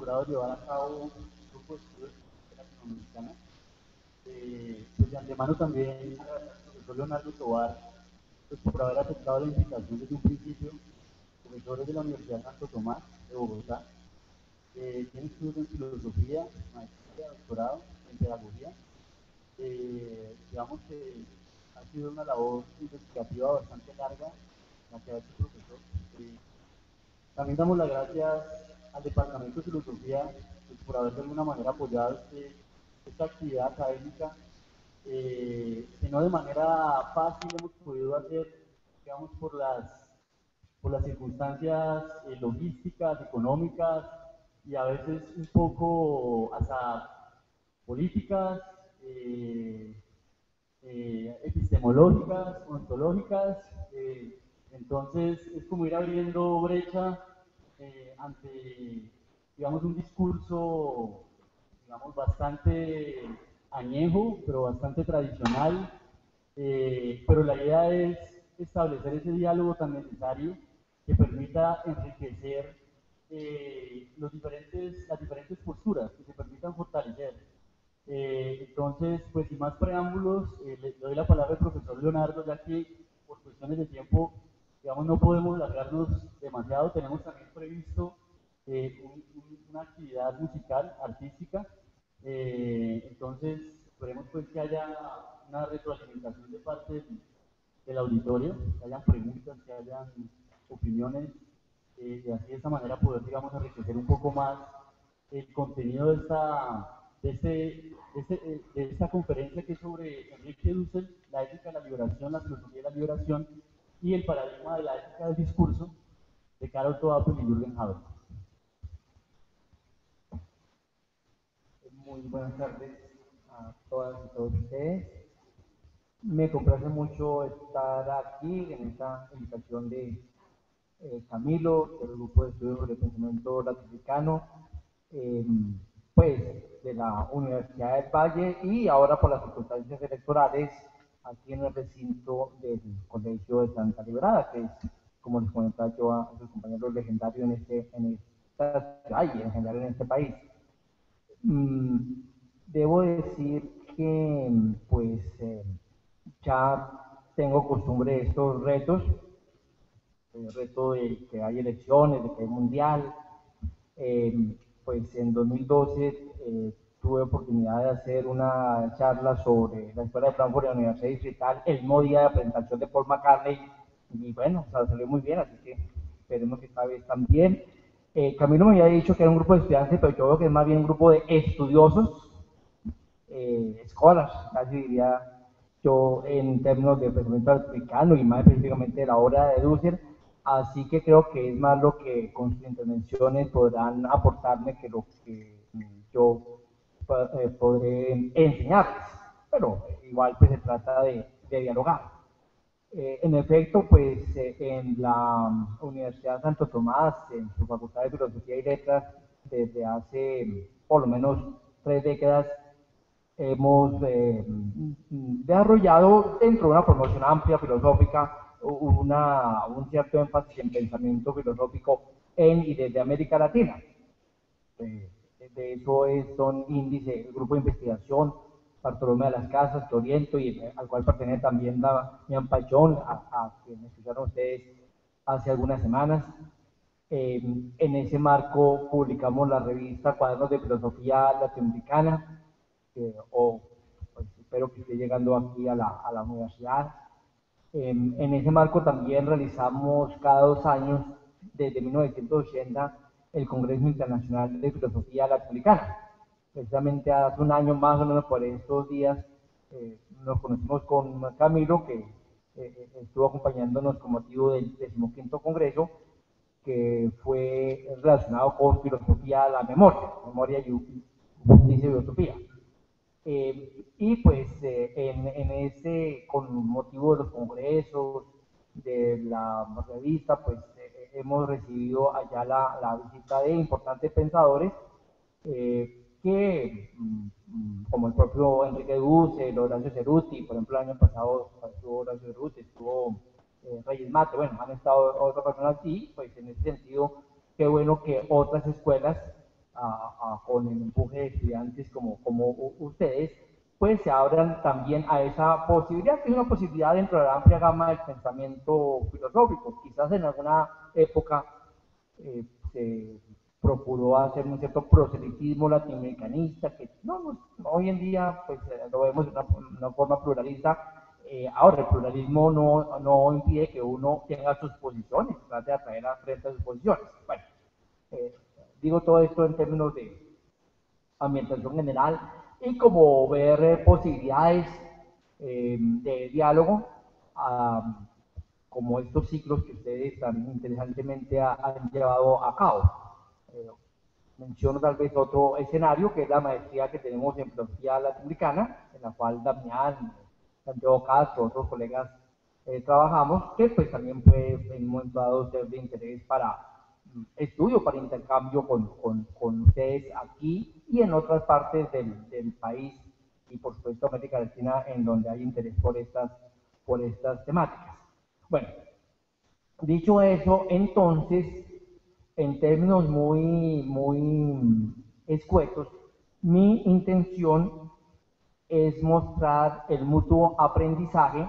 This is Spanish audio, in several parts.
logrado llevar a cabo un grupo de estudios latinoamericanos. Pues de antemano también agradecer al profesor Leonardo Tovar pues, por haber aceptado la invitación desde un principio. Profesores de la Universidad Santo Tomás de Bogotá, tiene estudios en filosofía, maestría, doctorado en pedagogía. Digamos que ha sido una labor investigativa bastante larga la que ha hecho el profesor. También damos las gracias al Departamento de Filosofía pues, por haber de alguna manera apoyado esta actividad académica, que no de manera fácil hemos podido hacer, digamos, por las circunstancias logísticas, económicas y a veces un poco hasta políticas, epistemológicas, ontológicas. Entonces es como ir abriendo brecha ante, digamos, un discurso, digamos, bastante añejo, pero bastante tradicional. Pero la idea es establecer ese diálogo tan necesario que permita enriquecer las diferentes posturas, que se permitan fortalecer. Entonces, pues sin más preámbulos, le doy la palabra al profesor Leonardo, ya que por cuestiones de tiempo, digamos, no podemos alargarnos demasiado. Tenemos también previsto una actividad musical, artística. Entonces, esperemos pues que haya una retroalimentación de parte del auditorio, que hayan preguntas, que hayan opiniones, y así de esta manera poder, digamos, enriquecer un poco más el contenido de esta conferencia que es sobre Enrique Dussel, la ética de la liberación, la filosofía de la liberación y el paradigma de la ética del discurso de Karl Popper y Jürgen Habermas. Muy buenas tardes a todas y todos ustedes. Me complace mucho estar aquí en esta invitación de Camilo, del grupo de estudios sobre pensamiento latinoamericano, pues de la Universidad del Valle y ahora por las circunstancias electorales aquí en el recinto del Colegio de Santa Librada, que es, como les comentaba yo a sus compañeros, legendario en esta ciudad y en general en este país. Debo decir que pues ya tengo costumbre de estos retos, el reto de que hay elecciones, de que hay mundial. Pues en 2012 tuve oportunidad de hacer una charla sobre la Escuela de Frankfurt y la Universidad Distrital el mismo día de la presentación de Paul McCartney y bueno, o sea, salió muy bien, así que esperemos que esta vez también. Camilo me había dicho que era un grupo de estudiantes, pero yo creo que es más bien un grupo de estudiosos, scholars, casi diría yo, en términos de pensamiento africano y más específicamente de la obra de Dussel. Así que creo que es más lo que con sus intervenciones podrán aportarme que lo que yo podré enseñarles. Pero igual pues se trata de dialogar. En efecto, pues en la Universidad Santo Tomás, en su Facultad de Filosofía y Letras, desde hace por lo menos 3 décadas, hemos desarrollado dentro de una promoción amplia filosófica un cierto énfasis en pensamiento filosófico en y desde América Latina. De eso son índices, el grupo de investigación Bartolomé de las Casas, que oriento y al cual pertenece también Damián Pachón, a quien escucharon ustedes hace algunas semanas. En ese marco publicamos la revista Cuadernos de Filosofía Latinoamericana, pues, espero que esté llegando aquí a la universidad. En ese marco también realizamos cada 2 años, desde 1980, el Congreso Internacional de Filosofía Latinoamericana. Precisamente hace un año más o menos por estos días nos conocimos con Camilo, que estuvo acompañándonos con motivo del 15º Congreso, que fue relacionado con filosofía de la memoria y justicia y utopía. Y pues con motivo de los congresos, de la revista, pues hemos recibido allá la visita de importantes pensadores que, como el propio Enrique Dussel, Horacio Ceruti, por ejemplo, el año pasado estuvo Horacio Ceruti, estuvo Reyes Mate, bueno, han estado otras personas y pues en ese sentido, qué bueno que otras escuelas con el empuje de estudiantes como ustedes, pues se abran también a esa posibilidad, que es una posibilidad dentro de la amplia gama del pensamiento filosófico. Quizás en alguna época se procuró hacer un cierto proselitismo latinoamericanista, que hoy en día pues, lo vemos de una forma pluralista. Ahora, el pluralismo no impide que uno tenga sus posiciones, trate de atraer a frente a sus posiciones. Bueno, digo todo esto en términos de ambientación general y como ver posibilidades de diálogo, como estos ciclos que ustedes tan interesantemente han llevado a cabo. Menciono tal vez otro escenario, que es la maestría que tenemos en filosofía latinoamericana, en la cual Damián, Santiago Castro, otros colegas trabajamos, que pues también puede en un momento dado ser de interés para estudio, para intercambio con ustedes aquí y en otras partes del país y por supuesto América Latina, en donde hay interés por estas temáticas. Bueno, dicho eso, entonces, en términos muy escuetos, mi intención es mostrar el mutuo aprendizaje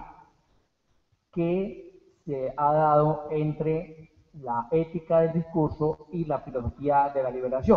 que se ha dado entre la ética del discurso y la filosofía de la liberación.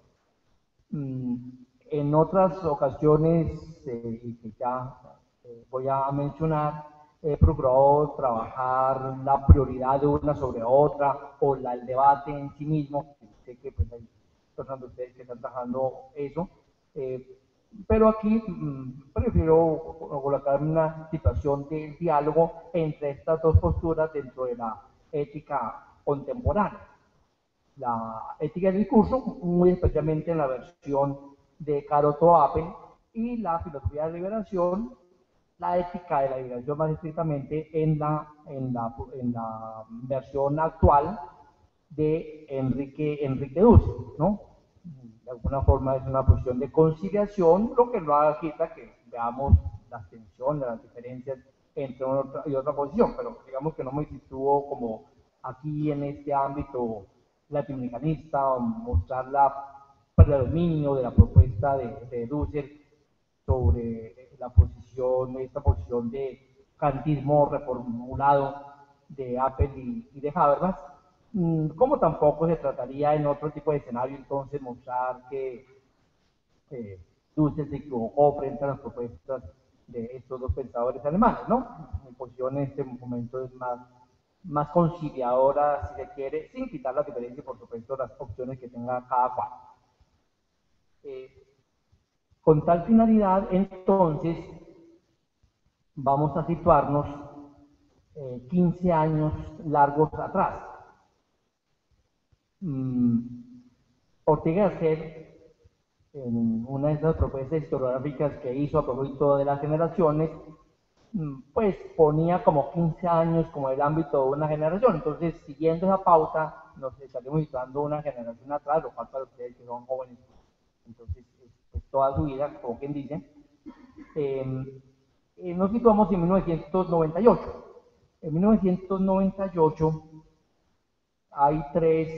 En otras ocasiones, y que ya voy a mencionar, he procurado trabajar la prioridad de una sobre otra o el debate en sí mismo. Sé que pues, hay personas de ustedes que están trabajando eso, pero aquí prefiero colocar una situación de diálogo entre estas dos posturas dentro de la ética contemporánea. La ética del discurso, muy especialmente en la versión de Caroto Appel, y la filosofía de la liberación, la ética de la liberación más estrictamente en la versión actual de Enrique Dussel, ¿no? De alguna forma es una cuestión de conciliación, lo que no quita que veamos las tensiones, las diferencias entre una y otra posición, pero digamos que no me sitúo como aquí en este ámbito latinoamericanista, o mostrar la predominio de la propuesta de Dussel sobre esta posición de kantismo reformulado de Appel y de Habermas, como tampoco se trataría en otro tipo de escenario entonces mostrar que Dussel se equivocó frente a las propuestas de estos dos pensadores alemanes, ¿no? Mi posición en este momento es más conciliadora, si se quiere, sin quitar la diferencia y por supuesto las opciones que tenga cada cual. Con tal finalidad, entonces, vamos a situarnos 15 años largos atrás. Ortega y Gasset, en una de esas propuestas historiográficas que hizo a propósito de las generaciones, pues ponía como 15 años como el ámbito de una generación. Entonces, siguiendo esa pauta, nos estaríamos situando una generación atrás, lo cual para ustedes que son jóvenes, entonces, pues, toda su vida, como quien dice, nos situamos en 1998. En 1998 hay tres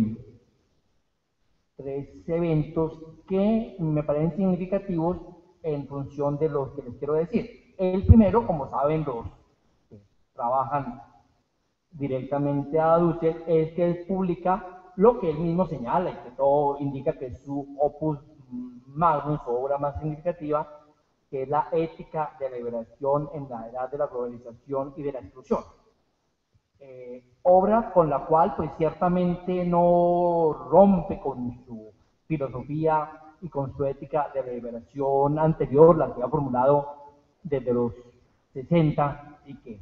eventos que me parecen significativos en función de los que les quiero decir. El primero, como saben los que trabajan directamente a Dussel, es que él publica lo que él mismo señala y que todo indica que es su opus magnum, su obra más significativa, que es la ética de la liberación en la edad de la globalización y de la exclusión. Obra con la cual pues ciertamente no rompe con su filosofía y con su ética de la liberación anterior, la que ha formulado desde los 60 y que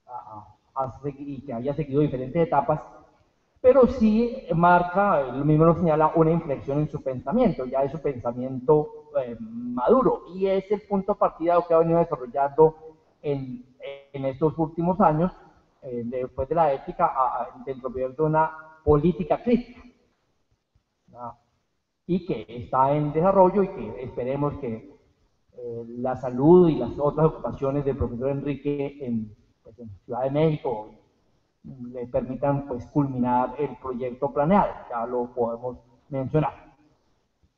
haya seguido diferentes etapas, pero sí marca, él mismo lo señala, una inflexión en su pensamiento, ya es su pensamiento maduro, y es el punto de partida que ha venido desarrollando en estos últimos años, después de la ética, dentro de una política crítica, ¿no? Y que está en desarrollo y que esperemos que la salud y las otras ocupaciones del profesor Enrique en Ciudad de México le permitan pues culminar el proyecto planeado, ya lo podemos mencionar.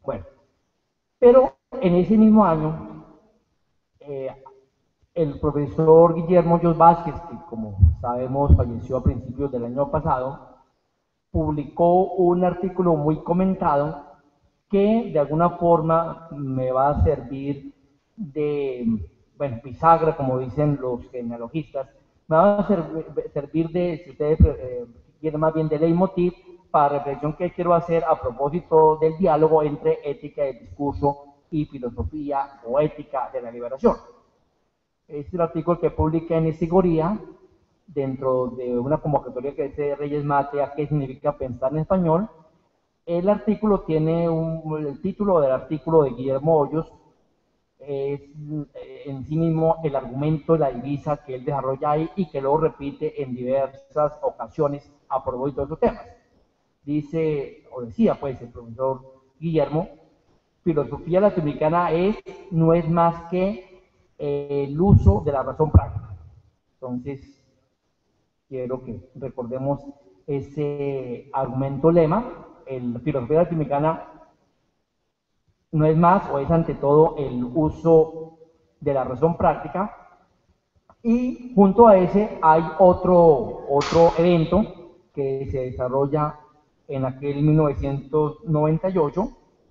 Bueno, pero en ese mismo año, eh, el profesor Guillermo Hoyos Vázquez, que como sabemos falleció a principios del año pasado, publicó un artículo muy comentado que de alguna forma me va a servir de, bueno, bisagra, como dicen los genealogistas, me va a servir de, si ustedes quieren más bien de leitmotiv, para la reflexión que quiero hacer a propósito del diálogo entre ética del discurso y filosofía o ética de la liberación. Es el artículo que publica en Esigoría, dentro de una convocatoria que dice Reyes Mate, ¿a qué significa pensar en español? El artículo tiene el título del artículo de Guillermo Hoyos, es en sí mismo el argumento, la divisa que él desarrolla ahí y que luego repite en diversas ocasiones a propósito de esos temas. Dice, o decía pues el profesor Guillermo, filosofía latinoamericana no es más que el uso de la razón práctica. Entonces, quiero que recordemos ese argumento lema, el filosofía latinoamericana no es más o es ante todo el uso de la razón práctica, y junto a ese hay otro evento que se desarrolla en aquel 1998,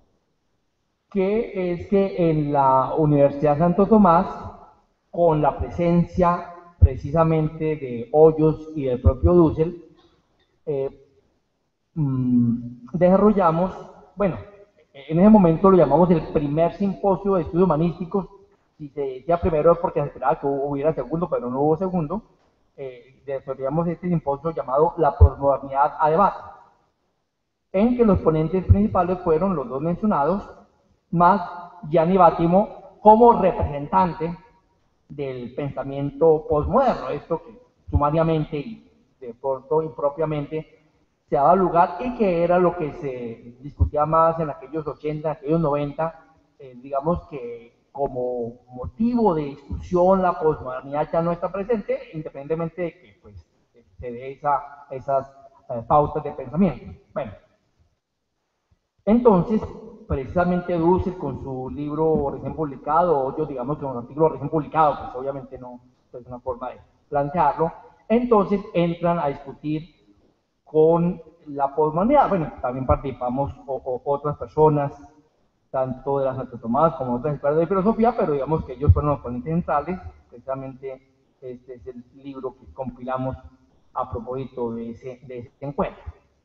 que es que en la Universidad Santo Tomás, con la presencia precisamente de Hoyos y del propio Dussel, eh, desarrollamos, bueno, en ese momento lo llamamos el primer simposio de estudios humanísticos. Si se decía primero es porque se esperaba que hubiera segundo, pero no hubo segundo. Desarrollamos este simposio llamado La posmodernidad a debate, en que los ponentes principales fueron los dos mencionados, más Gianni Battimo como representante del pensamiento posmoderno, esto que sumariamente y de pronto impropiamente se daba lugar y que era lo que se discutía más en aquellos 80, en aquellos 90, digamos que como motivo de discusión la posmodernidad ya no está presente, independientemente de que pues, se dé esas pautas de pensamiento. Bueno, entonces, precisamente Dussel con su libro recién publicado, o yo digamos con un artículo recién publicado, pues obviamente no es una forma de plantearlo, entonces entran a discutir con la posmodernidad. Bueno, también participamos otras personas, tanto de la Santo Tomás como otras escuelas de filosofía, pero digamos que ellos fueron los ponentes centrales. Precisamente este es el libro que compilamos a propósito de ese encuentro.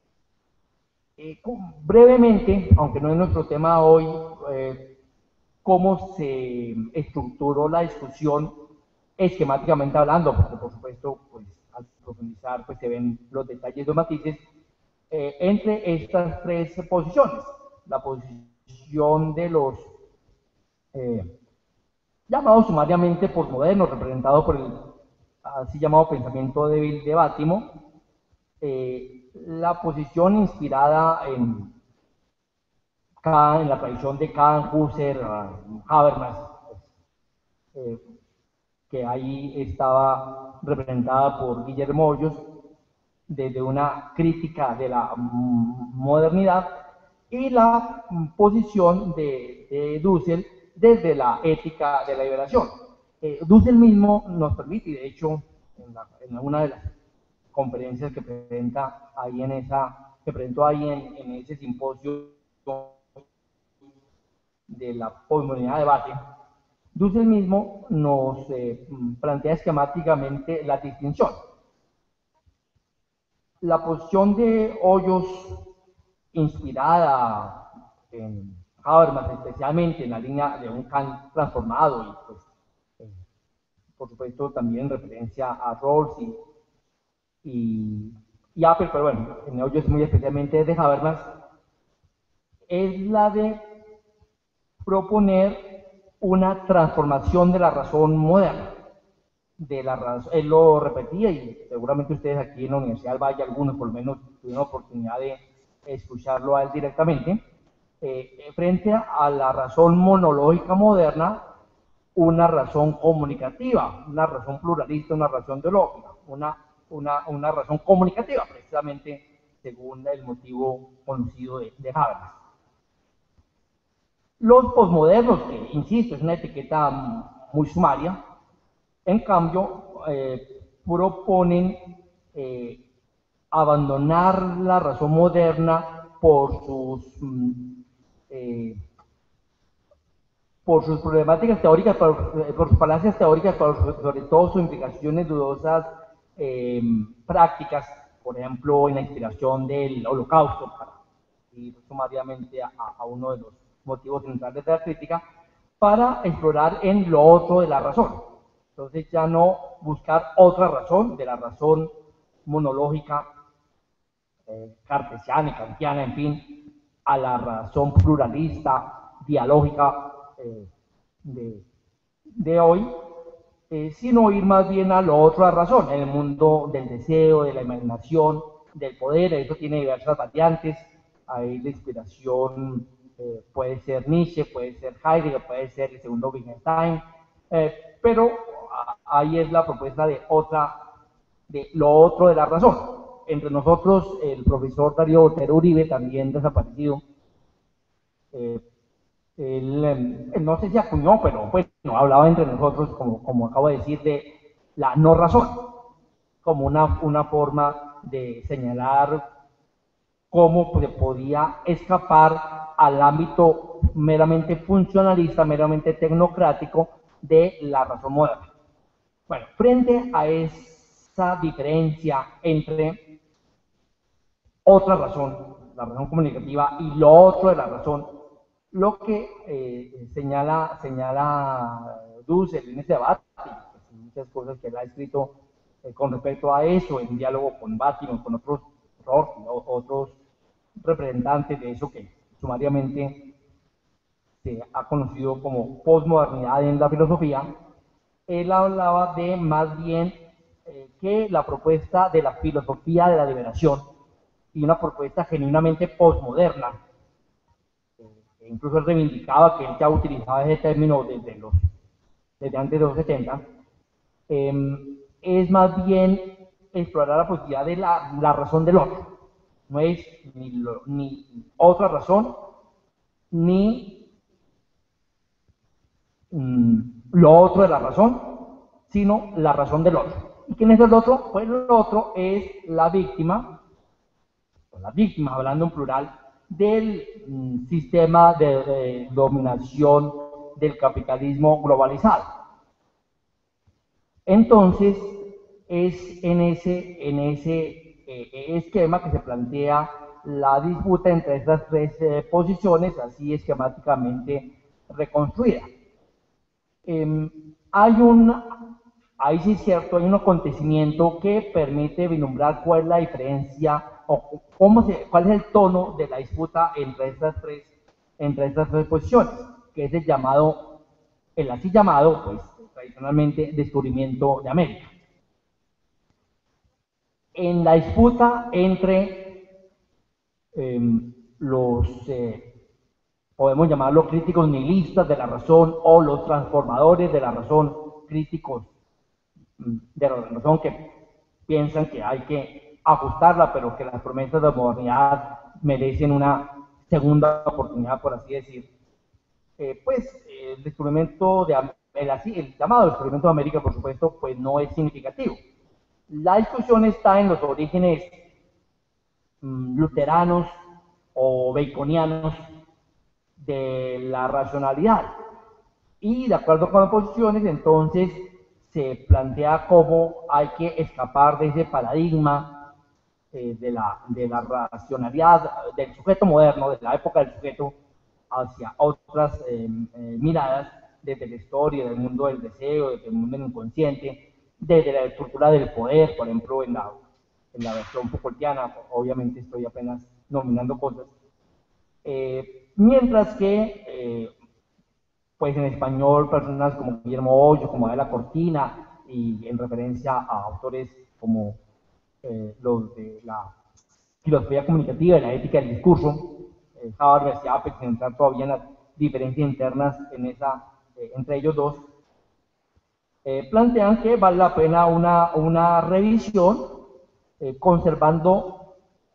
Brevemente, aunque no es nuestro tema hoy, cómo se estructuró la discusión esquemáticamente hablando, porque por supuesto, pues, al profundizar, pues se ven los detalles, los matices, entre estas tres posiciones. La posición de los llamados sumariamente posmodernos, representados por el así llamado pensamiento débil de Battimo, la posición inspirada en la tradición de Kant, Husserl, Habermas, eh, que ahí estaba representada por Guillermo Hoyos, desde una crítica de la modernidad, y la posición de Dussel desde la ética de la liberación. Dussel mismo nos permite, y de hecho, en una de las conferencias que presenta ahí que presentó ahí en ese simposio de la posmodernidad de debate, Dussel mismo nos plantea esquemáticamente la distinción. La posición de Hoyos, inspirada en Habermas, especialmente en la línea de un Kant transformado, y pues, por supuesto también en referencia a Rawls y Apple, pero bueno, en Hoyos muy especialmente de Habermas, es la de proponer una transformación de la razón moderna. Él lo repetía y seguramente ustedes aquí en la Universidad del Valle, algunos por lo menos tuvieron la oportunidad de escucharlo a él directamente, frente a la razón monológica moderna, una razón comunicativa, una razón pluralista, una razón dialógica, una razón comunicativa, precisamente según el motivo conocido de Habermas. Los posmodernos, que insisto, es una etiqueta muy sumaria, en cambio, proponen abandonar la razón moderna por sus problemáticas teóricas, por sus falacias teóricas, sobre todo sus implicaciones dudosas prácticas, por ejemplo, en la inspiración del Holocausto, para ir sumariamente a uno de los motivos centrales de la crítica, para explorar en lo otro de la razón. Entonces ya no buscar otra razón, de la razón monológica, cartesiana y kantiana, en fin, a la razón pluralista, dialógica de hoy, sino ir más bien a lo otro a razón, en el mundo del deseo, de la imaginación, del poder. Eso tiene diversas variantes. Ahí la inspiración puede ser Nietzsche, puede ser Heidegger, puede ser el segundo Wittgenstein, pero ahí es la propuesta de lo otro de la razón. Entre nosotros, el profesor Darío Otero Uribe, también desaparecido, él no sé si acuñó, pero bueno, hablaba entre nosotros, como acabo de decir, de la no razón, como una forma de señalar cómo se podía escapar al ámbito meramente funcionalista, meramente tecnocrático de la razón moderna. Bueno, frente a esa diferencia entre otra razón, la razón comunicativa, y lo otro de la razón, lo que señala Dussel en este debate, pues, muchas cosas que él ha escrito con respecto a eso, en diálogo con Bátimo, con otros representantes de eso que sumariamente se ha conocido como posmodernidad en la filosofía. Él hablaba de más bien que la propuesta de la filosofía de la liberación y una propuesta genuinamente posmoderna. Incluso él reivindicaba que él ya utilizaba ese término desde antes de los 70, es más bien explorar la posibilidad de la razón del otro. No es ni otra razón, ni lo otro de la razón, sino la razón del otro. ¿Y quién es el otro? Pues el otro es la víctima, o las víctimas, hablando en plural, del sistema de dominación del capitalismo globalizado. Entonces, es en ese esquema que se plantea la disputa entre estas tres posiciones, así esquemáticamente reconstruida. Ahí sí es cierto, hay un acontecimiento que permite vislumbrar cuál es la diferencia o cuál es el tono de la disputa entre estas tres posiciones, que es el así llamado, pues tradicionalmente, descubrimiento de América. En la disputa entre podemos llamarlos críticos nihilistas de la razón o los transformadores de la razón, críticos de la razón que piensan que hay que ajustarla, pero que las promesas de modernidad merecen una segunda oportunidad, por así decir. El descubrimiento el llamado descubrimiento de América, por supuesto, pues no es significativo. La discusión está en los orígenes luteranos o baconianos de la racionalidad. Y de acuerdo con las posiciones, entonces se plantea cómo hay que escapar de ese paradigma de la racionalidad del sujeto moderno, de la época del sujeto, hacia otras miradas, desde la historia, del mundo del deseo, desde el mundo del inconsciente, desde la estructura del poder, por ejemplo, en la versión Foucaultiana. Obviamente estoy apenas nominando cosas. Mientras que pues en español personas como Guillermo Hoyo, como Adela Cortina, y en referencia a autores como los de la filosofía comunicativa y la ética del discurso, Haber, García Apek, sin entrar todavía en las diferencias internas entre ellos dos, plantean que vale la pena una revisión conservando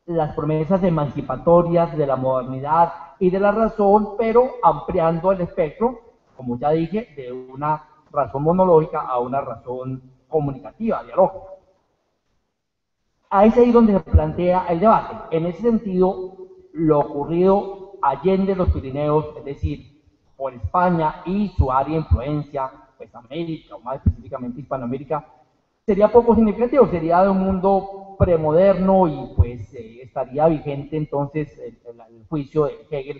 las promesas emancipatorias de la modernidad y de la razón, pero ampliando el espectro, como ya dije, de una razón monológica a una razón comunicativa, dialógica. Ahí es ahí donde se plantea el debate. En ese sentido, lo ocurrido allende los Pirineos, es decir, por España y su área de influencia, pues América, o más específicamente Hispanoamérica, sería poco significativo, sería de un mundo premoderno y pues estaría vigente entonces el juicio de Hegel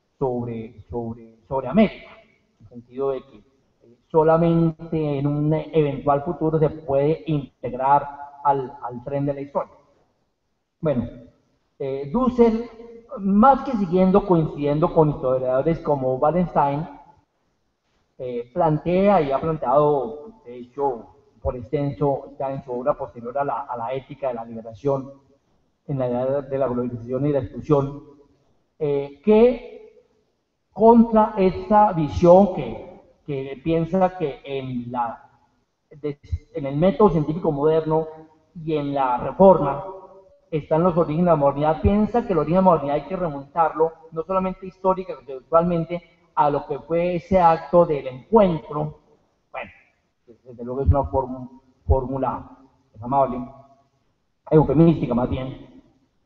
sobre América, en el sentido de que solamente en un eventual futuro se puede integrar al tren de la historia. Bueno, Dussel, más que siguiendo, coincidiendo con historiadores como Wallenstein, plantea y ha planteado, de hecho, por extenso, ya en su obra posterior a la ética de la liberación, en la edad de la globalización y la exclusión, que contra esta visión que piensa que en el método científico moderno y en la reforma están los orígenes de la modernidad, piensa que el origen de la modernidad hay que remontarlo, no solamente histórica, sino actualmente, a lo que fue ese acto del encuentro, bueno, desde luego es una fórmula amable, eufemística más bien,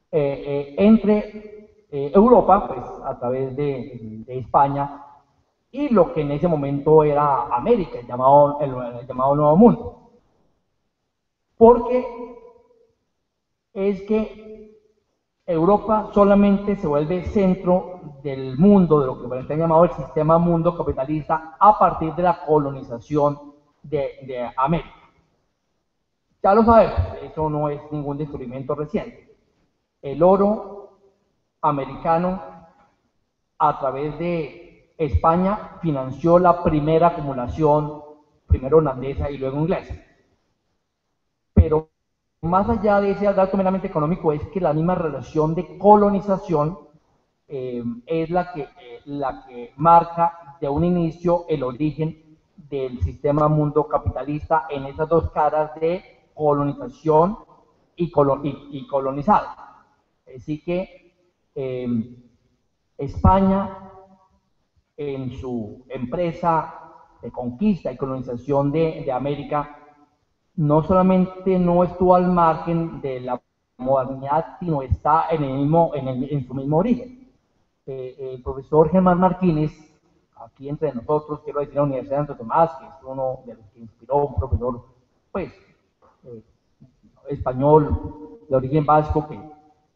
entre Europa, pues a través de España, y lo que en ese momento era América, el llamado Nuevo Mundo. Porque es que Europa solamente se vuelve centro del mundo, de lo que está llamado el sistema mundo capitalista, a partir de la colonización de América. Ya lo sabemos, eso no es ningún descubrimiento reciente. El oro americano, a través de España, financió la primera acumulación, primero holandesa y luego inglesa. Pero más allá de ese dato meramente económico, es que la misma relación de colonización es la que marca de un inicio el origen del sistema mundo capitalista en esas dos caras de colonización y colonizado. Así que España, en su empresa de conquista y colonización de América, no solamente no estuvo al margen de la modernidad, sino está en su mismo origen. El profesor Germán Martínez, aquí entre nosotros, quiero decir la Universidad de Santo Tomás, que es uno de los que inspiró, un profesor, pues, español, de origen vasco, que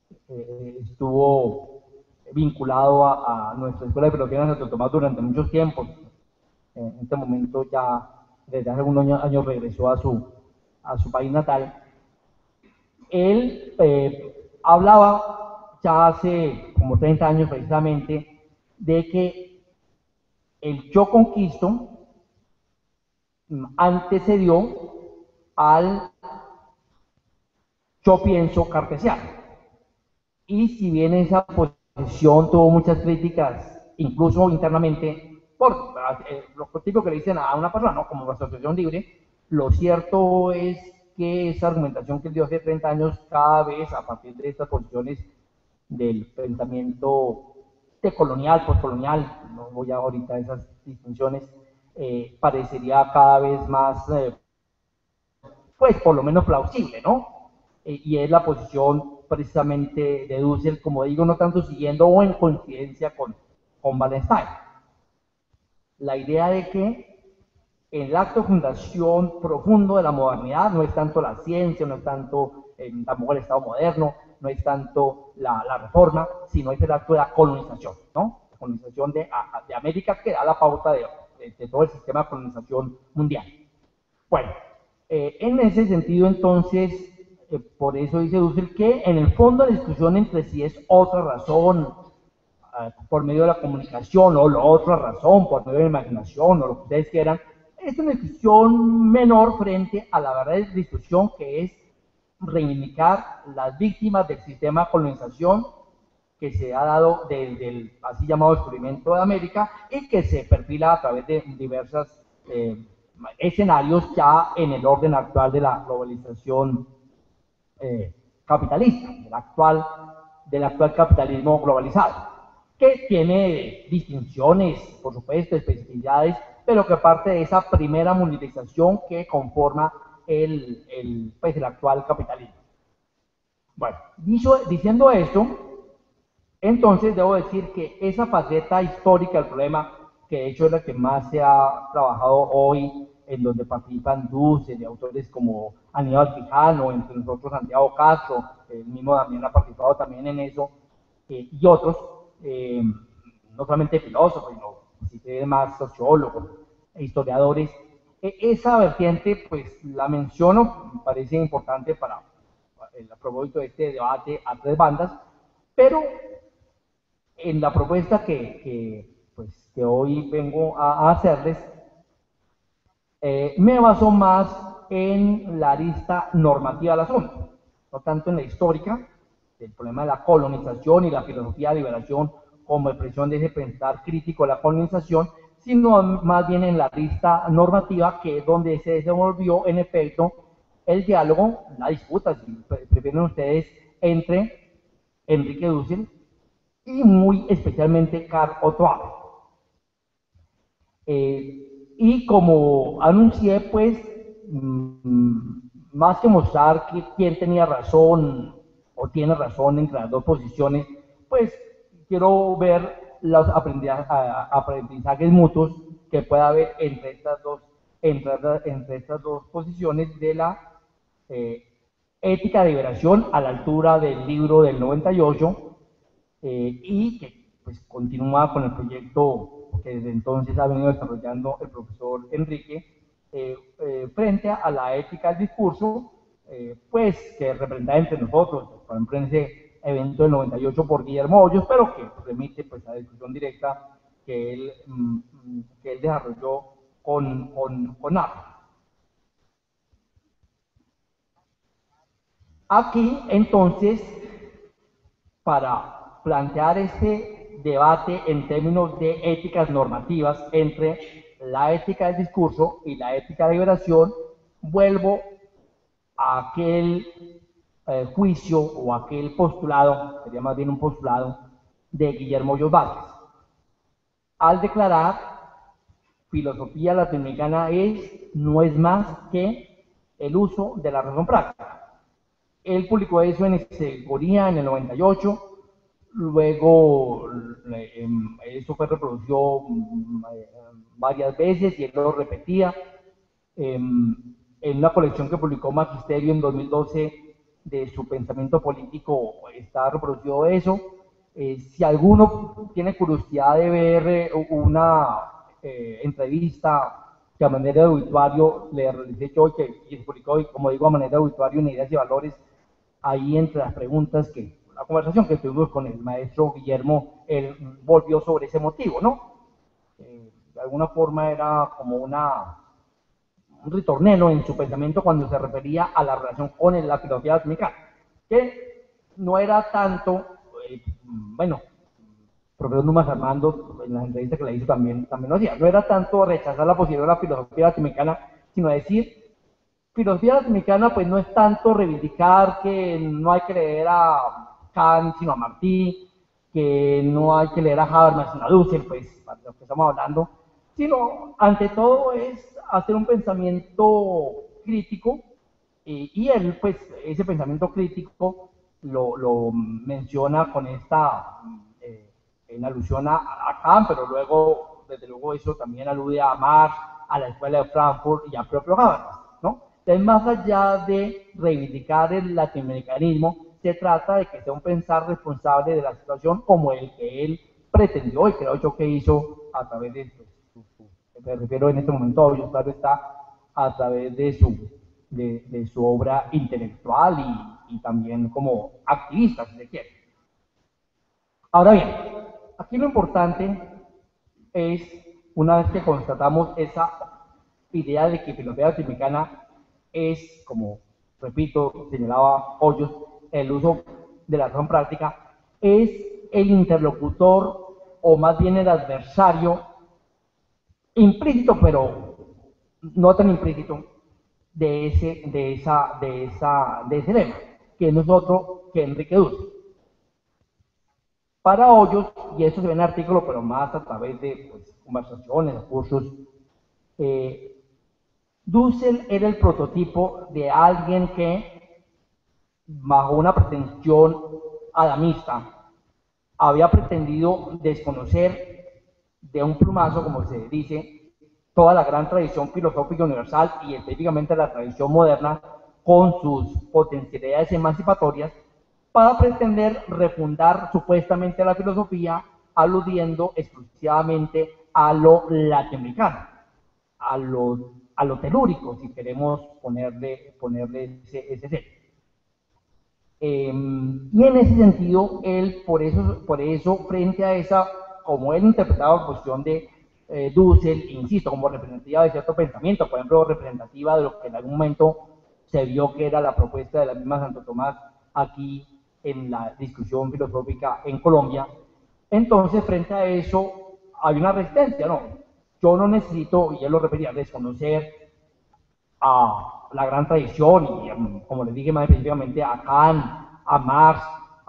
estuvo vinculado a nuestra Escuela de Filosofía de Santo Tomás durante muchos tiempos. En este momento ya, desde hace algunos años, regresó a su país natal. Él hablaba ya hace como 30 años precisamente de que el yo conquisto antecedió al yo pienso cartesiano. Y si bien esa posición tuvo muchas críticas, incluso internamente, por lo típico que le dicen a una persona, ¿no? Como asociación libre, lo cierto es que esa argumentación que él dio hace 30 años, cada vez a partir de estas posiciones del pensamiento decolonial, postcolonial, no voy ahorita a esas distinciones, parecería cada vez más, pues por lo menos plausible, ¿no? Y es la posición precisamente de Dussel, como digo, no tanto siguiendo o en coincidencia con Wallenstein. La idea de que el acto de fundación profundo de la modernidad no es tanto la ciencia, no es tanto tampoco el Estado moderno, no es tanto la reforma, sino es el acto de la colonización, ¿no? La colonización de América, que da la pauta de todo el sistema de colonización mundial. Bueno, en ese sentido, entonces, por eso dice Dussel que en el fondo la discusión entre si es otra razón por medio de la comunicación o la otra razón por medio de la imaginación o lo que ustedes quieran, es una discusión menor frente a la verdadera discusión que es reivindicar las víctimas del sistema de colonización que se ha dado desde el así llamado descubrimiento de América y que se perfila a través de diversos escenarios ya en el orden actual de la globalización capitalista, del actual capitalismo globalizado, que tiene distinciones, por supuesto, especificidades, pero que parte de esa primera mundialización que conforma el actual capitalismo. Bueno, diciendo esto, entonces debo decir que esa faceta histórica del problema, que de hecho es la que más se ha trabajado hoy, en donde participan luces de autores como Aníbal Quijano, entre nosotros Santiago Castro, el mismo Damián ha participado también en eso, y otros, no solamente filósofos, sino más sociólogos e historiadores. Esa vertiente, pues la menciono, me parece importante para el propósito de este debate a tres bandas, pero en la propuesta que hoy vengo a hacerles, me baso más en la arista normativa del asunto, no tanto en la histórica, del problema de la colonización y la filosofía de liberación como expresión de ese pensar crítico de la colonización, sino más bien en la arista normativa, que es donde se desenvolvió en efecto el diálogo, la disputa, si prefieren ustedes, entre Enrique Dussel y muy especialmente Karl Otto Apel. Y como anuncié, pues, más que mostrar quién tenía razón o tiene razón entre las dos posiciones, pues quiero ver los aprendizajes mutuos que pueda haber entre estas dos posiciones de la ética de liberación a la altura del libro del 98, y que pues continúa con el proyecto que desde entonces ha venido desarrollando el profesor Enrique, frente a la ética del discurso, pues que representa entre nosotros, por ejemplo en ese evento del 98 por Guillermo Hoyos, pero que remite pues a la discusión directa que él desarrolló con Apel. Aquí entonces, para plantear este debate en términos de éticas normativas entre la ética del discurso y la ética de liberación, vuelvo a aquel juicio o aquel postulado, sería más bien un postulado, de Guillermo Hoyos Vázquez, al declarar: filosofía latinoamericana no es más que el uso de la razón práctica. Él publicó eso en Segoría en el 98, luego eso fue reproducido varias veces y él lo repetía. En una colección que publicó Magisterio en 2012 de su pensamiento político está reproducido eso. Si alguno tiene curiosidad de ver una entrevista que a manera de obituario le realicé yo y se publicó, y como digo, a manera de obituario en Ideas y Valores, ahí entre las preguntas la conversación que tuvimos con el maestro Guillermo, él volvió sobre ese motivo, ¿no? De alguna forma era como un ritornelo en su pensamiento cuando se refería a la relación con la filosofía latinoamericana, que no era tanto, bueno, el profesor Numas Armando en la entrevista que le hizo también lo hacía, no era tanto rechazar la posibilidad de la filosofía latinoamericana, sino decir: filosofía latinoamericana pues no es tanto reivindicar que no hay que leer a Kant sino a Martí, que no hay que leer a Habermas sino a Dussel, pues para lo que estamos hablando, sino ante todo es hacer un pensamiento crítico, y él pues ese pensamiento crítico lo menciona con en alusión a Kant, pero luego desde luego eso también alude a Marx, a la escuela de Frankfurt y a propio Habermas, ¿no? Entonces, más allá de reivindicar el latinoamericanismo, se trata de que sea un pensar responsable de la situación como el que él pretendió y creo yo que hizo a través de me refiero en este momento a Hoyos, claro está, a través de su obra intelectual y también como activista, si se quiere. Ahora bien, aquí lo importante es, una vez que constatamos esa idea de que filosofía latinoamericana es, como repito, señalaba Hoyos, el uso de la razón práctica, es el interlocutor o más bien el adversario implícito, pero no tan implícito, de ese lema, que no es otro que Enrique Dussel. Para Hoyos, y eso se ve en el artículo, pero más a través de pues, conversaciones, cursos, Dussel era el prototipo de alguien que, bajo una pretensión adamista, había pretendido desconocer de un plumazo, como se dice, toda la gran tradición filosófica universal y específicamente la tradición moderna con sus potencialidades emancipatorias, para pretender refundar supuestamente la filosofía, aludiendo exclusivamente a lo latinoamericano, a lo telúrico, si queremos ponerle ese sello. Y en ese sentido, él, por eso, frente a esa, como él interpretaba la posición de Dussel, insisto, como representativa de cierto pensamiento, por ejemplo, representativa de lo que en algún momento se vio que era la propuesta de la misma Santo Tomás aquí en la discusión filosófica en Colombia. Entonces, frente a eso, hay una resistencia, ¿no? Yo no necesito, y él lo repetía, desconocer a la gran tradición y, como les dije más específicamente, a Kant, a Marx,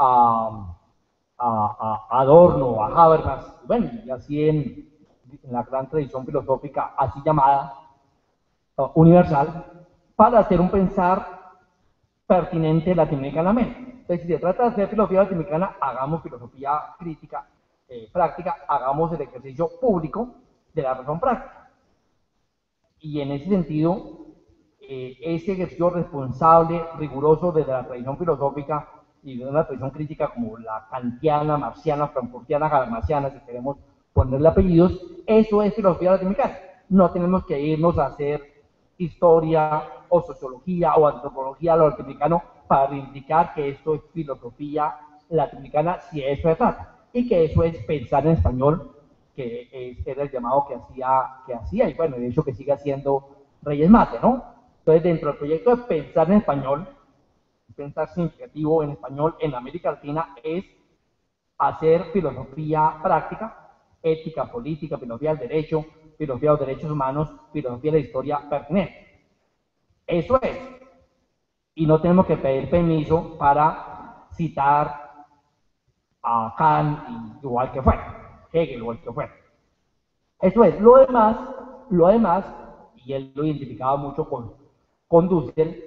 a Adorno, a Habermas, bueno, y así en la gran tradición filosófica así llamada universal, para hacer un pensar pertinente latinoamericanamente. Entonces, si se trata de hacer filosofía latinoamericana, hagamos filosofía crítica, práctica, hagamos el ejercicio público de la razón práctica. Y en ese sentido, ese ejercicio responsable, riguroso desde la tradición filosófica y de una tradición crítica como la kantiana, marxiana, frankfurtiana, habermasiana, si queremos ponerle apellidos, eso es filosofía latinoamericana. No tenemos que irnos a hacer historia o sociología o antropología a lo latinoamericano para reivindicar que esto es filosofía latinoamericana, si eso se trata, y que eso es pensar en español, que era el llamado que hacía, y bueno, de hecho que sigue haciendo Reyes Mate, ¿no? Entonces, dentro del proyecto de pensar en español, pensar significativo en español en América Latina, es hacer filosofía práctica, ética, política, filosofía del derecho, filosofía de los derechos humanos, filosofía de la historia pertinente. Eso es. Y no tenemos que pedir permiso para citar a Kant, igual que fuera, Hegel, igual que fuera. Eso es. Lo demás, y él lo identificaba mucho con Dussel,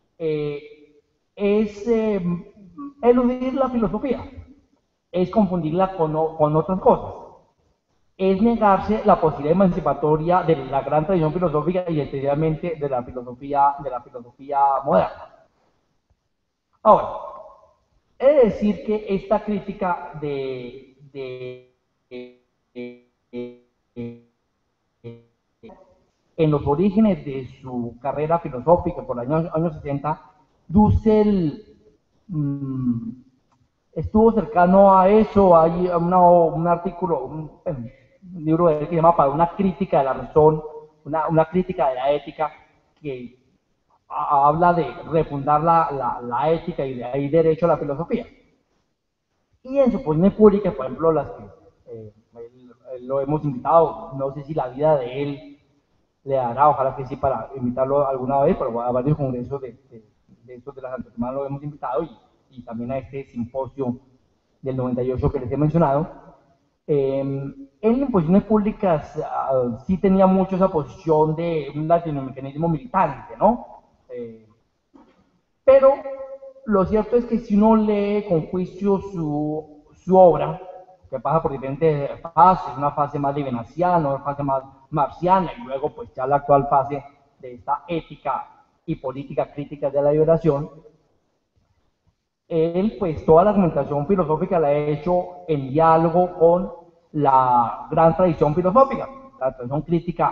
es eludir la filosofía, es confundirla con otras cosas, es negarse la posibilidad emancipatoria de la gran tradición filosófica y especialmente de la filosofía moderna. Ahora, he de decir que esta crítica en los orígenes de su carrera filosófica por los años 60, Dussel estuvo cercano a eso. Hay un artículo, un libro de él que se llama Para una crítica de la razón, una crítica de la ética, que habla de refundar la ética y de ahí derecho a la filosofía. Y en su posición pública, por ejemplo, las que lo hemos invitado, no sé si la vida de él le dará, ojalá que sí, para invitarlo alguna vez, pero a varios congresos de estos de la Santa Tomás lo hemos invitado, y también a este simposio del 98 que les he mencionado. Él en posiciones públicas sí tenía mucho esa posición de un latinoamericanismo militante, ¿no? Pero lo cierto es que si uno lee con juicio su obra, que pasa por diferentes fases, una fase más liberaciana, una fase más marxiana, y luego pues ya la actual fase de esta ética y política crítica de la liberación, él pues toda la argumentación filosófica la ha hecho en diálogo con la gran tradición filosófica, la tradición crítica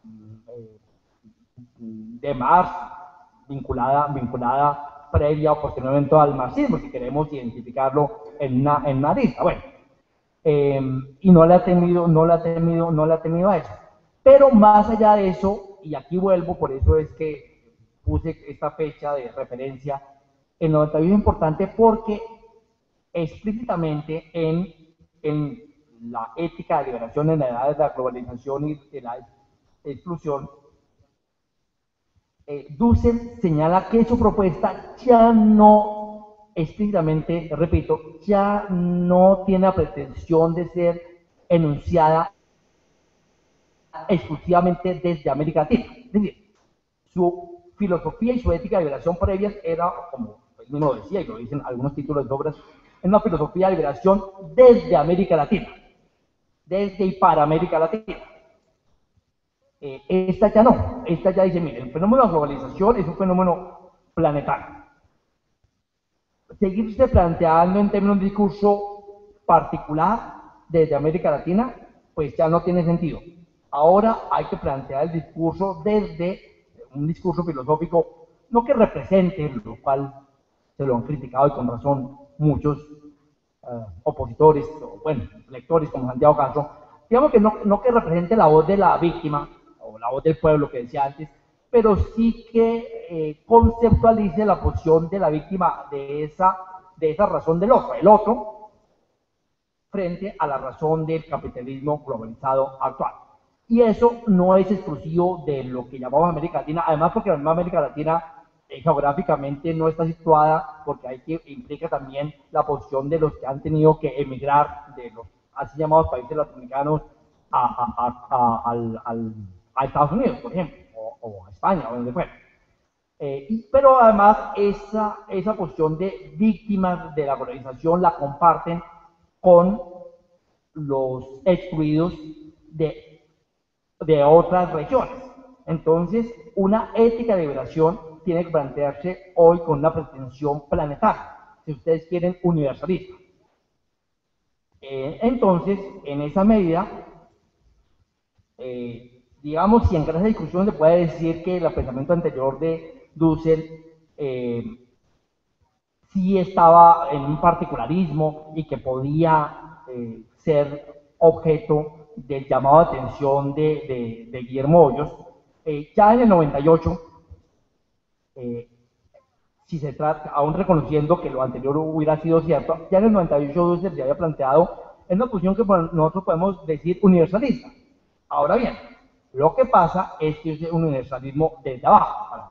de Marx, vinculada previa o posteriormente al marxismo, si queremos identificarlo en una lista. Bueno, y no le ha temido a eso. Pero más allá de eso, y aquí vuelvo, por eso es que puse esta fecha de referencia, el 91 es importante porque explícitamente en la ética de liberación en la edad de la globalización y de la exclusión, Dussel señala que su propuesta ya no explícitamente, repito, ya no tiene la pretensión de ser enunciada exclusivamente desde América Latina. Es decir, su filosofía y su ética de liberación previas era, como él mismo lo decía y lo dicen algunos títulos de obras, es una filosofía de liberación desde América Latina, desde y para América Latina. Esta ya no, esta ya dice, mire, el fenómeno de la globalización es un fenómeno planetario. Seguirse planteando en términos de discurso particular desde América Latina, pues ya no tiene sentido. Ahora hay que plantear el discurso desde un discurso filosófico, no que represente, lo cual se lo han criticado y con razón muchos opositores, o bueno, lectores como Santiago Castro, digamos que no que represente la voz de la víctima, o la voz del pueblo que decía antes, pero sí que conceptualice la posición de la víctima de esa razón del otro, el otro, frente a la razón del capitalismo globalizado actual. Y eso no es exclusivo de lo que llamamos América Latina, además porque la misma América Latina geográficamente no está situada, porque hay que implica también la posición de los que han tenido que emigrar de los así llamados países latinoamericanos a Estados Unidos, por ejemplo, o a España, o donde fuera. Pero además esa posición de víctimas de la globalización la comparten con los excluidos de otras regiones. Entonces, una ética de liberación tiene que plantearse hoy con una pretensión planetaria, si ustedes quieren, universalista. Entonces, en esa medida, digamos, si en esa discusión se puede decir que el pensamiento anterior de Dussel sí estaba en un particularismo y que podía ser objeto del llamado de atención de Guillermo Hoyos, ya en el 98, si se trata, aún reconociendo que lo anterior hubiera sido cierto, ya en el 98 Dussel se había planteado en una posición que nosotros podemos decir universalista. Ahora bien, lo que pasa es que es un universalismo desde abajo, para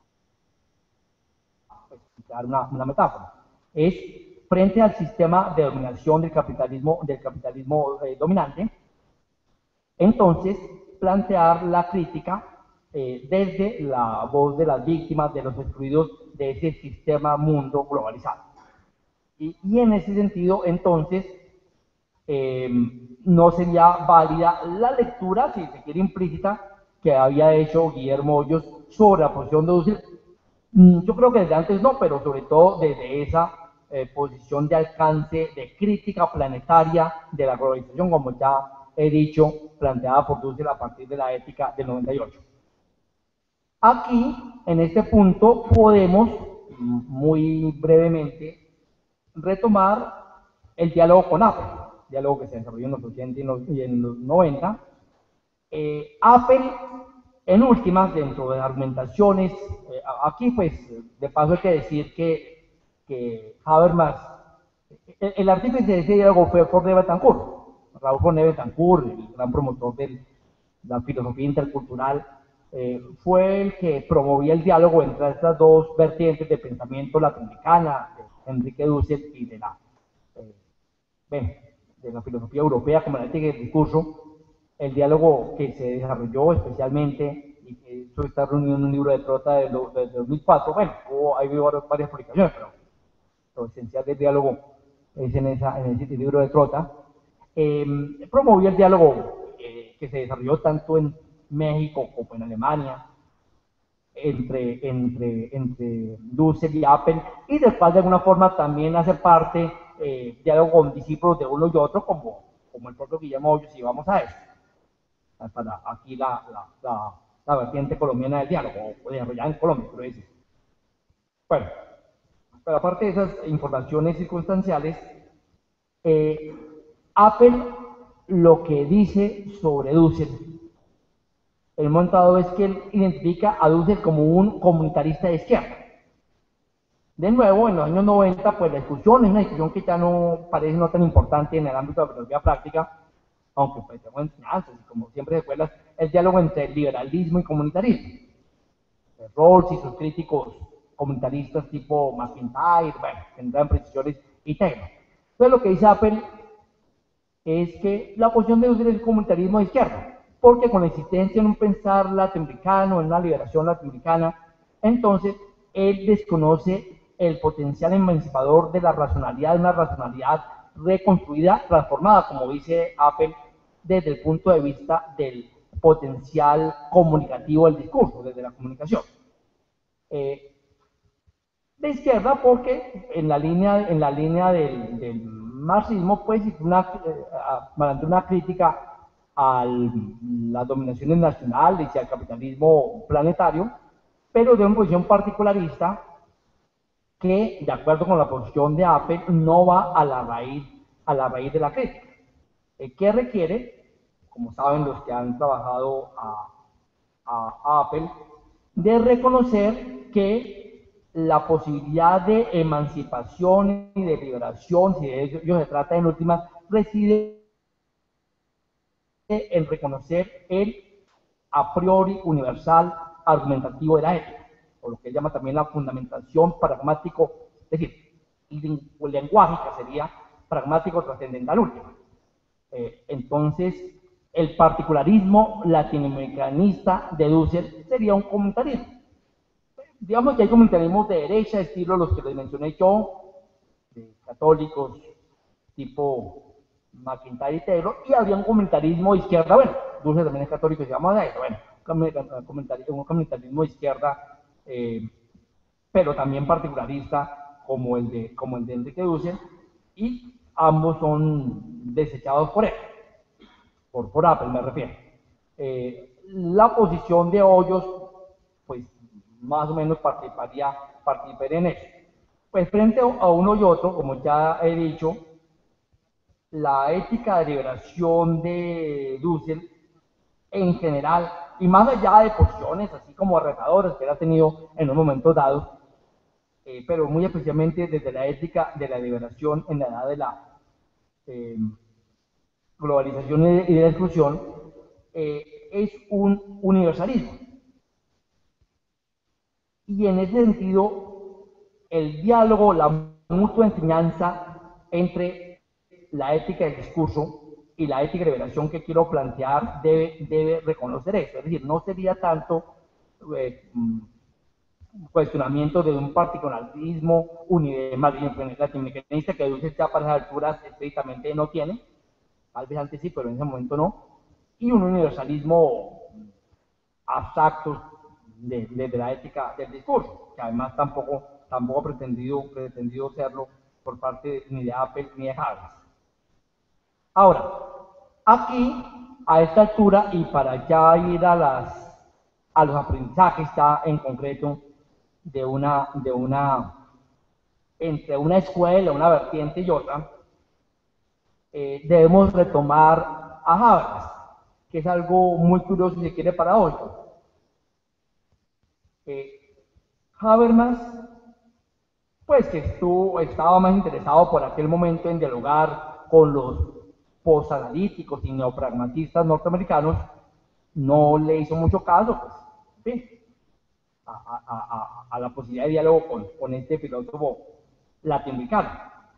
dar una metáfora. Es frente al sistema de dominación del capitalismo dominante, entonces plantear la crítica desde la voz de las víctimas, de los excluidos de ese sistema mundo globalizado. Y en ese sentido, entonces, no sería válida la lectura, si se quiere implícita, que había hecho Guillermo Hoyos sobre la posición de Dussel. Yo creo que desde antes no, pero sobre todo desde esa posición de alcance, de crítica planetaria de la globalización, como ya he dicho, planteada por Dussel a partir de la ética del 98. Aquí, en este punto, podemos muy brevemente retomar el diálogo con Apple, diálogo que se desarrolló en los 80 y en los 90. Apple, en últimas, dentro de argumentaciones, aquí pues de paso hay que decir que Habermas, el artífice de ese diálogo fue Forné Betancourt, Raúl Forné Betancourt, el gran promotor de la filosofía intercultural, fue el que promovía el diálogo entre estas dos vertientes de pensamiento latinoamericana, de Enrique Dussel y de la filosofía europea como la ética del discurso. El diálogo que se desarrolló especialmente, y que esto está reunido en un libro de Trota de 2004, bueno, hay varias publicaciones, pero lo esencial del diálogo es en ese libro de Trota, promovió el diálogo que se desarrolló tanto en México como en Alemania, entre Dussel y Apple, y después de alguna forma también hace parte diálogo con discípulos de uno y otro, como el propio Guillermo Hoyos, y vamos a eso. Para aquí la vertiente colombiana del diálogo, o desarrollada en Colombia, quiero decir. Bueno, pero aparte de esas informaciones circunstanciales, Apple lo que dice sobre Dussel, el montado es que él identifica a Dussel como un comunitarista de izquierda. De nuevo, en los años 90, pues la discusión es una discusión que ya no parece no tan importante en el ámbito de la filosofía práctica, aunque pues tengo enseñanzas, y como siempre recuerdas, el diálogo entre liberalismo y comunitarismo. Rawls y sus críticos comunitaristas tipo McIntyre, bueno, tendrán precisiones y Taylor. Entonces lo que dice Apple es que la posición de Dussel es el comunitarismo de izquierda, porque con la existencia en un pensar latinoamericano, en una liberación latinoamericana, entonces él desconoce el potencial emancipador de la racionalidad, una racionalidad reconstruida, transformada, como dice Apple, desde el punto de vista del potencial comunicativo del discurso, desde la comunicación. De izquierda porque en la línea del marxismo, pues, mediante una crítica a las dominaciones nacionales y al capitalismo planetario, pero de una posición particularista que, de acuerdo con la posición de Apple, no va a la raíz de la crítica. ¿Qué requiere? Como saben los que han trabajado a Apple, de reconocer que la posibilidad de emancipación y de liberación, si de ello se trata en últimas, reside en reconocer el a priori universal argumentativo de la ética, o lo que él llama también la fundamentación pragmático, es decir, el lenguaje que sería pragmático trascendental último. Entonces, el particularismo latinoamericanista de Dussel sería un comunitarismo. Digamos que hay comunitarismos de derecha, estilo los que les mencioné yo, de católicos tipo McIntyre y Taylor, y habría un comunitarismo de izquierda, bueno, Dussel también es católico y se llama de eso, bueno, un comunitarismo de izquierda, pero también particularista como el de Enrique Dussel, y ambos son desechados por él, por Apple me refiero. La posición de Hoyos, pues más o menos participaría en eso. Pues frente a uno y otro, como ya he dicho, la ética de liberación de Dussel en general, y más allá de posiciones así como retadoras que él ha tenido en un momento dado, pero muy especialmente desde la ética de la liberación en la edad de la globalización y de la exclusión, es un universalismo. Y en ese sentido, el diálogo, la mutua enseñanza entre la ética del discurso y la ética de liberación que quiero plantear debe reconocer eso. Es decir, no sería tanto cuestionamiento de un particularismo latinoamericanista que Dussel ya para las alturas estrictamente no tiene, tal vez antes sí, pero en ese momento no, y un universalismo abstracto de la ética del discurso, que además tampoco ha pretendido serlo por parte ni de Apple ni de Harvard. Ahora, aquí, a esta altura, y para ya ir a los aprendizajes, está en concreto entre una escuela, una vertiente y otra, debemos retomar a Habermas, que es algo muy curioso si se quiere para hoy. Habermas, pues que estaba más interesado por aquel momento en dialogar con los postanalíticos y neopragmatistas norteamericanos, no le hizo mucho caso, pues, en fin, a la posibilidad de diálogo con este filósofo latinoamericano.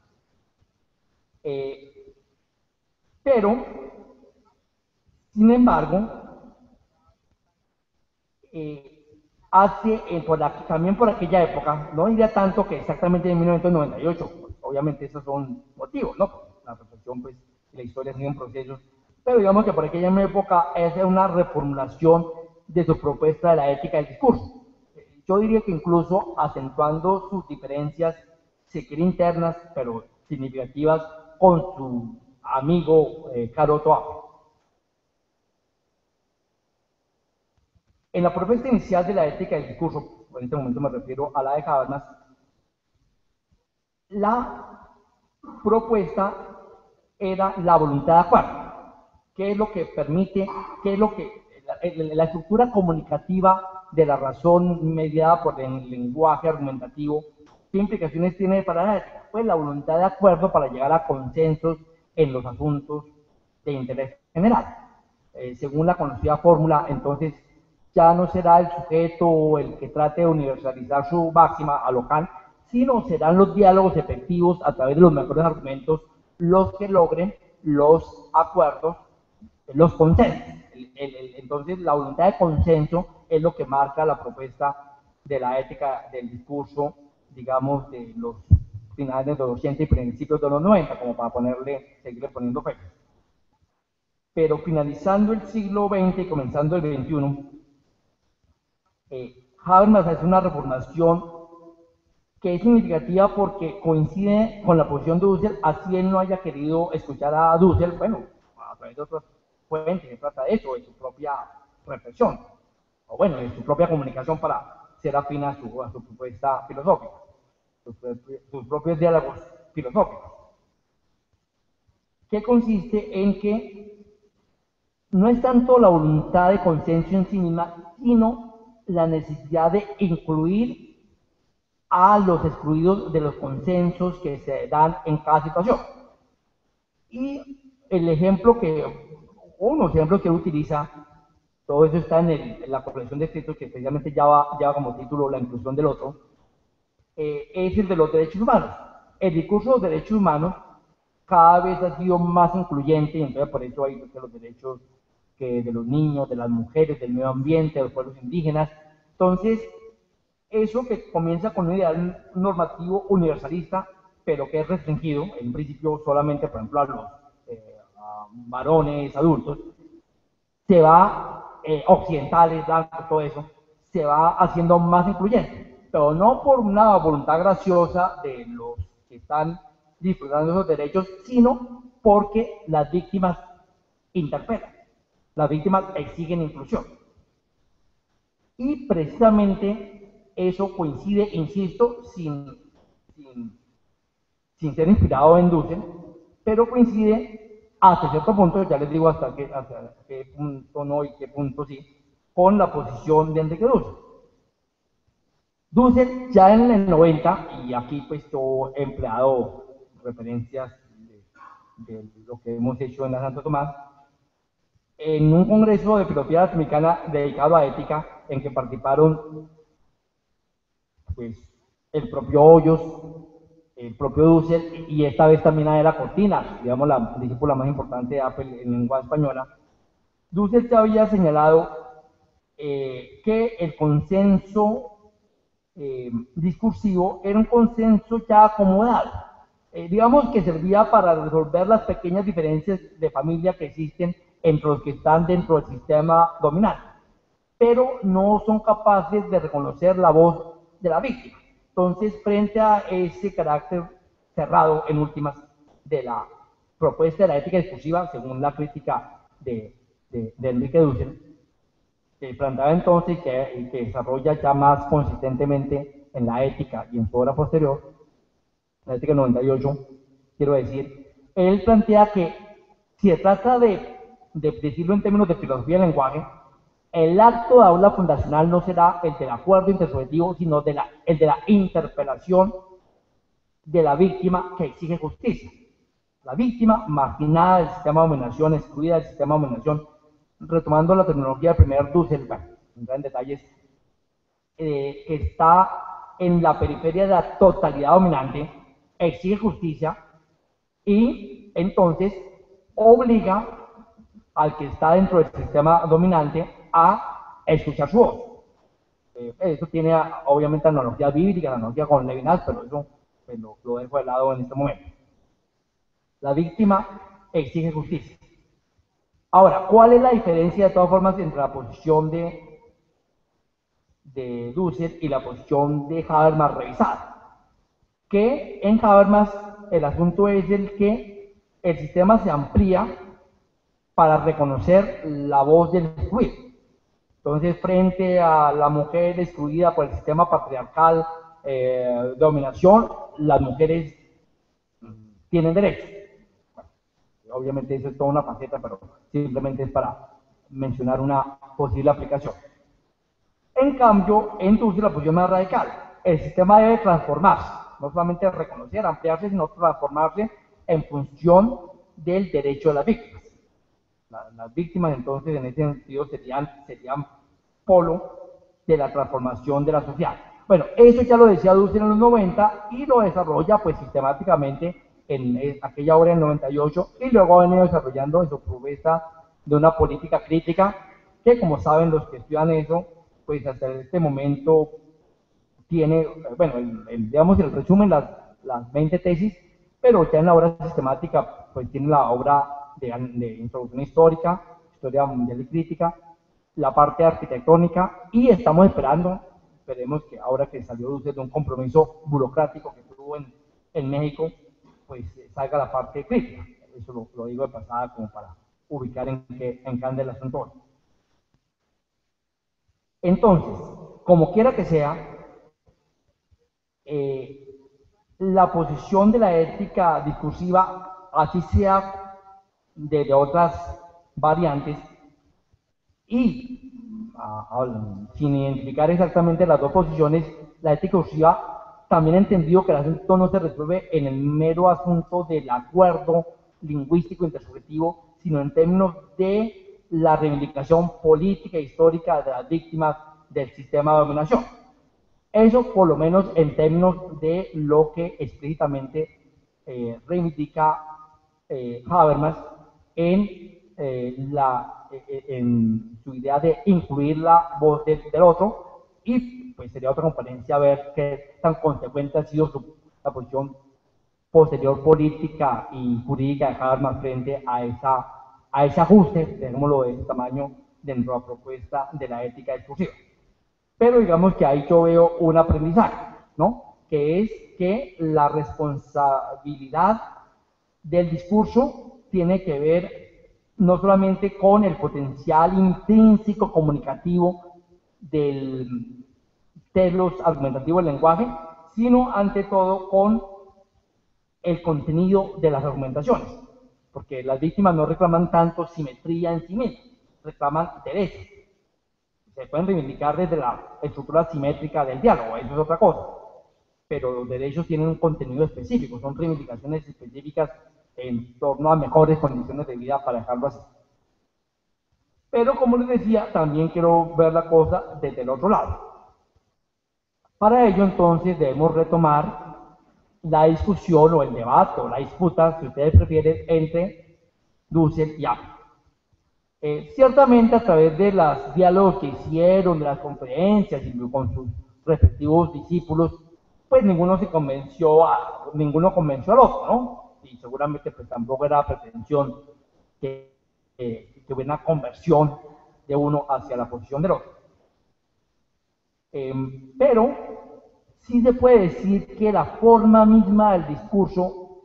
Pero, sin embargo, también por aquella época, no diría tanto que exactamente en 1998, pues, obviamente esos son motivos, ¿no? La reflexión, pues, la historia ha sido un proceso, pero digamos que por aquella época es una reformulación de su propuesta de la ética del discurso. Yo diría que incluso acentuando sus diferencias, se quiere internas, pero significativas, con su amigo Caroto Apple. En la propuesta inicial de la ética del discurso, en este momento me refiero a la de Habermas, la propuesta era la voluntad de acuerdo, que es lo que permite, que es lo que la estructura comunicativa de la razón mediada por el lenguaje argumentativo, ¿qué implicaciones tiene para la ética? Pues la voluntad de acuerdo para llegar a consensos en los asuntos de interés general. Según la conocida fórmula, entonces, ya no será el sujeto el que trate de universalizar su máxima a lo Kant, sino serán los diálogos efectivos a través de los mejores argumentos los que logren los acuerdos, los consensos. Entonces, la voluntad de consenso es lo que marca la propuesta de la ética del discurso, digamos, de los finales de los 80 y principios de los 90, como para seguirle poniendo fecha. Pero finalizando el siglo XX y comenzando el XXI, Habermas hace una reformación que es significativa porque coincide con la posición de Dussel, así él no haya querido escuchar a Dussel, bueno, a través de otras fuentes, se trata de eso, de su propia reflexión, o bueno, de su propia comunicación para ser afín a su propuesta filosófica, sus propios diálogos filosóficos, que consiste en que no es tanto la voluntad de consenso en sí misma, sino la necesidad de incluir a los excluidos de los consensos que se dan en cada situación. Y el ejemplo unos ejemplos que utiliza, todo eso está en la colección de escritos que especialmente lleva como título La inclusión del otro, es el de los derechos humanos. El discurso de los derechos humanos cada vez ha sido más incluyente, y entonces por eso hay los derechos de los niños, de las mujeres, del medio ambiente, de los pueblos indígenas. Entonces, eso que comienza con un ideal normativo universalista, pero que es restringido, en principio solamente, por ejemplo, a varones adultos, se va, occidentales, blancos, todo eso, se va haciendo más incluyente, pero no por una voluntad graciosa de los que están disfrutando de esos derechos, sino porque las víctimas interpelan, las víctimas exigen inclusión. Y precisamente eso coincide, insisto, sin ser inspirado en Dussel, pero coincide hasta cierto punto, ya les digo hasta qué punto no y qué punto sí, con la posición de Enrique Dussel. Dussel ya en el 90, y aquí pues yo he empleado referencias de lo que hemos hecho en la Santo Tomás, en un congreso de filosofía latinoamericana dedicado a ética, en que participaron pues el propio Hoyos, el propio Dussel, y esta vez también Adela Cortina, digamos la discípula más importante de Apple en lengua española. Dussel ya había señalado que el consenso discursivo era un consenso ya acomodado, digamos que servía para resolver las pequeñas diferencias de familia que existen entre los que están dentro del sistema dominante, pero no son capaces de reconocer la voz de la víctima. Entonces, frente a ese carácter cerrado, en últimas, de la propuesta de la ética discursiva, según la crítica de Enrique Dussel, planteaba entonces que desarrolla ya más consistentemente en la ética y en su obra posterior, la ética 98, quiero decir, él plantea que si se trata de decirlo en términos de filosofía del lenguaje, el acto de aula fundacional no será el del acuerdo intersubjetivo, sino el de la interpelación de la víctima que exige justicia. La víctima marginada del sistema de dominación, excluida del sistema de dominación, retomando la terminología del primer Dussel, en detalles, está en la periferia de la totalidad dominante, exige justicia y entonces obliga al que está dentro del sistema dominante a escuchar su voz. Eso tiene obviamente analogía bíblica, analogía con Levinas, pero eso pues, lo dejo de lado en este momento. La víctima exige justicia. Ahora, ¿cuál es la diferencia de todas formas entre la posición de Dussel y la posición de Habermas revisada? Que en Habermas el asunto es el que el sistema se amplía para reconocer la voz del excluido. Entonces, frente a la mujer excluida por el sistema patriarcal de dominación, las mujeres tienen derechos. Bueno, obviamente eso es toda una faceta, pero simplemente es para mencionar una posible aplicación. En cambio, en Dussel la posición más radical. El sistema debe transformarse, no solamente reconocer, ampliarse, sino transformarse en función del derecho de las víctimas. Las víctimas entonces en ese sentido serían polo de la transformación de la sociedad. Bueno, eso ya lo decía Dussel en los 90 y lo desarrolla pues sistemáticamente en aquella hora en 98 y luego ha venido desarrollando en su propuesta de una política crítica que, como saben los que estudian eso, pues hasta este momento tiene, bueno, digamos el resumen, las 20 tesis, pero ya en la obra sistemática pues tiene la obra de introducción histórica, historia mundial y crítica, la parte arquitectónica y estamos esperemos que ahora que salió Dussel de un compromiso burocrático que tuvo en México, pues salga la parte crítica. Eso lo digo de pasada como para ubicar en qué anda el asunto hoy. Entonces, como quiera que sea, la posición de la ética discursiva, así sea de otras variantes, y sin identificar exactamente las dos posiciones, la ética discursiva también ha entendido que el asunto no se resuelve en el mero asunto del acuerdo lingüístico intersubjetivo, sino en términos de la reivindicación política e histórica de las víctimas del sistema de dominación. Eso por lo menos en términos de lo que explícitamente reivindica Habermas en su idea de incluir la voz del otro, y pues sería otra conferencia ver qué tan consecuente ha sido la posición posterior política y jurídica de Habermas frente a ese ajuste, digámoslo de ese tamaño, dentro de la propuesta de la ética discursiva. Pero digamos que ahí yo veo un aprendizaje, ¿no? Que es que la responsabilidad del discurso tiene que ver no solamente con el potencial intrínseco comunicativo del telos argumentativo del lenguaje, sino ante todo con el contenido de las argumentaciones, porque las víctimas no reclaman tanto simetría en sí mismas, reclaman derechos. Se pueden reivindicar desde la estructura simétrica del diálogo, eso es otra cosa, pero los derechos tienen un contenido específico, son reivindicaciones específicas en torno a mejores condiciones de vida, para dejarlo así. Pero como les decía, también quiero ver la cosa desde el otro lado. Para ello, entonces, debemos retomar la discusión o el debate o la disputa, si ustedes prefieren, entre Dussel y Apel. Ciertamente a través de los diálogos que hicieron, de las conferencias y con sus respectivos discípulos, pues ninguno convenció al otro, ¿no? Y seguramente pues tampoco era pretensión que hubiera una conversión de uno hacia la posición del otro. Pero sí se puede decir que la forma misma del discurso,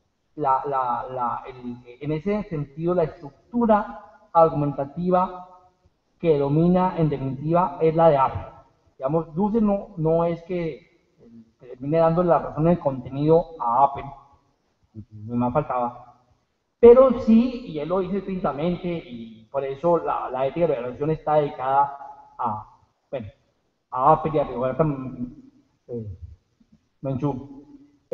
en ese sentido, la estructura argumentativa que domina en definitiva es la de Apel. Digamos, Dussel no es que termine dando la razón en el contenido a Apel, ni más faltaba, pero sí, y él lo dice explícitamente, y por eso la ética de la relación está dedicada a Apel y a Rigoberta Menchú.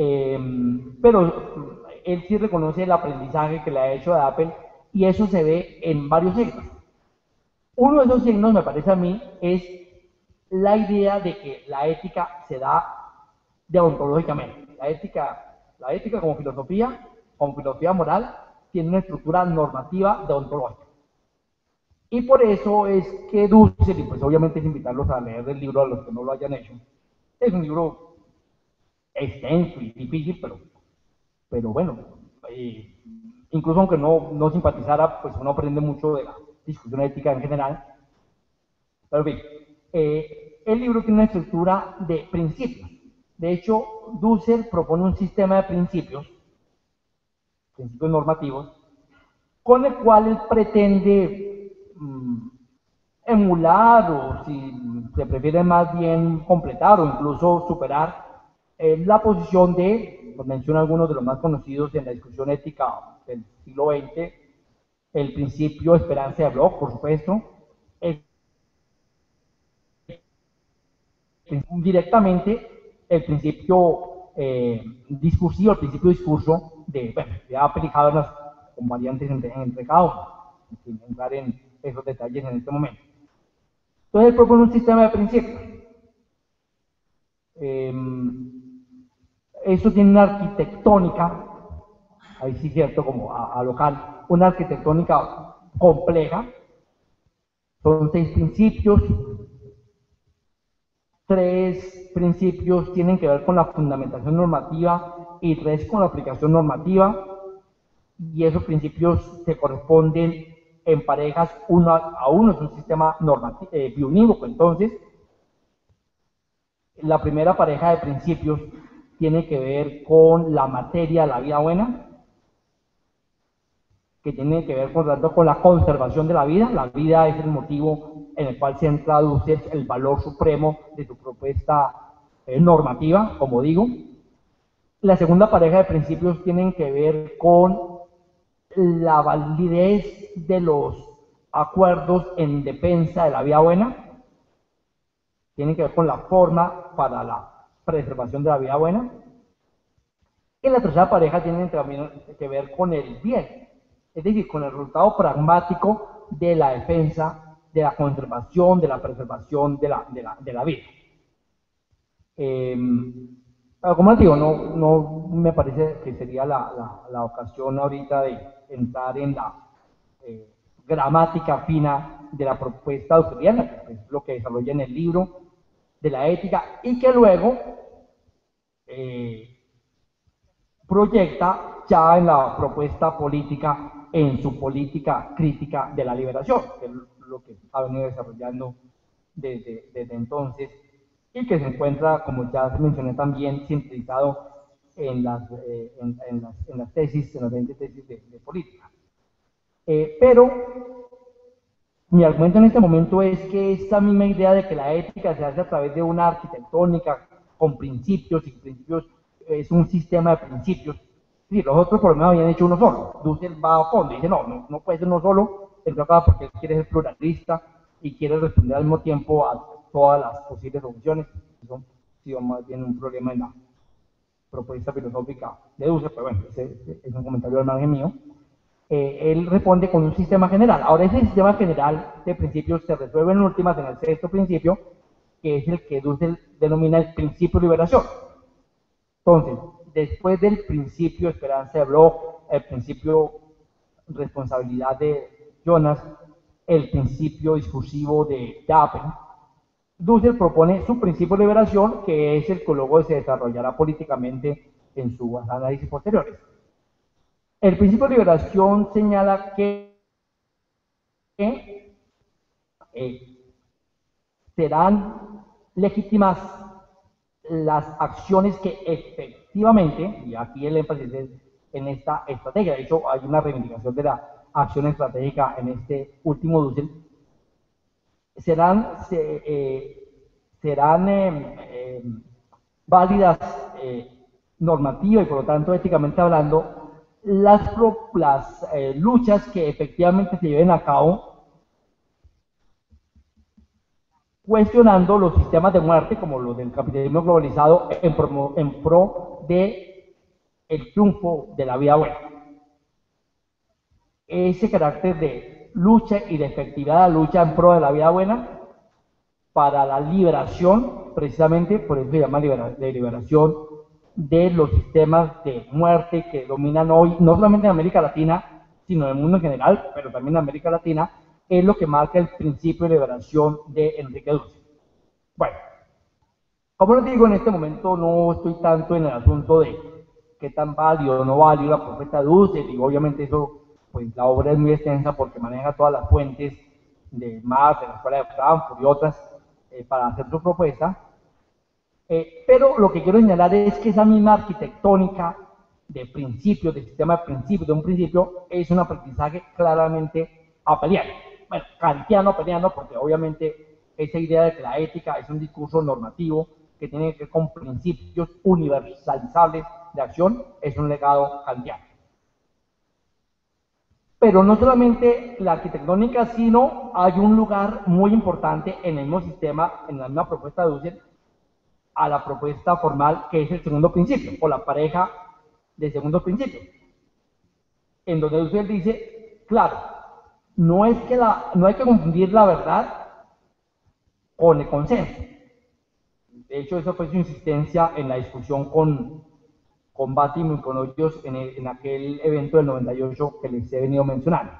Pero él sí reconoce el aprendizaje que le ha hecho de Apel, y eso se ve en varios signos. Uno de esos signos, me parece a mí, es la idea de que la ética se da deontológicamente. La ética como filosofía moral, tiene una estructura normativa deontológica. Y por eso es que Dussel, y pues obviamente es invitarlos a leer el libro a los que no lo hayan hecho, es un libro extenso y difícil, pero bueno, incluso aunque no simpatizara, pues uno aprende mucho de la discusión ética en general. Pero bien, el libro tiene una estructura de principios. De hecho, Dussel propone un sistema de principios normativos, con el cual él pretende emular, o si se prefiere más bien completar o incluso superar la posición de, pues menciona algunos de los más conocidos en la discusión ética del siglo XX, el principio esperanza de Bloch, por supuesto, directamente el principio discursivo, el principio discurso de Apel y Habermas, con variantes entre cada uno, sin entrar en esos detalles en este momento. Entonces él propone un sistema de principios. Eso tiene una arquitectónica, ahí sí cierto, como a local, una arquitectónica compleja. Son 6 principios. 3 principios tienen que ver con la fundamentación normativa y 3 con la aplicación normativa. Y esos principios se corresponden en parejas uno a uno, es un sistema normativo, biunívoco. Entonces, la primera pareja de principios tiene que ver con la materia de la vida buena, que tiene que ver, por tanto, con la conservación de la vida. La vida es el motivo en el cual se traduce el valor supremo de tu propuesta normativa, como digo. La segunda pareja de principios tienen que ver con la validez de los acuerdos en defensa de la vida buena. Tienen que ver con la forma para la preservación de la vida buena. Y la tercera pareja tiene también que ver con el bien, es decir, con el resultado pragmático de la defensa, de la conservación, de la preservación de la vida. Como les digo, no me parece que sería la ocasión ahorita de entrar en la gramática fina de la propuesta auxiliar, que es lo que desarrolla en el libro de la ética y que luego proyecta ya en la propuesta política, en su política crítica de la liberación, que es lo que ha venido desarrollando desde entonces y que se encuentra, como ya se mencioné también, sintetizado en las tesis, en las 20 tesis de política. Pero mi argumento en este momento es que esta misma idea de que la ética se hace a través de una arquitectónica con principios y principios es un sistema de principios. Sí, los otros por lo menos habían hecho uno solo. Dussel va a fondo y dice, no puede ser uno solo, porque él quiere ser pluralista y quiere responder al mismo tiempo a todas las posibles soluciones. Eso ha sido más bien un problema en la propuesta filosófica de Dussel, pero bueno, ese es un comentario al margen mío. Él responde con un sistema general. Ahora, ese sistema general de principios se resuelve en últimas en el sexto principio, que es el que Dussel denomina el principio de liberación. Entonces, después del principio esperanza de Bloch, el principio responsabilidad de Jonas, el principio discursivo de Japen, Dussel propone su principio de liberación, que es el que luego se desarrollará políticamente en sus análisis posteriores. El principio de liberación señala que serán legítimas las acciones que efectivamente, y aquí el énfasis es en esta estrategia, de hecho hay una reivindicación de la acción estratégica en este último Dussel, serán válidas normativa y por lo tanto éticamente hablando las luchas que efectivamente se lleven a cabo cuestionando los sistemas de muerte como los del capitalismo globalizado en pro de el triunfo de la vida buena. Ese carácter de lucha y de efectividad de la lucha en pro de la vida buena para la liberación, precisamente por eso se llama liberación de los sistemas de muerte que dominan hoy, no solamente en América Latina, sino en el mundo en general, pero también en América Latina, es lo que marca el principio de liberación de Enrique Dussel. Bueno, como les digo, en este momento no estoy tanto en el asunto de qué tan válido o no válido la propuesta de Dussel, y obviamente eso, pues la obra es muy extensa porque maneja todas las fuentes de Marx, de la Escuela de Frankfurt y otras para hacer su propuesta. Pero lo que quiero señalar es que esa misma arquitectónica de principios, de sistema de principios, de un principio, es un aprendizaje claramente apeliano. Bueno, kantiano apeliano, porque obviamente esa idea de que la ética es un discurso normativo que tiene que ver con principios universalizables de acción, es un legado kantiano. Pero no solamente la arquitectónica, sino hay un lugar muy importante en el mismo sistema, en la misma propuesta de Dussel, a la propuesta formal, que es el segundo principio, o la pareja de segundo principio, en donde Dussel dice, claro, no hay que confundir la verdad con el consenso. De hecho, esa fue su insistencia en la discusión con Bátimo y con Hoyos en aquel evento del 98 que les he venido mencionando.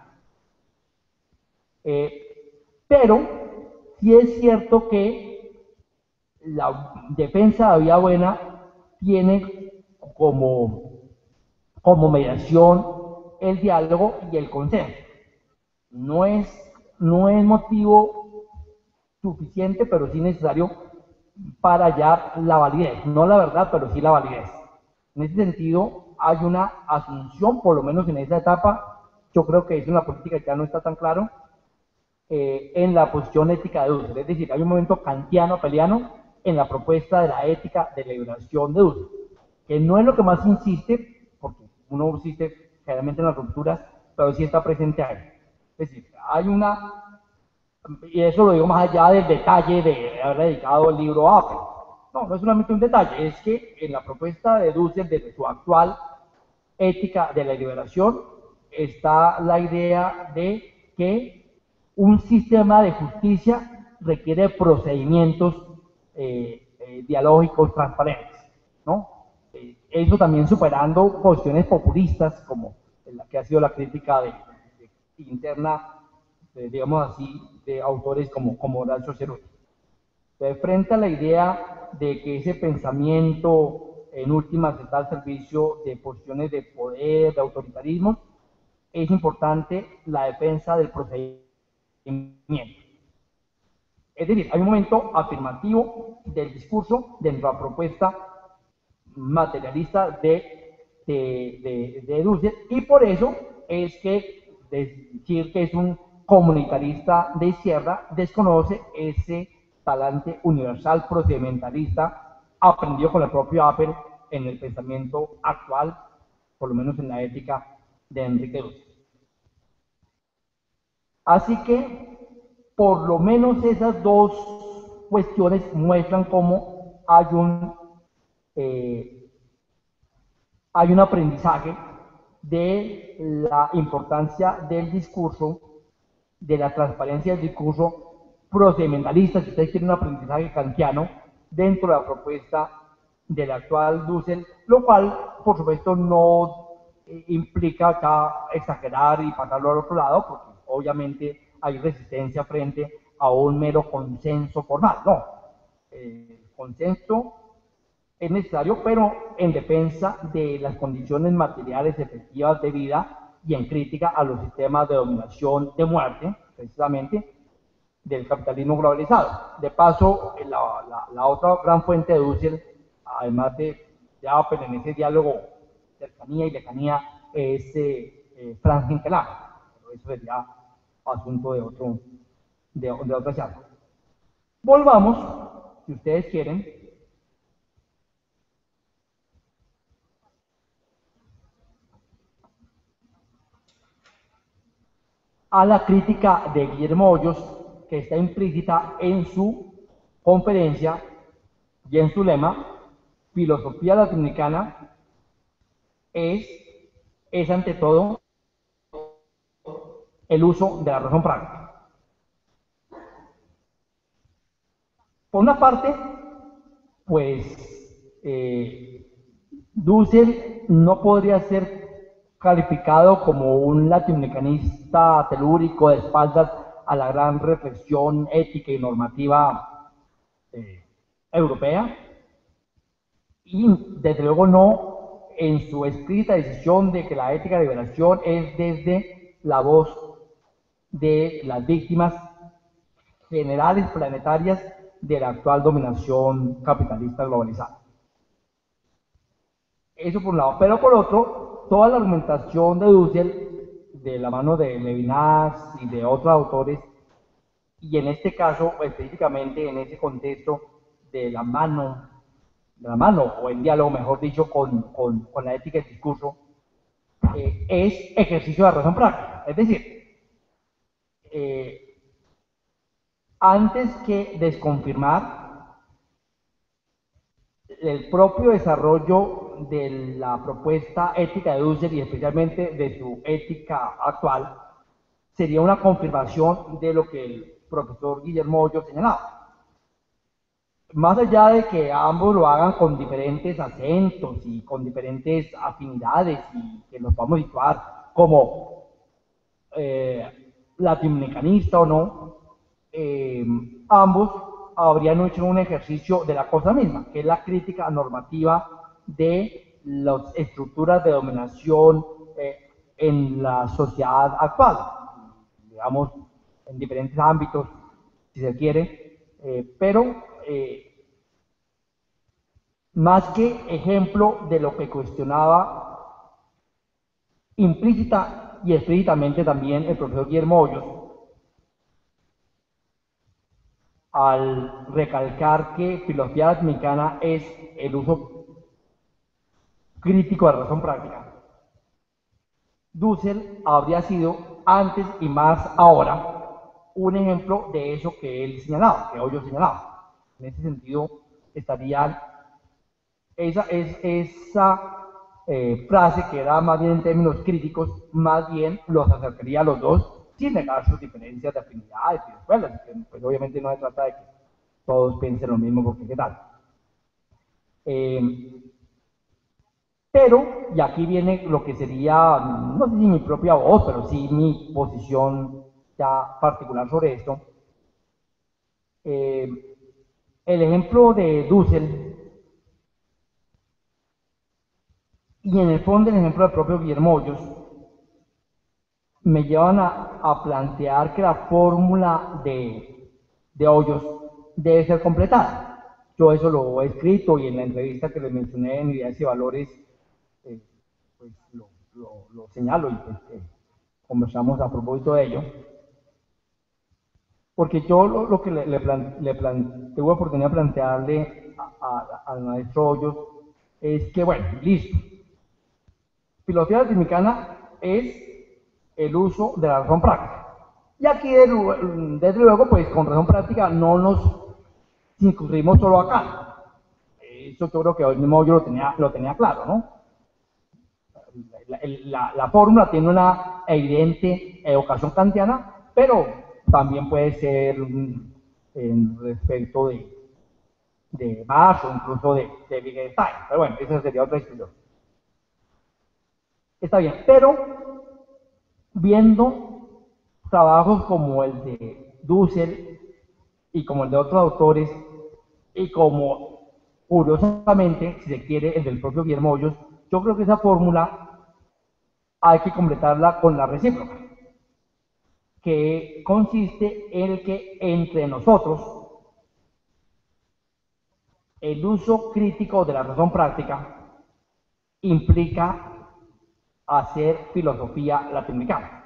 Pero sí es cierto que la defensa de vía buena tiene como mediación el diálogo y el consenso. No es motivo suficiente, pero sí necesario para hallar la validez. No la verdad, pero sí la validez. En ese sentido, hay una asunción, por lo menos en esa etapa, yo creo que eso en la política ya no está tan claro, en la posición ética de Husserl. Es decir, hay un momento kantiano-peliano en la propuesta de la ética de liberación de Husserl, que no es lo que más insiste, porque uno insiste generalmente en las rupturas, pero sí está presente ahí. Es decir, hay una, y eso lo digo más allá del detalle de haber dedicado el libro a Apple. No es solamente un detalle, es que en la propuesta de Husserl, de su actual ética de la liberación, está la idea de que un sistema de justicia requiere procedimientos dialógicos transparentes, ¿no? Eso también superando cuestiones populistas, como la que ha sido la crítica interna, digamos así, de autores como Horacio Cerutti. Frente a la idea de que ese pensamiento en últimas está al servicio de posiciones de poder, de autoritarismo, es importante la defensa del procedimiento. Es decir, hay un momento afirmativo del discurso de la propuesta materialista de Husserl, y por eso es que decir que es un comunitarista de izquierda desconoce ese talante universal procedimentalista aprendido con el propio Apple en el pensamiento actual, por lo menos en la ética de Enrique Husserl. Así que, por lo menos esas dos cuestiones muestran cómo hay un aprendizaje de la importancia del discurso, de la transparencia del discurso procedimentalista, si ustedes quieren un aprendizaje kantiano, dentro de la propuesta del actual Husserl, lo cual, por supuesto, no implica acá exagerar y pasarlo al otro lado, porque obviamente hay resistencia frente a un mero consenso formal. No, consenso es necesario, pero en defensa de las condiciones materiales efectivas de vida y en crítica a los sistemas de dominación de muerte, precisamente, del capitalismo globalizado. De paso, la otra gran fuente de Husserl, además de Apple en ese diálogo cercanía y lejanía, es Franz Hinkelammer. Pero eso sería asunto de otra charla. Volvamos, si ustedes quieren, a la crítica de Guillermo Hoyos, que está implícita en su conferencia y en su lema: filosofía latinoamericana es ante todo el uso de la razón práctica. Por una parte, pues Husserl no podría ser calificado como un latinoamericanista telúrico de espaldas a la gran reflexión ética y normativa europea, y desde luego no en su explícita decisión de que la ética de liberación es desde la voz de las víctimas generales planetarias de la actual dominación capitalista globalizada. Eso por un lado, pero por otro, toda la argumentación de Husserl, de la mano de Levinas y de otros autores, y en este caso específicamente en ese contexto de la mano o en diálogo, mejor dicho, con la ética del discurso, es ejercicio de razón práctica. Es decir, antes que desconfirmar el propio desarrollo de la propuesta ética de Husserl y especialmente de su ética actual, sería una confirmación de lo que el profesor Guillermo Hoyos señalaba. más allá de que ambos lo hagan con diferentes acentos y con diferentes afinidades y que los podamos situar como latinoamericanista o no, ambos habrían hecho un ejercicio de la cosa misma, que es la crítica normativa de las estructuras de dominación en la sociedad actual, digamos, en diferentes ámbitos, si se quiere, pero más que ejemplo de lo que cuestionaba implícita y explícitamente también el profesor Guillermo Hoyos, al recalcar que filosofía latinoamericana es el uso crítico de la razón práctica. Dussel habría sido antes y más ahora un ejemplo de eso que él señalaba, que Hoyos señalaba. En ese sentido estaría esa frase que era más bien en términos críticos, más bien los acercaría a los dos sin negar sus diferencias de afinidades y de escuelas, que pues obviamente no se trata de que todos piensen lo mismo porque qué tal. Pero, y aquí viene lo que sería, no sé si mi propia voz, pero sí mi posición ya particular sobre esto. El ejemplo de Dussel y en el fondo el ejemplo del propio Guillermo Hoyos me llevan a plantear que la fórmula de Hoyos debe ser completada. Yo eso lo he escrito y en la entrevista que les mencioné en Ideas y Valores, pues lo señalo y pues, conversamos a propósito de ello. Porque yo lo que tuve oportunidad de plantearle al maestro Hoyos es que, bueno, listo. Filosofía latinoamericana es el uso de la razón práctica. Y aquí, desde luego, pues con razón práctica no nos incurrimos solo acá. Eso yo creo que hoy mismo yo lo tenía claro, ¿no? La fórmula tiene una evidente evocación kantiana, pero también puede ser en respecto de Marx o incluso de Wittgenstein. Pero bueno, esa sería otra discusión. Está bien, pero viendo trabajos como el de Dussel y como el de otros autores, y como curiosamente, si se quiere, el del propio Guillermo Hoyos, yo creo que esa fórmula hay que completarla con la recíproca, que consiste en que entre nosotros el uso crítico de la razón práctica implica hacer filosofía latinoamericana.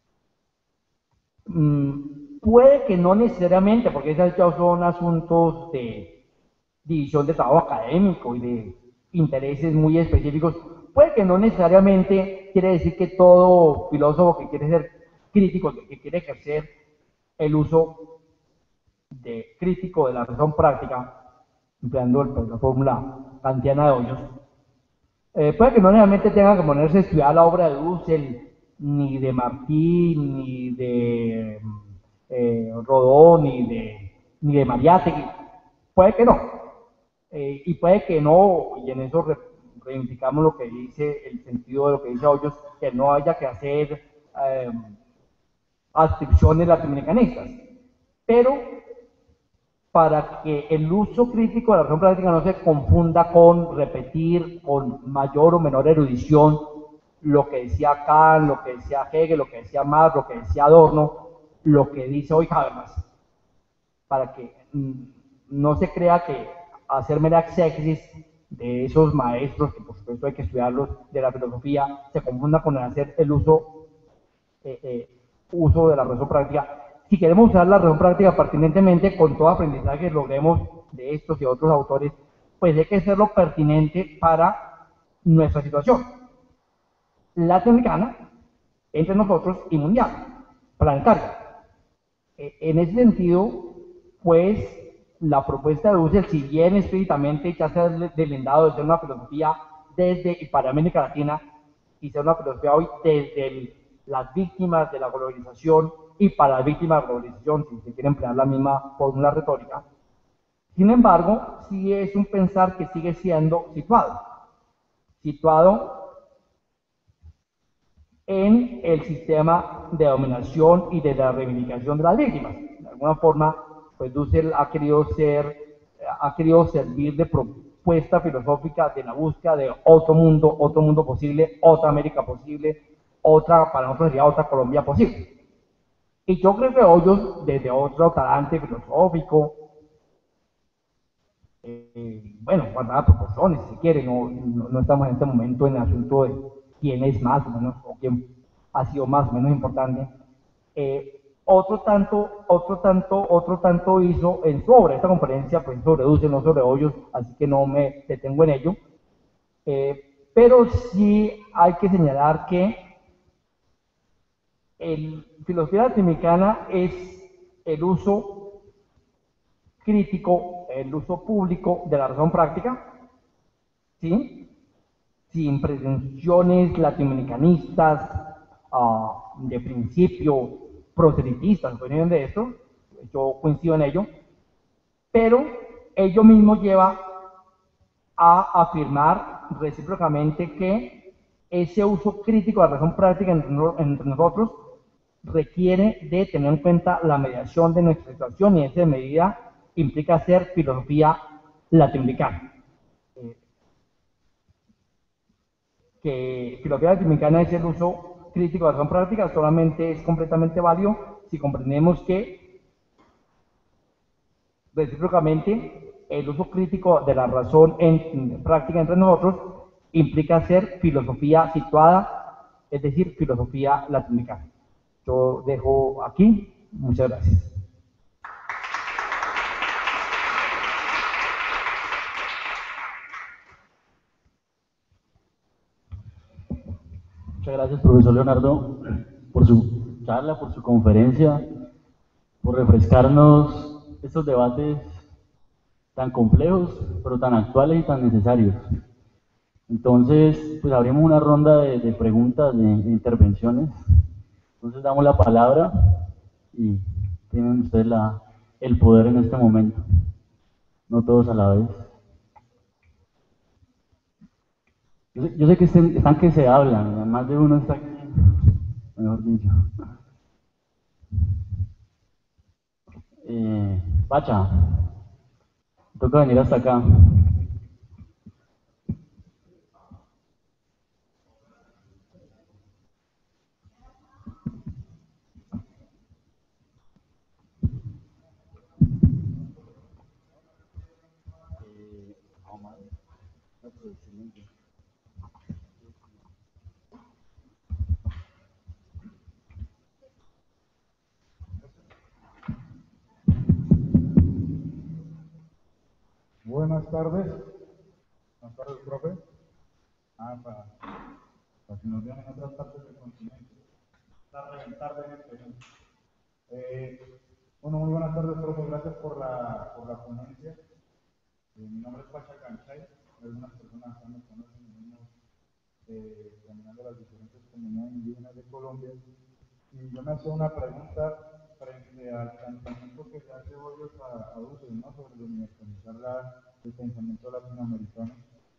Puede que no necesariamente, porque esos ya son asuntos de división de trabajo académico y de intereses muy específicos, puede que no necesariamente quiere decir que todo filósofo que quiere ser crítico, que quiere ejercer el uso crítico de la razón práctica, empleando la fórmula kantiana de Hoyos, puede que no necesariamente tenga que ponerse a estudiar la obra de Dussel, ni de Martí, ni de Rodó, ni de Mariátegui. Puede que no. Y puede que no, y en eso reivindicamos lo que dice, el sentido de lo que dice Hoyos, que no haya que hacer adscripciones latinoamericanistas. Pero para que el uso crítico de la razón práctica no se confunda con repetir con mayor o menor erudición lo que decía Kant, lo que decía Hegel, lo que decía Marx, lo que decía Adorno, lo que dice hoy Habermas, para que no se crea que hacer mera exégesis de esos maestros, que por supuesto hay que estudiarlos, de la filosofía, se confunda con hacer el uso de la razón práctica. Si queremos usar la razón práctica pertinentemente, con todo aprendizaje que logremos de estos y otros autores, pues hay que hacerlo pertinente para nuestra situación latinoamericana, entre nosotros y mundial, planetaria. En ese sentido, pues la propuesta de Dussel, si bien espíritamente ya se ha deslindado de ser una filosofía desde y para América Latina, y ser una filosofía hoy desde las víctimas de la globalización y para las víctimas de la globalización, si se quiere emplear la misma fórmula retórica, Sin embargo, sí es un pensar que sigue siendo situado en el sistema de dominación y de la reivindicación de las víctimas. De alguna forma, pues Dussel ha querido servir de propuesta filosófica de la búsqueda de otro mundo posible, otra América posible, otra, para nosotros sería otra Colombia posible. Y yo creo que Hoyos, desde otro talante filosófico, bueno, guardar proporciones, si quiere, no estamos en este momento en el asunto de quién es más o menos, o quién ha sido más o menos importante. Otro tanto hizo en su obra. Esta conferencia pues sobre Dussel, no sobre Hoyos, así que no me detengo en ello. Pero sí hay que señalar que el filosofía latinoamericana es el uso crítico, el uso público de la razón práctica, ¿sí? Sin pretensiones latinoamericanistas, de principio proselitistas, ¿pueden de esto? Yo coincido en ello, pero ello mismo lleva a afirmar recíprocamente que ese uso crítico de la razón práctica entre nosotros requiere de tener en cuenta la mediación de nuestra situación y en esa medida implica hacer filosofía latinoamericana. Que filosofía latinoamericana es el uso crítico de la razón práctica, solamente es completamente válido si comprendemos que recíprocamente el uso crítico de la razón en práctica entre nosotros implica ser filosofía situada, es decir, filosofía latinoamericana. Yo dejo aquí. Muchas gracias. Muchas gracias, profesor Leonardo, por su charla, por su conferencia, por refrescarnos estos debates tan complejos, pero tan actuales y tan necesarios. Entonces, pues abrimos una ronda de preguntas, de intervenciones. Entonces damos la palabra y tienen ustedes el poder en este momento. No todos a la vez. Yo sé que están que se hablan, más de uno está aquí, mejor dicho. Pacha, toca venir hasta acá. Buenas tardes. Buenas tardes, profe. Para que nos vean en otras partes del continente. Para reventar de experiencia. Bueno, muy buenas tardes, profe. Gracias por la ponencia. Mi nombre es Pacha Ganchay. Algunas personas acá me conocen. Venimos caminando las diferentes comunidades indígenas de Colombia. Y yo me hacía una pregunta frente al planteamiento que se hace hoy a Dussel, ¿no? Sobre universalizar el pensamiento latinoamericano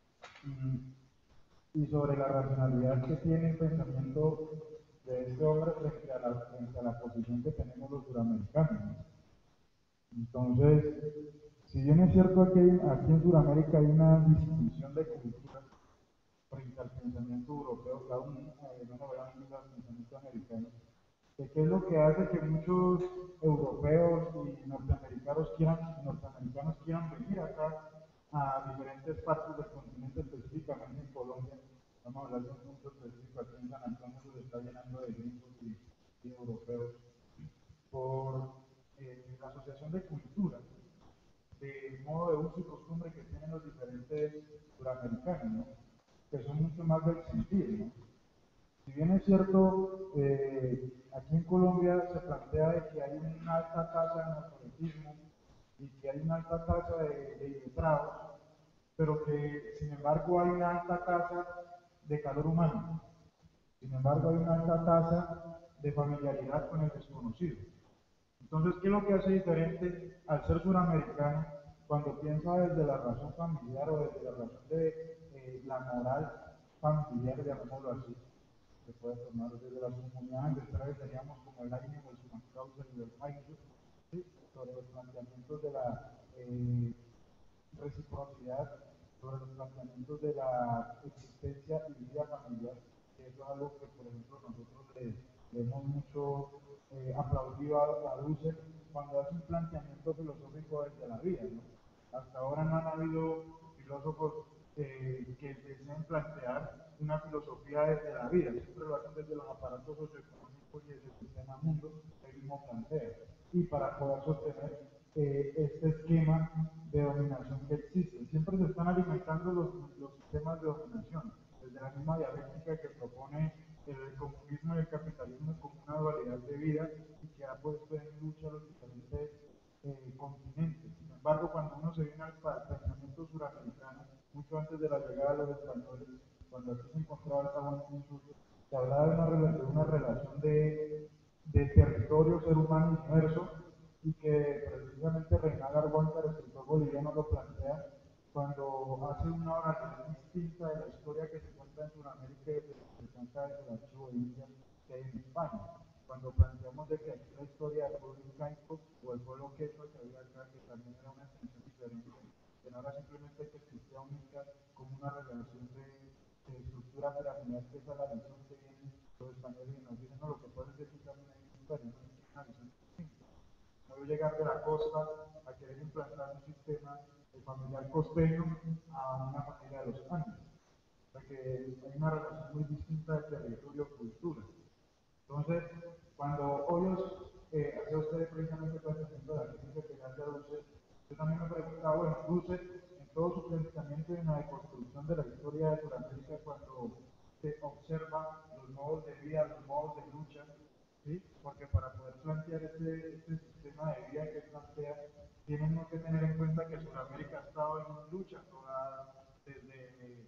y sobre la racionalidad que tiene el pensamiento de este hombre frente a la posición que tenemos los suramericanos, ¿no? Entonces, si bien es cierto que aquí en Sudamérica hay una distinción de culturas frente al pensamiento europeo, cada uno al pensamiento americano, ¿qué es lo que hace que muchos europeos y norteamericanos quieran venir acá a diferentes partes del continente, específicamente en Colombia? Vamos a hablar de un punto específico, aquí en San Antonio se está llenando de gringos y europeos por la asociación de culturas, de modo de uso y costumbre que tienen los diferentes suramericanos, ¿no? Que son mucho más del sentir, ¿no? Si bien es cierto, aquí en Colombia se plantea de que hay una alta tasa de analfabetismo y que hay una alta tasa de iletrados, pero que sin embargo hay una alta tasa de calor humano, sin embargo hay una alta tasa de familiaridad con el desconocido. Entonces, ¿qué es lo que hace diferente al ser suramericano cuando piensa desde la razón familiar o desde la razón de la moral familiar, llamémoslo así, se puede tomar desde las comunidades ancestrales, teníamos como el año del Sumancausa y del Maizu, ¿sí? Sobre los planteamientos de la reciprocidad, sobre los planteamientos de la existencia y vida familiar, que eso es algo que, por ejemplo, nosotros le hemos mucho aplaudido a Dussel cuando hace un planteamiento filosófico desde la vida, ¿no? Hasta ahora no han habido filósofos que deseen plantear una filosofía desde la vida, siempre lo hacen desde los aparatos socioeconómicos y desde el sistema mundo que él mismo plantea. Y para poder sostener este esquema de dominación que existe. Siempre se están alimentando los sistemas de dominación, desde la misma dialéctica que propone el comunismo y el capitalismo como una dualidad de vida y que ha puesto en lucha los diferentes continentes. Sin embargo, cuando uno se viene al pensamiento suramericano, mucho antes de la llegada de los españoles, cuando aquí se encontraba el Tahuantinsuyo Sur, se hablaba de una relación de territorio, ser humano y universo, y que precisamente Reinaldo Argüentar, el escritor boliviano, lo plantea cuando hace una oración distinta de la historia que se cuenta en Sudamérica y que se cuenta desde el archivo de Indias que hay en España. Cuando planteamos de que aquí la historia del pueblo incaico o el pueblo quechua que había acá, que también era una extensión diferente, que no era simplemente que existía un Inca como una relación de estructura piramidal, que esa es la visión que vienen los españoles y nos dicen, no, lo que pasa es que aquí también hay una historia, no es una visión distinta. No llegar de la costa a querer implantar un sistema familiar costeño a una familia de los Andes, porque hay una relación muy distinta de territorio-cultura. Entonces, cuando Hoyos hace usted precisamente el planteamiento de la crítica que hace a Dussel, yo también me preguntaba, bueno, Dussel, en todo su planteamiento y en la deconstrucción de la historia de Sudamérica, cuando se observa los modos de vida, los modos de lucha, ¿sí? Porque para poder plantear este sistema de vida que plantea, tienen que tener en cuenta que Sudamérica ha estado en lucha desde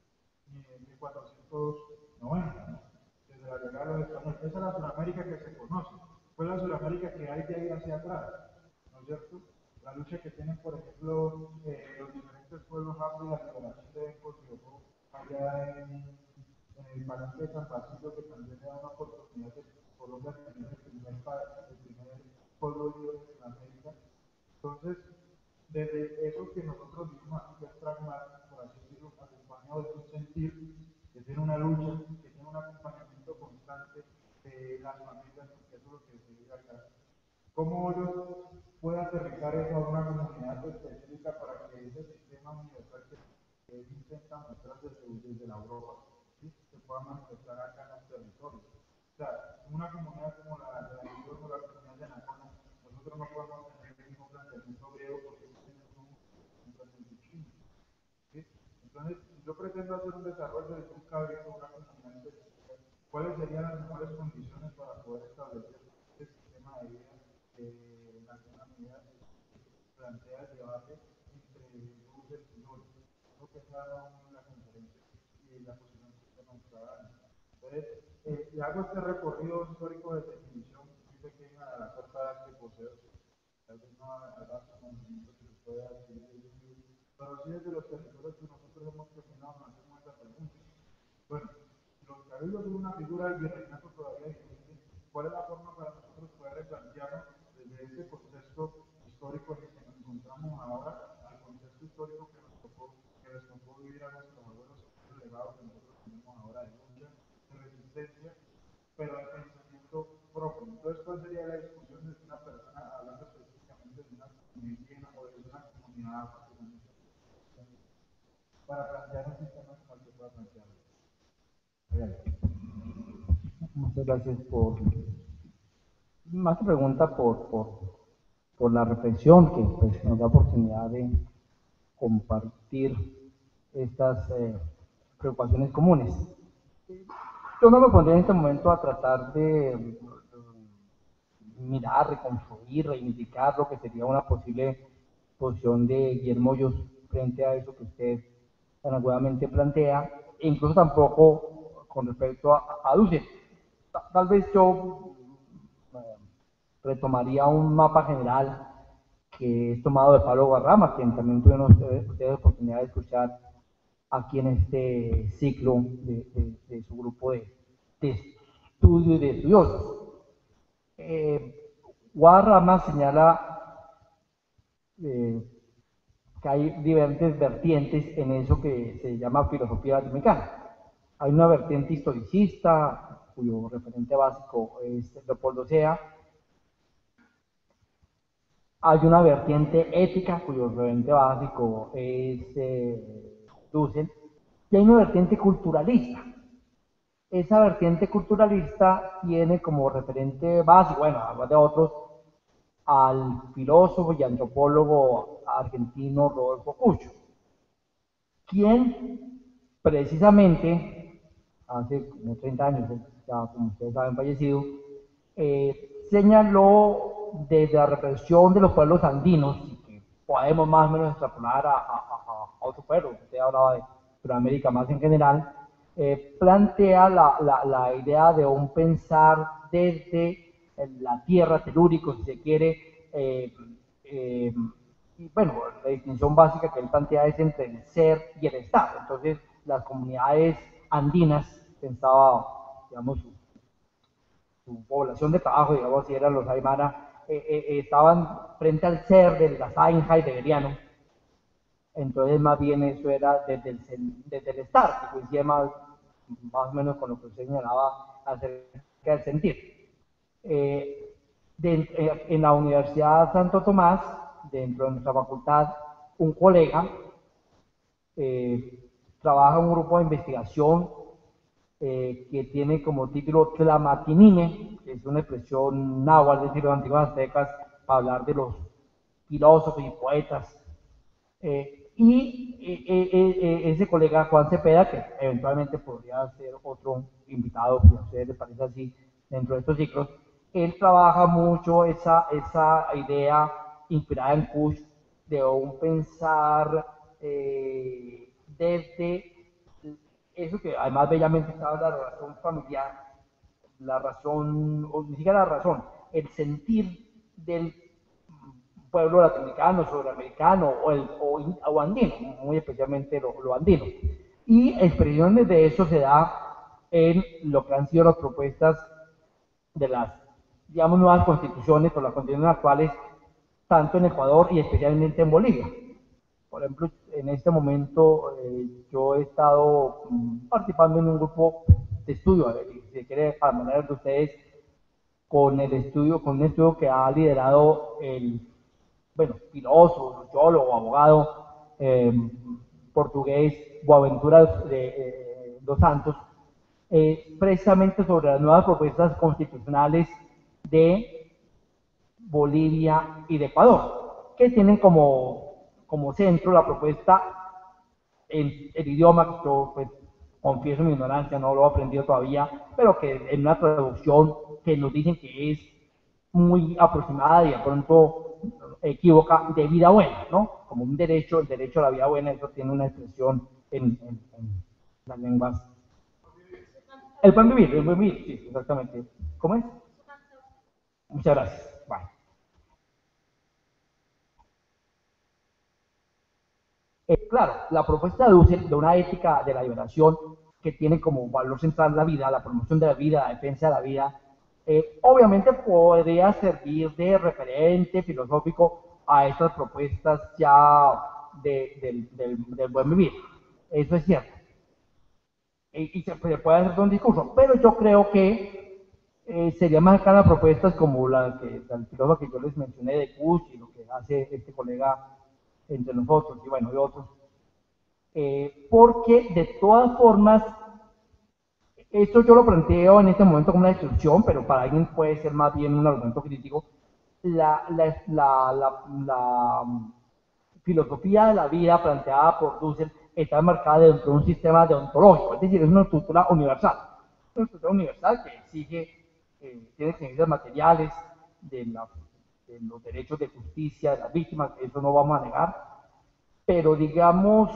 1490, ¿no? Desde la llegada de los españoles. Esa es la Sudamérica que se conoce. Fue la Sudamérica que hay de ahí hacia atrás, ¿no es cierto? La lucha que tienen, por ejemplo, los diferentes pueblos afro y la liberación de Copiapó, allá en el Palenque de San Basilio, que también le da una oportunidad de Colombia tener el primer pueblo libre de Sudamérica. Entonces, desde eso que nosotros vimos aquí, que es pragmático, por así decirlo, acompañado de un sentir que tiene una lucha, que tiene un acompañamiento constante de las familias, porque eso es lo que se vive acá. ¿Cómo ellos pueden aterrizar eso a una comunidad específica para que ese sistema universal que ellos intentan mostrar desde la Europa, ¿sí? Se pueda manifestar acá en los territorios? O sea, una comunidad como la de la región o la comunidad de Anacona, nosotros no podemos tener el mismo planteamiento griego porque tenemos un planteamiento chino. ¿Sí? Entonces, si yo pretendo hacer un desarrollo de un cabrito, una comunidad específica, ¿cuáles serían las mejores condiciones para poder establecer este sistema de vida que en alguna medida plantea el debate entre Dussel y Hoyos? Creo que esa era la conferencia y la posición que nos cada año. Entonces, le hago este recorrido histórico de definición muy pequeña de la corta edad que poseo. Tal vez no al vasto conocimiento que se puede adquirir de ellos mismos, pero sí desde los territorios que nosotros hemos terminado nos hacemos esta pregunta. Bueno, los cabildos son una figura del virreinato todavía vigente. ¿Cuál es la forma para nosotros poder replantearnos desde ese contexto histórico en el que nos encontramos ahora al contexto histórico que les tocó vivir a nuestros abuelos, el legado que nosotros tenemos ahora de lucha, de resistencia, pero de pensamiento propio? Entonces, ¿cuál sería la discusión de una persona hablando específicamente de una comunidad indígena o de una comunidad afroamericana para plantear un sistema como el que pueda plantearlo? Muchas gracias más que pregunta, por la reflexión que pues, nos da oportunidad de compartir estas preocupaciones comunes. Yo no me pondría en este momento a tratar de mirar, reconstruir, reivindicar lo que sería una posible posición de Guillermo Hoyos frente a eso que usted tan agudamente plantea, e incluso tampoco con respecto a Dussel. Tal vez yo retomaría un mapa general que es tomado de Pablo Guarrama, quien también tuvieron ustedes oportunidad de escuchar aquí en este ciclo de su grupo de estudio y de estudiosos. Guarrama señala que hay diferentes vertientes en eso que se llama filosofía latinoamericana. Hay una vertiente historicista, cuyo referente básico es Leopoldo Sea. Hay una vertiente ética, cuyo referente básico es Dussel. Y hay una vertiente culturalista. Esa vertiente culturalista tiene como referente básico, bueno, además de otros, al filósofo y antropólogo argentino Rodolfo Cucho, quien precisamente hace como 30 años, ya como ustedes saben, fallecido, señaló desde la represión de los pueblos andinos, y que podemos más o menos extrapolar a otros pueblos, usted hablaba de Sudamérica más en general, plantea la idea de un pensar desde la tierra telúrico, si se quiere, y bueno, la distinción básica que él plantea es entre el ser y el estar. Entonces, las comunidades andinas, pensaba, digamos, su población de trabajo, digamos, si eran los Aymara, estaban frente al ser de la Zainja heideggeriano. Entonces, más bien eso era desde el estar, que coincide más o menos con lo que usted señalaba acerca del sentir. En la Universidad Santo Tomás, dentro de nuestra facultad, un colega trabaja en un grupo de investigación que tiene como título Tlamatinime, que es una expresión náhuatl, es decir, de los antiguos aztecas, para hablar de los filósofos y poetas. Ese colega Juan Cepeda, que eventualmente podría ser otro invitado, si a ustedes les parece así, dentro de estos ciclos, él trabaja mucho esa idea inspirada en Kush de un pensar desde eso que además bellamente estaba la relación familiar, la razón, o ni siquiera la razón, el sentir del pueblo latinoamericano, sudamericano o andino, muy especialmente lo andino. Y expresiones de eso se da en lo que han sido las propuestas de las, digamos, nuevas constituciones o las constituciones actuales, tanto en Ecuador y especialmente en Bolivia. Por ejemplo, en este momento yo he estado participando en un grupo de estudio, si se quiere, para manera de ustedes, con un estudio que ha liderado el filósofo, sociólogo, abogado portugués Boaventura dos Santos, precisamente sobre las nuevas propuestas constitucionales de Bolivia y de Ecuador, que tienen como centro la propuesta en el idioma que yo pues, confieso mi ignorancia, no lo he aprendido todavía, pero que en una traducción que nos dicen que es muy aproximada y de pronto equívoca, de vida buena, ¿no? Como un derecho, el derecho a la vida buena, eso tiene una expresión en las lenguas. El buen vivir, sí, exactamente. ¿Cómo es? Muchas gracias. Bye. Claro, la propuesta de Dussel de una ética de la liberación que tiene como valor central la vida, la promoción de la vida, la defensa de la vida, obviamente podría servir de referente filosófico a estas propuestas ya del buen vivir. Eso es cierto. Y se puede hacer un discurso, pero yo creo que sería más acá las propuestas como la filósofo que yo les mencioné de Kush y lo que hace este colega entre nosotros y bueno, y otros. Porque de todas formas, esto yo lo planteo en este momento como una destrucción, pero para alguien puede ser más bien un argumento crítico. La filosofía de la vida planteada por Dussel está marcada dentro de un sistema deontológico, es decir, es una estructura universal. Una estructura universal que exige, tiene exigencias materiales de los derechos de justicia de las víctimas, eso no vamos a negar, pero digamos,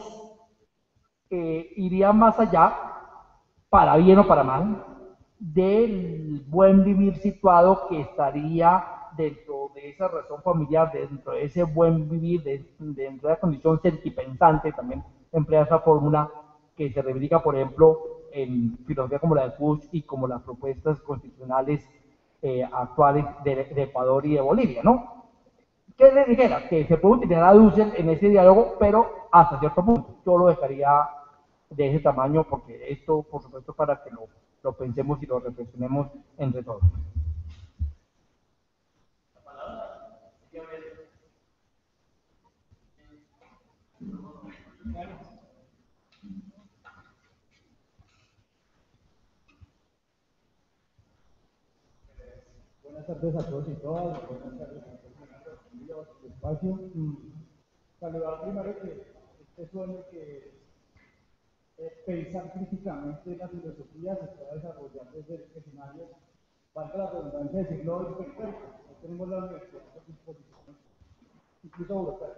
iría más allá, para bien o para mal, del buen vivir situado que estaría dentro de de esa razón familiar, dentro de ese buen vivir, dentro de la condición sentipensante, también emplea esa fórmula que se reivindica, por ejemplo, en filosofía como la de Fuchs y como las propuestas constitucionales actuales de Ecuador y de Bolivia, ¿no? ¿Qué le dijera? Que se puede utilizar a Dussel en ese diálogo, pero hasta cierto punto. Yo lo dejaría de ese tamaño, porque esto, por supuesto, para que lo pensemos y lo reflexionemos entre todos. Buenas tardes a todos y todas, buenas tardes a todos por el espacio. Saludar primero que este sueño que pensar críticamente la filosofía se pueda desarrollar desde escenarios, valga la redundancia decirlo, periféricos. No tenemos la universidad a disposición, incluso europeas.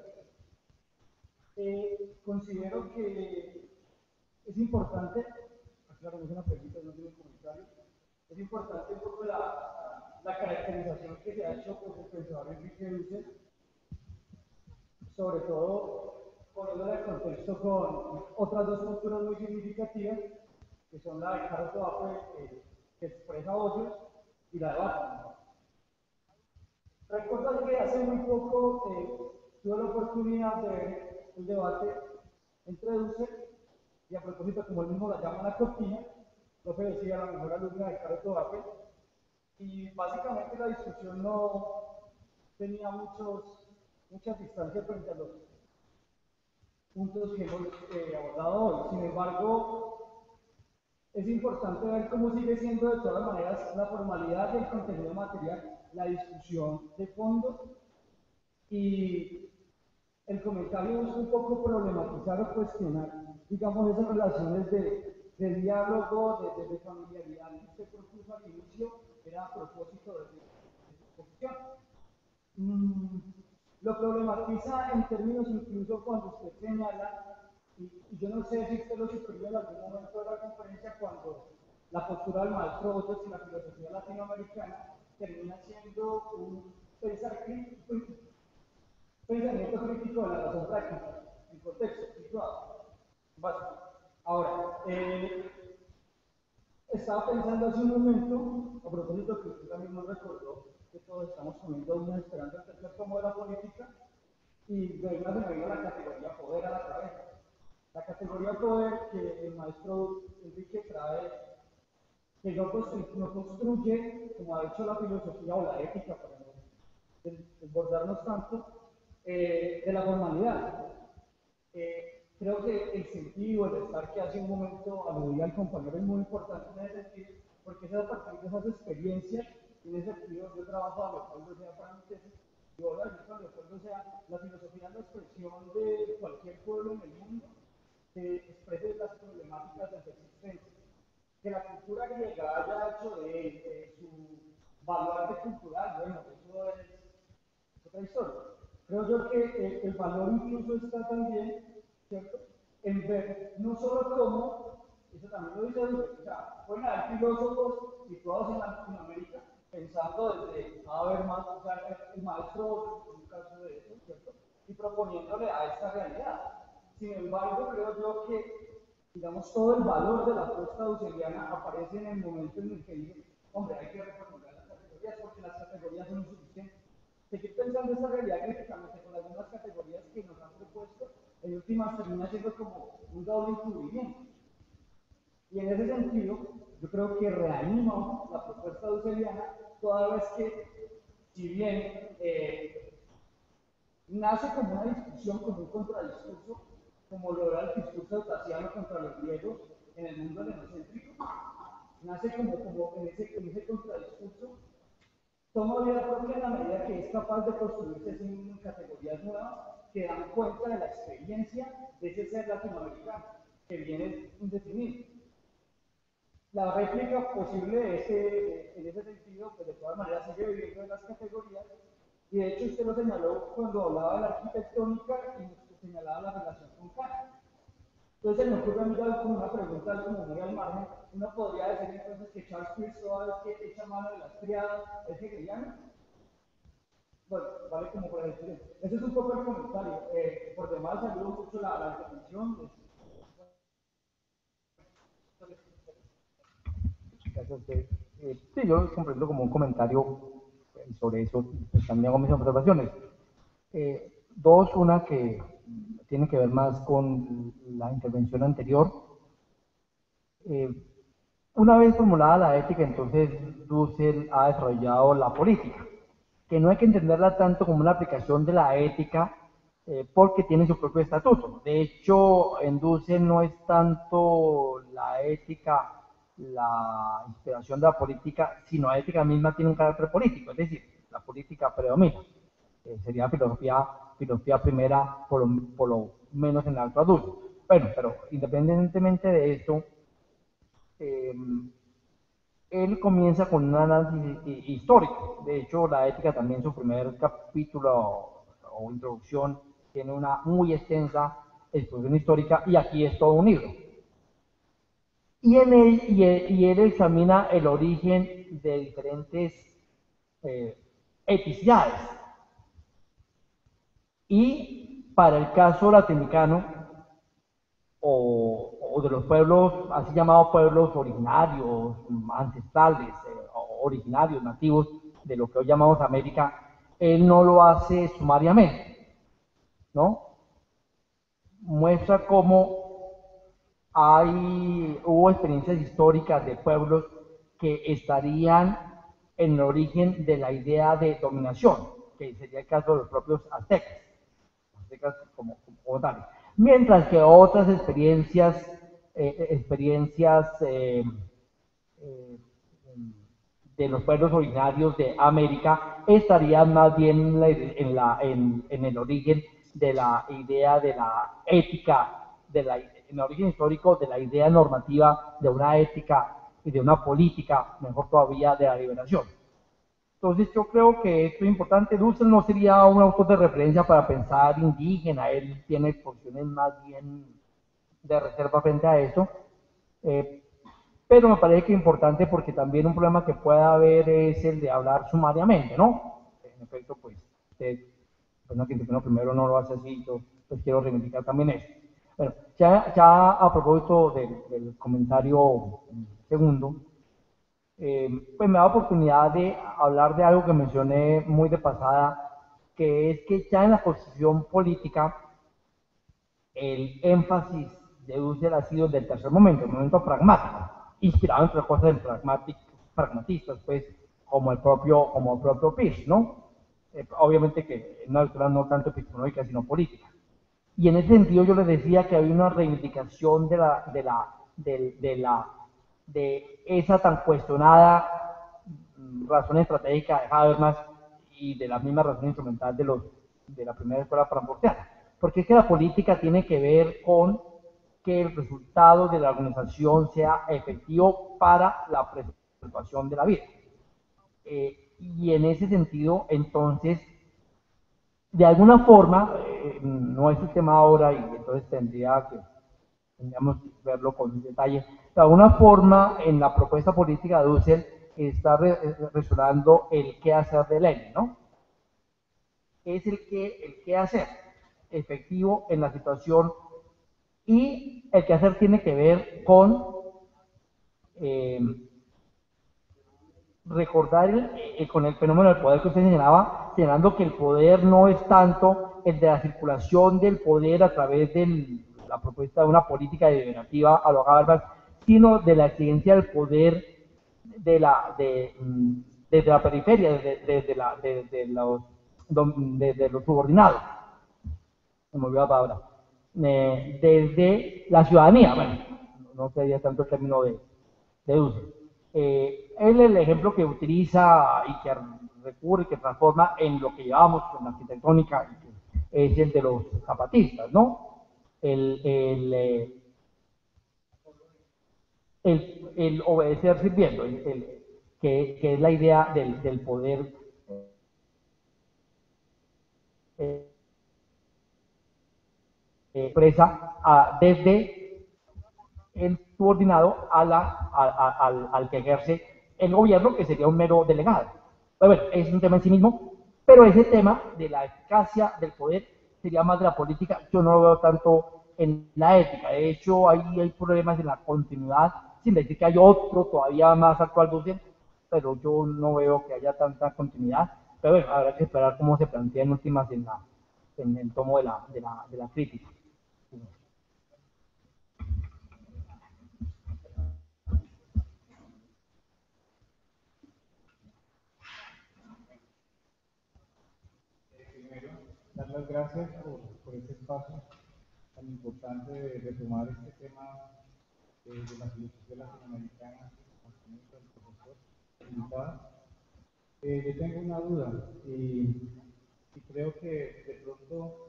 Considero que es importante, aclaramos una pregunta, no tiene un comentario, es importante un poco la caracterización que se ha hecho por el pensador Enrique Dussel, sobre todo poniéndole el contexto con otras dos posturas muy significativas, que son la de Carlos Tobacco, que expresa odios, y la de Batman. Recuerdo que hace muy poco tuve la oportunidad de ver el debate entre Dussel y, a propósito, como él mismo la llama, la cortina, lo que decía la mejor alumna de Carlos Tobacco, y básicamente la discusión no tenía muchas distancias frente a los puntos que hemos abordado hoy. Sin embargo, es importante ver cómo sigue siendo de todas maneras la formalidad del contenido material, la discusión de fondo, y el comentario busca un poco problematizar o cuestionar, digamos, esas relaciones de diálogo, de familiaridad que usted propuso al inicio, era a propósito de su exposición. Lo problematiza en términos incluso cuando usted señala, y yo no sé si usted lo sugirió en algún momento de la conferencia, cuando la postura del maestro Hoyos y la filosofía latinoamericana termina siendo un pensamiento crítico de la razón práctica, en contexto, situado. Básico. Ahora, estaba pensando hace un momento, a propósito que usted también nos recordó que todos estamos comiendo una esperanza del tercer tomo de la política, y de una se me vino la categoría poder a la cabeza. La categoría poder que el maestro Enrique trae, que no construye, como ha hecho la filosofía o la ética, para no desbordarnos tanto, de la formalidad. Creo que el sentido, el estar que hace un momento aludía al compañero es muy importante en ese sentido, porque es a partir de esas experiencias, y en ese sentido yo trabajo a Leopoldo Sea Francés, y voy a decir a Leopoldo Sea, la filosofía es la expresión de cualquier pueblo en el mundo que exprese las problemáticas de su existencia. Que la cultura griega haya hecho de su baluarte cultural, bueno, eso es otra historia. Creo yo que el valor incluso está también, ¿cierto?, en ver no solo cómo, eso también lo dice Dussel, o sea, pueden haber filósofos situados en Latinoamérica pensando desde a ver más, o sea, el maestro, en un caso de eso, ¿cierto?, y proponiéndole a esta realidad. Sin embargo, creo yo que, digamos, todo el valor de la apuesta dusseliana aparece en el momento en el que dice, hombre, hay que reformular las categorías porque las categorías son insuficientes. Seguir pensando esta realidad críticamente con algunas categorías que nos han propuesto, en últimas termina siendo como un doble encubrimiento. Y en ese sentido, yo creo que reanima la propuesta dusseliana, toda vez que, si bien nace como una discusión, como un contradiscurso, como lo era el discurso de Tasiano contra los griegos en el mundo helenocéntrico, nace como en ese contradiscurso, toma vida propia en la medida que es capaz de construirse en categorías nuevas que dan cuenta de la experiencia de ese ser latinoamericano que viene indefinido. La réplica posible en ese sentido, pues de todas maneras sigue viviendo en las categorías, y de hecho usted lo señaló cuando hablaba de la arquitectónica y señalaba la relación con Kant. Entonces se me ocurre a mí como una pregunta como muy al margen. Uno podría decir entonces que Charles Peirce toda vez que echa mano de las triadas es hegeliano. Bueno, vale como por decir. Ese es un poco el comentario. Por demás, saludo mucho la intervención. Gracias. Sí, yo comprendo como un comentario sobre eso, pues, también hago mis observaciones. Dos, una que tiene que ver más con la intervención anterior. Eh, una vez formulada la ética, entonces Dussel ha desarrollado la política, que no hay que entenderla tanto como una aplicación de la ética, porque tiene su propio estatuto. De hecho, en Dussel no es tanto la ética la inspiración de la política, sino la ética misma tiene un carácter político, es decir, la política predomina. Sería filosofía primera, por lo menos en el alto adulto. Bueno, pero independientemente de esto, eh, él comienza con un análisis histórico. De hecho, la ética también, su primer capítulo o introducción, tiene una muy extensa exposición histórica y aquí es todo un libro. Y él examina el origen de diferentes eticidades. Y para el caso latinoamericano, o de los pueblos, así llamados pueblos originarios, ancestrales, originarios, nativos, de lo que hoy llamamos América, él no lo hace sumariamente, ¿no? Muestra cómo hubo experiencias históricas de pueblos que estarían en el origen de la idea de dominación, que sería el caso de los propios aztecas como tales. Mientras que otras experiencias de los pueblos originarios de América estarían más bien en el origen de la idea de la ética, en el origen histórico de la idea normativa de una ética y de una política, mejor todavía, de la liberación. Entonces yo creo que esto es importante. Dussel no sería un autor de referencia para pensar indígena, él tiene posiciones más bien de reserva frente a eso, pero me parece que es importante porque también un problema que pueda haber es el de hablar sumariamente, ¿no? En efecto, pues, bueno, que primero no lo hace así, yo pues quiero reivindicar también eso. Bueno, ya a propósito del comentario segundo, pues me da oportunidad de hablar de algo que mencioné muy de pasada, que es que ya en la posición política el énfasis de Dussel ha sido del tercer momento, el momento pragmático, inspirado entre cosas en pragmatistas, pues, como el propio Peirce, ¿no? Obviamente que en una lectura no tanto epistemológica, sino política. Y en ese sentido yo les decía que había una reivindicación de esa tan cuestionada razón estratégica de Habermas y de la misma razón instrumental de la primera escuela frankfurtiana. Porque es que la política tiene que ver con que el resultado de la organización sea efectivo para la preservación de la vida. Y en ese sentido, entonces, de alguna forma, no es el tema ahora y entonces tendríamos que verlo con detalle, de alguna forma en la propuesta política de Dussel está resonando el qué hacer de Lenin, ¿no? Es el qué hacer efectivo en la situación, y el qué hacer tiene que ver con eh, recordar con el fenómeno del poder que usted señalaba, señalando que el poder no es tanto el de la circulación del poder a través de la propuesta de una política deliberativa a los Habermas, sino de la exigencia del poder desde la periferia, desde los subordinados. Se me olvidó la palabra. Desde la ciudadanía, bueno, no sería tanto el término de uso. Él el ejemplo que utiliza y que recurre, que transforma en lo que llevamos en la arquitectónica, es el de los zapatistas, ¿no? El obedecer sirviendo, que es la idea del poder expresa desde el subordinado al que ejerce el gobierno, que sería un mero delegado. Pero bueno, es un tema en sí mismo. Pero ese tema de la eficacia del poder sería más de la política, yo no lo veo tanto en la ética. De hecho, ahí hay problemas en la continuidad, sin decir que hay otro todavía más actual, pero yo no veo que haya tanta continuidad. Pero bueno, habrá que esperar cómo se plantea en últimas en el tomo de la crítica. Primero, dar las gracias por este espacio tan importante de retomar este tema de la filosofía latinoamericana con el profesor invitado. Yo tengo una duda y creo que de pronto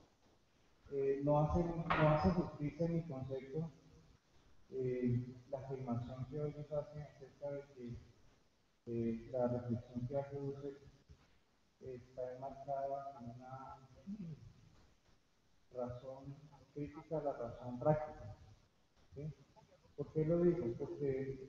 no hace justicia a mi concepto la afirmación que ellos hacen acerca de que la reflexión que hace Dussel está enmarcada en una razón crítica a la razón práctica. ¿Sí? ¿Por qué lo digo? Porque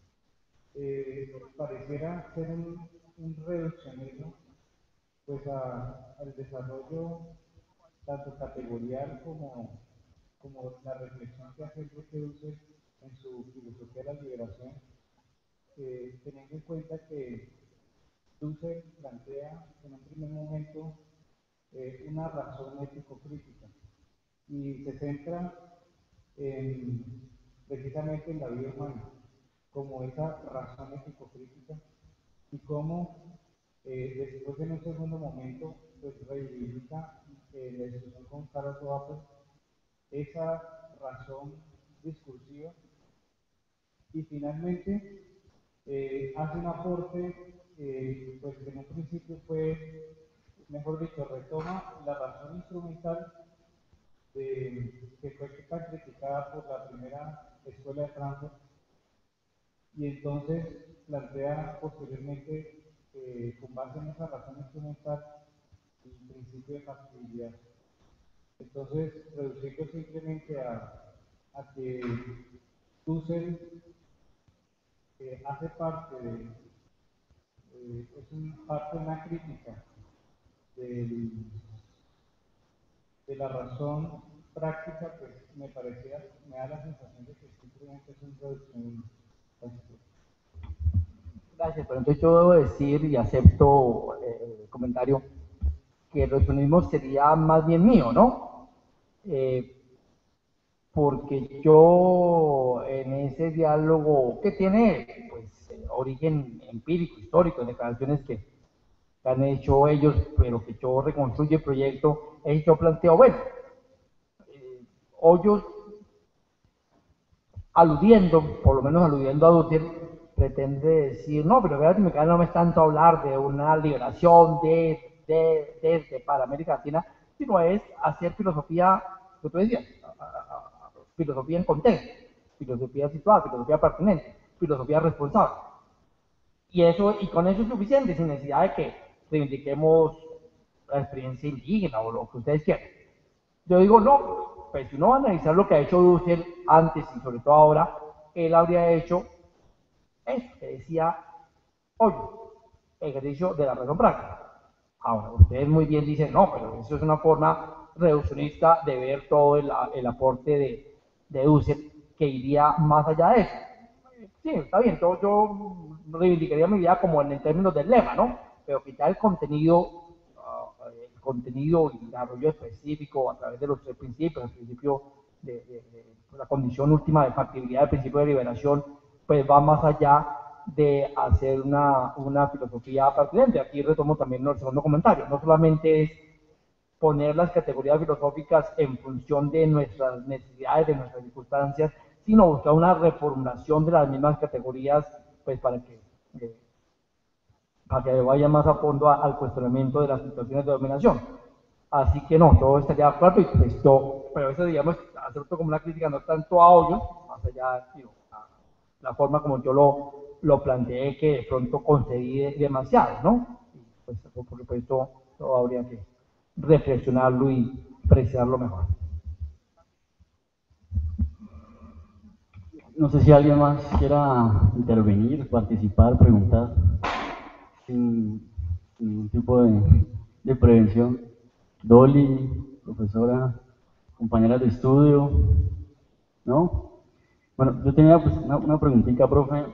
pareciera ser un reduccionismo pues al desarrollo tanto categorial como la reflexión que hace el propio Dussel en su filosofía de la liberación, teniendo en cuenta que Dussel plantea en un primer momento una razón ético-crítica y se centra precisamente en la vida humana como esa razón ético-crítica y cómo después en un segundo momento pues reivindica la discusión con Karl Popper esa razón discursiva y finalmente hace un aporte pues que en un principio fue, mejor dicho, retoma la razón instrumental que fue tan criticada por la primera escuela de Frankfurt y entonces plantea posteriormente con base en esa razón instrumental el principio de factibilidad. Entonces, reducirlo simplemente a que Dussel hace parte parte de una crítica de la razón práctica, pues me da la sensación de que simplemente es un reduccionismo. Gracias, pero entonces yo debo decir y acepto el comentario que el reduccionismo sería más bien mío, ¿no? Porque yo en ese diálogo que tiene pues origen empírico, histórico, en declaraciones que han hecho ellos, pero que yo reconstruyo el proyecto, yo planteo, bueno, Hoyos aludiendo, por lo menos aludiendo a Dussel, pretende decir, no, pero Latinoamericana no es tanto hablar de una liberación para América Latina, sino es hacer filosofía, lo que tú decías, filosofía en contexto, filosofía situada, filosofía pertinente, filosofía responsable. Y con eso es suficiente, sin necesidad de que reivindiquemos la experiencia indígena o lo que ustedes quieran. Yo digo, no, pues si uno va a analizar lo que ha hecho Dussel antes y sobre todo ahora, él habría hecho eso que decía hoy, ejercicio de la razón práctica. Ahora, ustedes muy bien dicen, no, pero eso es una forma reduccionista de ver todo el aporte de Dussel que iría más allá de eso. Sí, está bien, yo reivindicaría mi idea como en términos del lema, ¿no? Pero quitar el contenido y desarrollo específico a través de los tres principios, el principio de la condición última de factibilidad, el principio de liberación, pues va más allá de hacer una filosofía pertinente. Aquí retomo también el segundo comentario, no solamente es poner las categorías filosóficas en función de nuestras necesidades, de nuestras circunstancias, sino buscar una reformulación de las mismas categorías, pues para que vaya más a fondo al cuestionamiento de las situaciones de dominación. Así que no, todo estaría de acuerdo y pues pero eso digamos, acepto como una crítica no tanto a Hoyos, más allá de la forma como yo lo planteé, que de pronto concedí demasiado, ¿no? Y pues por supuesto todo habría que reflexionarlo y precisarlo mejor. No sé si alguien más quiera intervenir, participar, preguntar, sin sin ningún tipo de prevención. Dolly, profesora, compañeras de estudio, ¿no? Bueno, yo tenía pues, una preguntita, profe,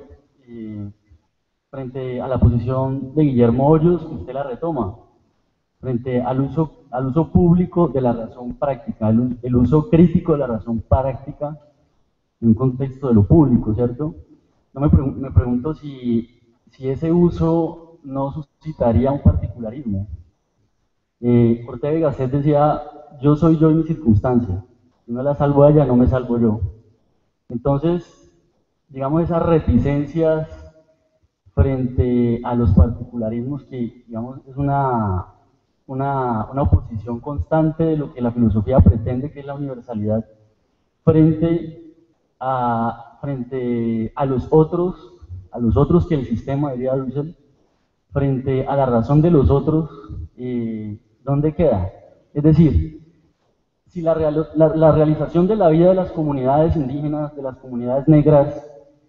frente a la posición de Guillermo Hoyos, que usted la retoma, frente al uso público de la razón práctica, el uso crítico de la razón práctica en un contexto de lo público, ¿cierto? No me pregunto si ese uso no suscitaría un particularismo. Ortega y Gasset decía, yo soy yo y mi circunstancia, si no la salvo a ella, no me salvo yo. Entonces, digamos, esas reticencias frente a los particularismos que, digamos, es una oposición constante de lo que la filosofía pretende, que es la universalidad, frente a los otros que el sistema, diría Dussel, frente a la razón de los otros, ¿dónde queda? Es decir, si la realización de la vida de las comunidades indígenas, de las comunidades negras,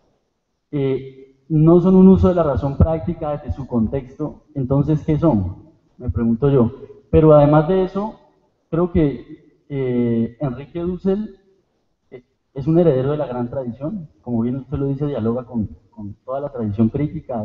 no son un uso de la razón práctica desde su contexto, entonces, ¿qué son? Me pregunto yo. Pero además de eso, creo que Enrique Dussel es un heredero de la gran tradición, como bien usted lo dice, dialoga con toda la tradición crítica.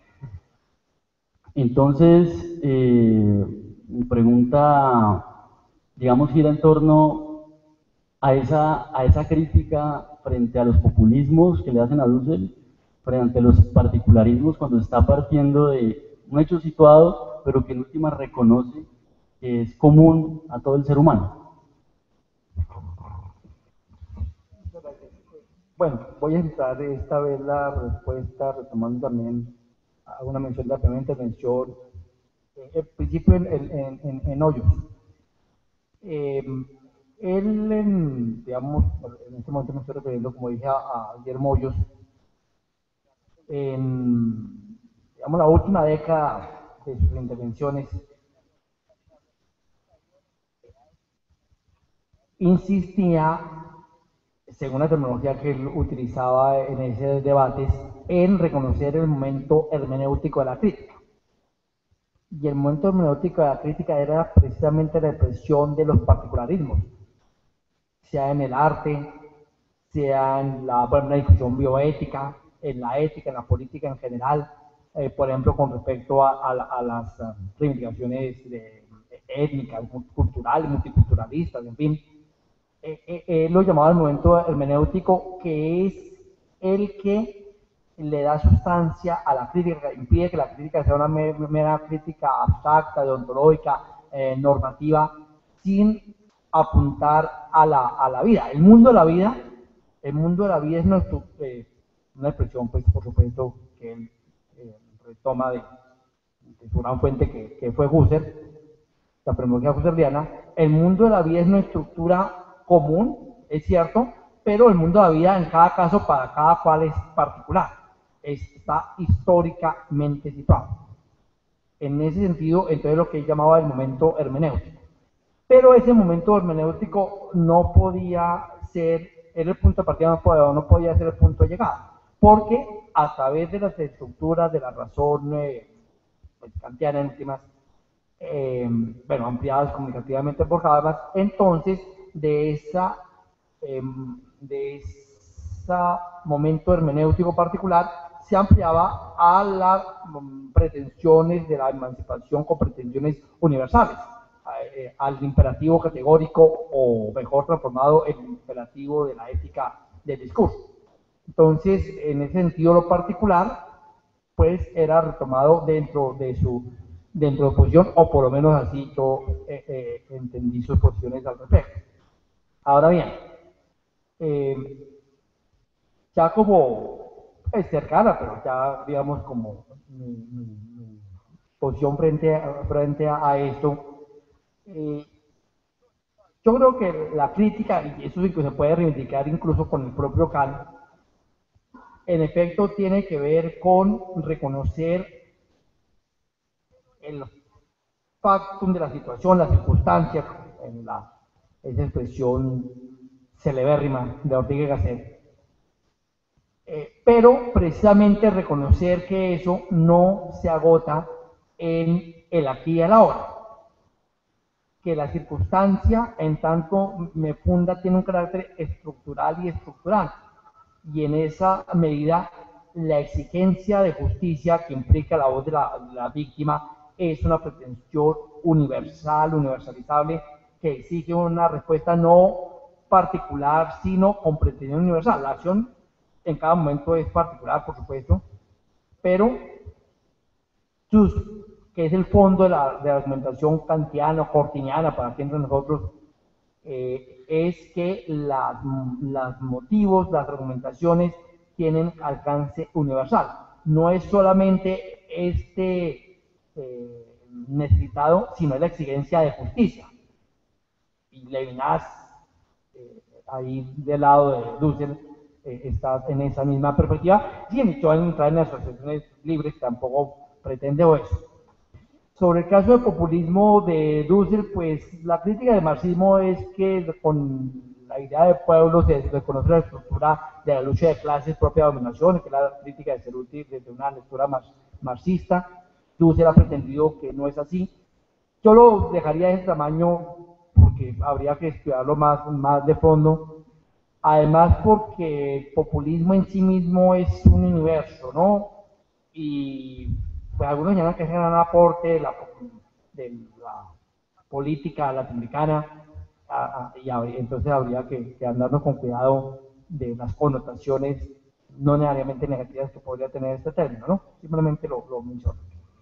Entonces, mi pregunta, digamos, gira en torno a esa crítica frente a los populismos que le hacen a Dussel, frente a los particularismos cuando está partiendo de un hecho situado, pero que en última reconoce que es común a todo el ser humano. Bueno, voy a entrar esta vez la respuesta retomando también alguna mención de la primera intervención, el principio en Hoyos. Él, digamos, en este momento me estoy refiriendo, como dije, a Guillermo Hoyos, en, digamos, la última década de sus intervenciones, insistía, según la terminología que él utilizaba en esos debates, en reconocer el momento hermenéutico de la crítica. Y el momento hermenéutico de la crítica era precisamente la expresión de los particularismos, sea en el arte, sea en la discusión bioética, en la ética, en la política en general, por ejemplo, con respecto a las reivindicaciones étnicas, culturales, multiculturalistas, en fin. Lo llamaba el momento hermenéutico, que es el que le da sustancia a la crítica, que impide que la crítica sea una mera crítica abstracta, deontológica, normativa, sin apuntar a la vida. El mundo de la vida es nuestro, una expresión, pues, por supuesto, que él retoma de su gran fuente que fue Husserl, la fenomenología husserliana. El mundo de la vida es una estructura común, es cierto, pero el mundo de la vida en cada caso, para cada cual, es particular, está históricamente situado. En ese sentido, entonces, lo que él llamaba el momento hermenéutico. Pero ese momento hermenéutico no podía ser, era el punto de partida, no podía ser el punto de llegada, porque a través de las estructuras de la razón kantiana en últimas, bueno, ampliadas comunicativamente por Habermas, entonces de ese momento hermenéutico particular se ampliaba a las pretensiones de la emancipación con pretensiones universales, al imperativo categórico, o mejor transformado, el imperativo de la ética del discurso. Entonces, en ese sentido, lo particular, pues, era retomado dentro de oposición, o por lo menos así yo entendí sus posiciones al respecto. Ahora bien, ya como cercana, pero ya, digamos, como mi posición frente a esto, yo creo que la crítica, y eso se puede reivindicar incluso con el propio Kant, en efecto tiene que ver con reconocer el factum de la situación, la circunstancia, en esa expresión celebérrima de Ortega y Gasset, pero precisamente reconocer que eso no se agota en el aquí y el ahora. Que la circunstancia, en tanto me funda, tiene un carácter estructural y estructural. Y en esa medida, la exigencia de justicia que implica la voz de la víctima es una pretensión universal, universalizable, que exige una respuesta no particular, sino con pretensión universal. La acción en cada momento es particular, por supuesto, pero que es el fondo de la argumentación kantiana o cortiniana, para que entre nosotros, es que los motivos, las argumentaciones tienen alcance universal. No es solamente necesitado, sino es la exigencia de justicia. Y Levinas, ahí del lado de Dussel, está en esa misma perspectiva. Sí, en entrar en asociaciones libres tampoco pretende eso. Sobre el caso del populismo de Dussel, pues la crítica del marxismo es que con la idea de pueblo se reconoce la estructura de la lucha de clases propia de dominación, que es la crítica de Cerruti desde una lectura marxista. Dussel ha pretendido que no es así. Yo lo dejaría de ese tamaño porque habría que estudiarlo más de fondo. Además, porque el populismo en sí mismo es un universo, ¿no? Y pues algunos llaman que es un gran aporte de la política latinoamericana, y entonces habría que andarnos con cuidado de las connotaciones no necesariamente negativas que podría tener este término, ¿no? Simplemente lo menciono.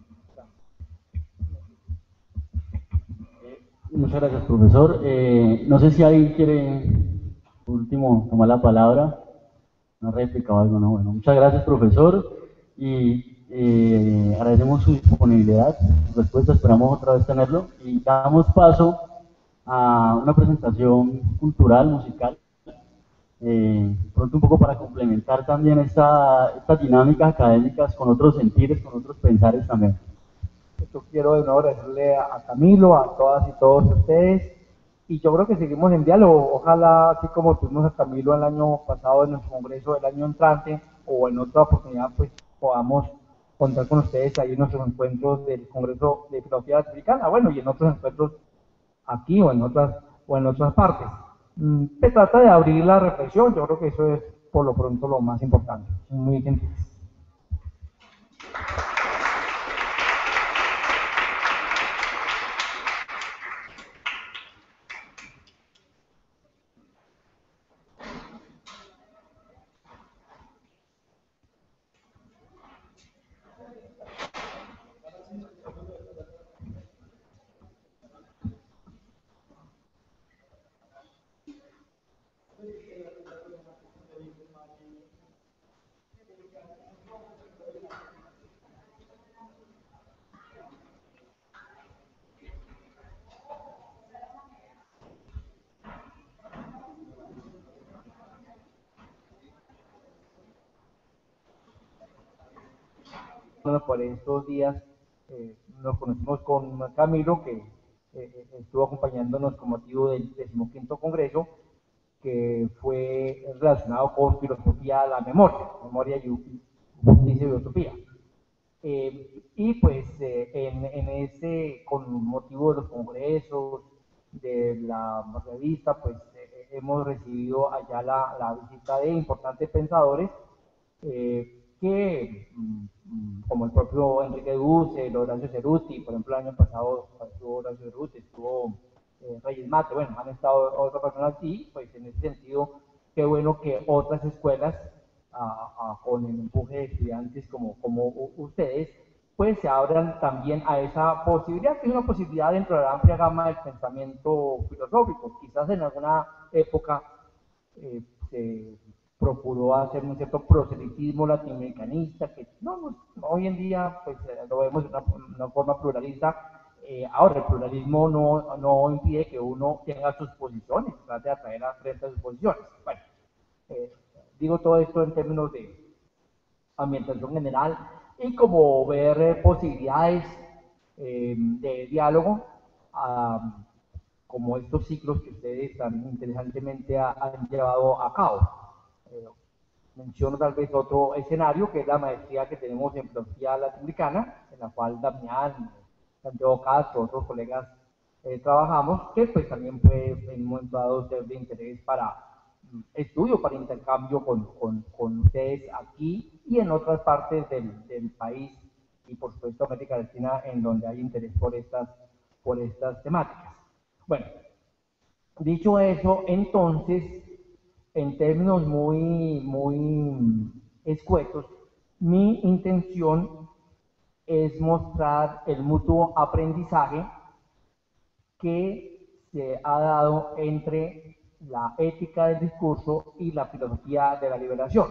Muchas gracias, profesor. No sé si alguien quiere, por último, tomar la palabra, una réplica o algo, ¿no? Bueno, muchas gracias, profesor, y agradecemos su disponibilidad, su respuesta, esperamos otra vez tenerlo, y damos paso a una presentación cultural, musical, pronto un poco para complementar también estas dinámicas académicas con otros sentires, con otros pensares también. Yo quiero de nuevo agradecerle a Camilo, a todas y todos ustedes, y yo creo que seguimos en diálogo. Ojalá, así como tuvimos a Camilo el año pasado en nuestro congreso del año entrante, o en otra oportunidad, pues podamos contar con ustedes ahí en nuestros encuentros del Congreso de Filosofía Latinoamericana, bueno, y en otros encuentros aquí o en otras partes. Se trata de abrir la reflexión, yo creo que eso es por lo pronto lo más importante. Muy gentiles. Por estos días nos conocimos con Camilo, que estuvo acompañándonos con motivo del 15º Congreso, que fue relacionado con filosofía de la memoria y justicia y utopía. Y pues con motivo de los congresos, de la revista, pues hemos recibido allá la visita de importantes pensadores, que como el propio Enrique Dussel, Horacio Ceruti, por ejemplo el año pasado estuvo Horacio Ceruti, estuvo Reyes Mate, bueno, han estado otras personas así, pues en ese sentido, qué bueno que otras escuelas, con el empuje de estudiantes como ustedes, pues se abran también a esa posibilidad, que es una posibilidad dentro de la amplia gama del pensamiento filosófico. Quizás en alguna época se procuró hacer un cierto proselitismo latinoamericanista, que hoy en día pues, lo vemos de una forma pluralista. Ahora, el pluralismo no impide que uno tenga sus posiciones, trate de atraer a frente a sus posiciones. Bueno, digo todo esto en términos de ambientación general y como ver posibilidades de diálogo, como estos ciclos que ustedes tan interesantemente han llevado a cabo. Menciono tal vez otro escenario, que es la maestría que tenemos en filosofía latinoamericana, en la cual Damián, Santiago Castro, otros colegas trabajamos, que pues también puede en un momento dado ser de interés para estudio, para intercambio con ustedes aquí y en otras partes del país y por supuesto América Latina, en donde hay interés por estas temáticas. Bueno, dicho eso, entonces, en términos muy escuetos, mi intención es mostrar el mutuo aprendizaje que se ha dado entre la ética del discurso y la filosofía de la liberación.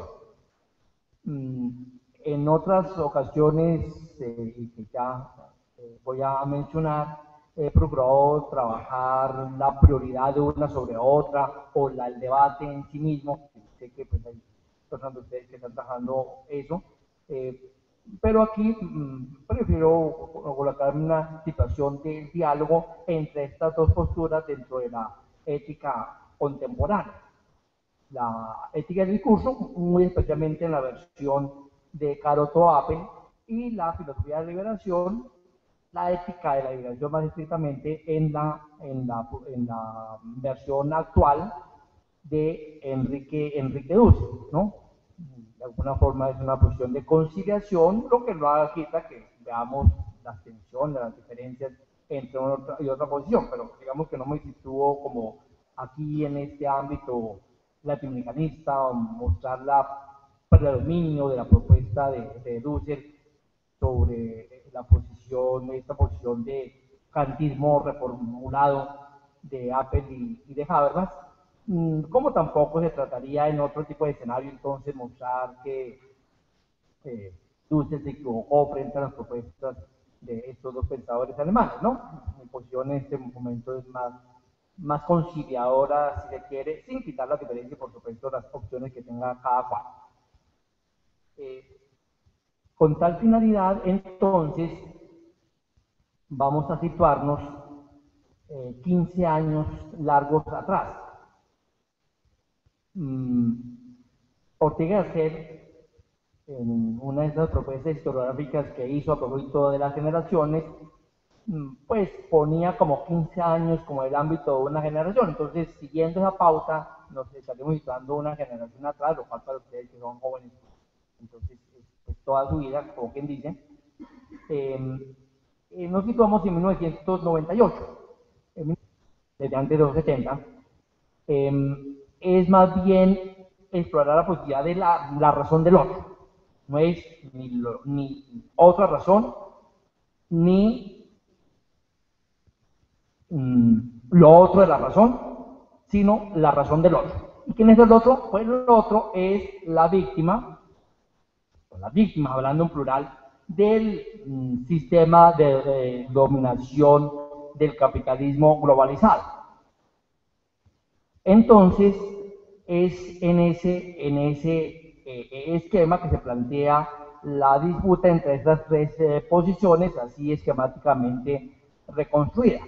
En otras ocasiones, y que ya voy a mencionar, he procurado trabajar la prioridad de una sobre otra o el debate en sí mismo. Sé que pues, hay personas de ustedes que están trabajando eso, pero aquí prefiero colocar una situación de diálogo entre estas dos posturas dentro de la ética contemporánea. La ética del discurso, muy especialmente en la versión de Caroto Appel, y la filosofía de la liberación, la ética de la liberación más estrictamente en la versión actual de Enrique Dussel, ¿no? De alguna forma es una cuestión de conciliación, lo que no quita que veamos las tensiones, las diferencias entre una y otra posición, pero digamos que no me sitúo como aquí en este ámbito latinoamericanista, o mostrar el predominio de la propuesta de Dussel sobre esta posición de kantismo reformulado de Appel y de Habermas, como tampoco se trataría en otro tipo de escenario entonces mostrar que Dussel se equivocó frente a las propuestas de estos dos pensadores alemanes, ¿no? Mi posición en este momento es más conciliadora, si se quiere, sin quitar la diferencia, por supuesto, las opciones que tenga cada cual. Con tal finalidad, entonces, vamos a situarnos 15 años largos atrás. Ortega y Gasset, en una de esas propuestas historiográficas que hizo a propósito de las generaciones, pues ponía como 15 años como el ámbito de una generación. Entonces, siguiendo esa pauta, nos estaríamos situando una generación atrás, lo cual para ustedes que son jóvenes, entonces, pues, toda su vida, como quien dice. Nos situamos en 1998, desde antes de los 70. Es más bien explorar la posibilidad de la razón del otro. No es ni otra razón, ni lo otro de la razón, sino la razón del otro. ¿Y quién es el otro? Pues el otro es la víctima, hablando en plural, del sistema de dominación del capitalismo globalizado. Entonces, es en ese esquema que se plantea la disputa entre estas tres posiciones, así esquemáticamente reconstruida.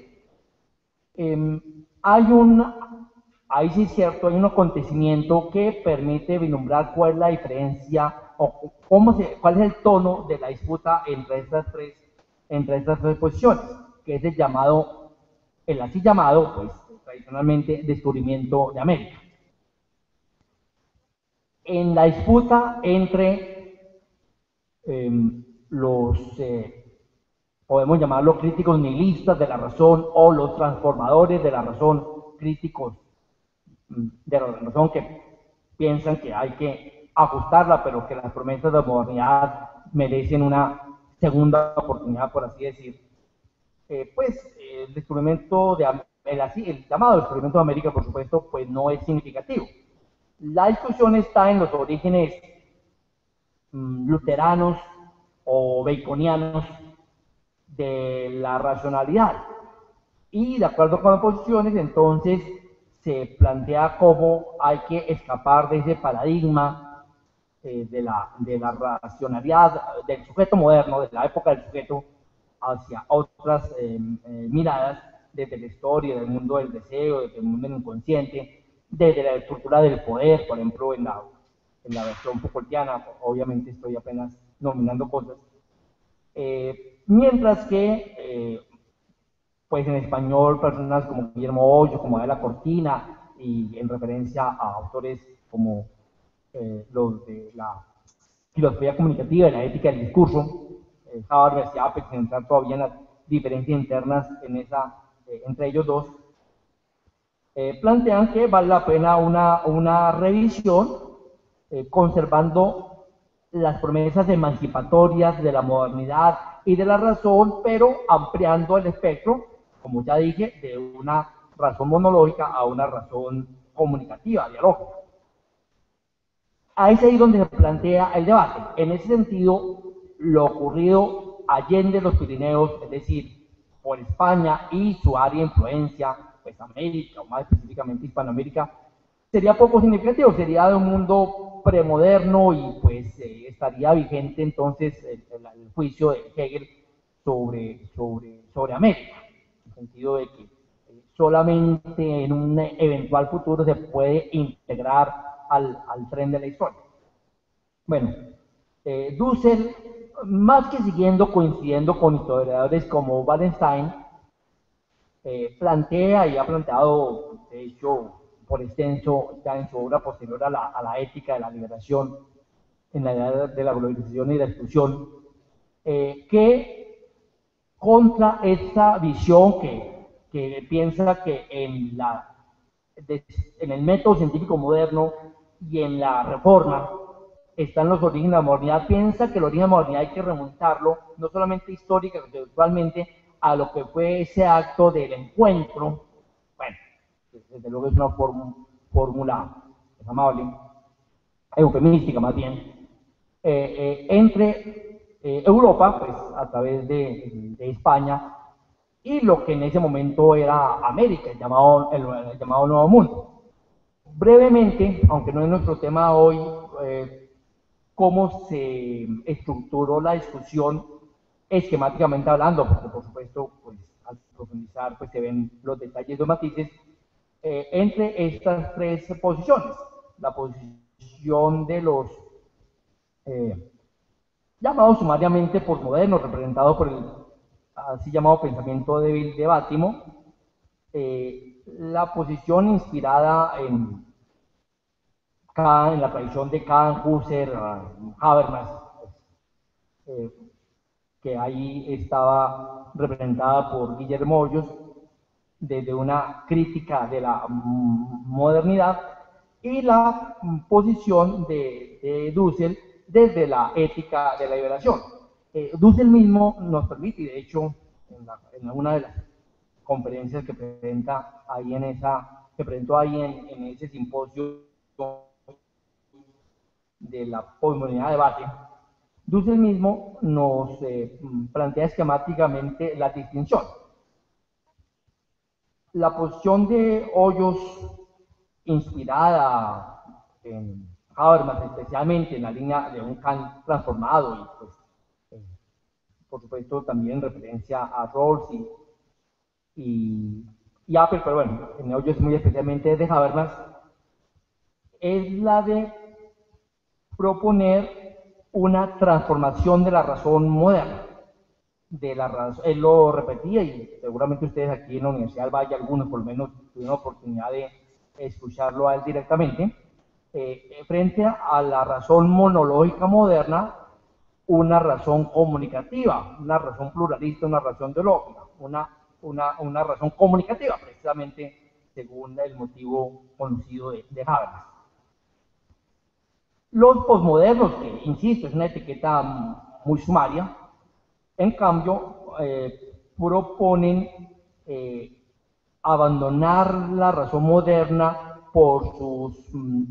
Ahí sí es cierto, hay un acontecimiento que permite vislumbrar cuál es la diferencia o cuál es el tono de la disputa entre estas tres posiciones, que es el así llamado, pues, tradicionalmente, descubrimiento de América. En la disputa entre podemos llamarlos críticos nihilistas de la razón o los transformadores de la razón, críticos de la razón que piensan que hay que ajustarla, pero que las promesas de modernidad merecen una segunda oportunidad, por así decir. El descubrimiento el llamado descubrimiento de América, por supuesto, pues no es significativo. La discusión está en los orígenes luteranos o baconianos de la racionalidad. Y de acuerdo con las posiciones, entonces se plantea cómo hay que escapar de ese paradigma de la racionalidad del sujeto moderno, de la época del sujeto, hacia otras miradas, desde la historia, del mundo del deseo, desde el mundo del inconsciente, desde la estructura del poder, por ejemplo, en la en la versión Foucaultiana, obviamente estoy apenas nominando cosas, mientras que pues en español personas como Guillermo Hoyo, como Adela Cortina, y en referencia a autores como los de la filosofía comunicativa y la ética del discurso, Harvard, Universidad, sin entrar todavía en las diferencias internas en entre ellos dos, plantean que vale la pena una revisión conservando las promesas emancipatorias de la modernidad y de la razón, pero ampliando el espectro, como ya dije, de una razón monológica a una razón comunicativa, dialógica. Ahí es ahí donde se plantea el debate. En ese sentido, lo ocurrido allende los Pirineos, es decir, por España y su área de influencia, pues América, o más específicamente Hispanoamérica, sería poco significativo, sería de un mundo premoderno y pues estaría vigente entonces el juicio de Hegel sobre América, en el sentido de que solamente en un eventual futuro se puede integrar al tren de la historia. Bueno, Dussel, más que coincidiendo con historiadores como Wallenstein, plantea y ha planteado, de hecho, por extenso, ya en su obra posterior a la ética de la liberación, en la edad de la globalización y la exclusión, que contra esta visión que piensa que en el método científico moderno y en la reforma están los orígenes de la modernidad, piensa que el origen de la modernidad hay que remontarlo, no solamente histórica, sino actualmente, a lo que fue ese acto del encuentro, bueno, desde luego es una fórmula amable, eufemística más bien, entre Europa, pues a través de España, y lo que en ese momento era América, el llamado Nuevo Mundo. Brevemente, aunque no es nuestro tema hoy, cómo se estructuró la discusión esquemáticamente hablando, porque por supuesto, pues al profundizar, pues se ven los detalles y los matices, entre estas tres posiciones. La posición de los llamados sumariamente posmodernos, representado por el así llamado pensamiento débil de Bátimo, la posición inspirada en la tradición de Kant, Husserl, Habermas, que ahí estaba representada por Guillermo Hoyos, desde una crítica de la modernidad, y la posición de Dussel desde la ética de la liberación. Dussel mismo nos permite, y de hecho, en una de las conferencias que presenta ahí que presentó ahí en ese simposio de la posmodernidad de debate, Dussel mismo nos plantea esquemáticamente la distinción. La posición de Hoyos, inspirada en Habermas, especialmente en la línea de un Kant transformado, y pues, por supuesto también en referencia a Rawls y Apple, pero bueno, en Hoyos muy especialmente de Habermas, es la de proponer una transformación de la razón moderna. Él lo repetía y seguramente ustedes aquí en la Universidad del Valle, algunos por lo menos tuvieron la oportunidad de escucharlo a él directamente, frente a la razón monológica moderna, una razón comunicativa, una razón pluralista, una razón dialógica, una razón comunicativa, precisamente según el motivo conocido de Habermas. Los posmodernos, que insisto, es una etiqueta muy sumaria, en cambio, proponen abandonar la razón moderna por sus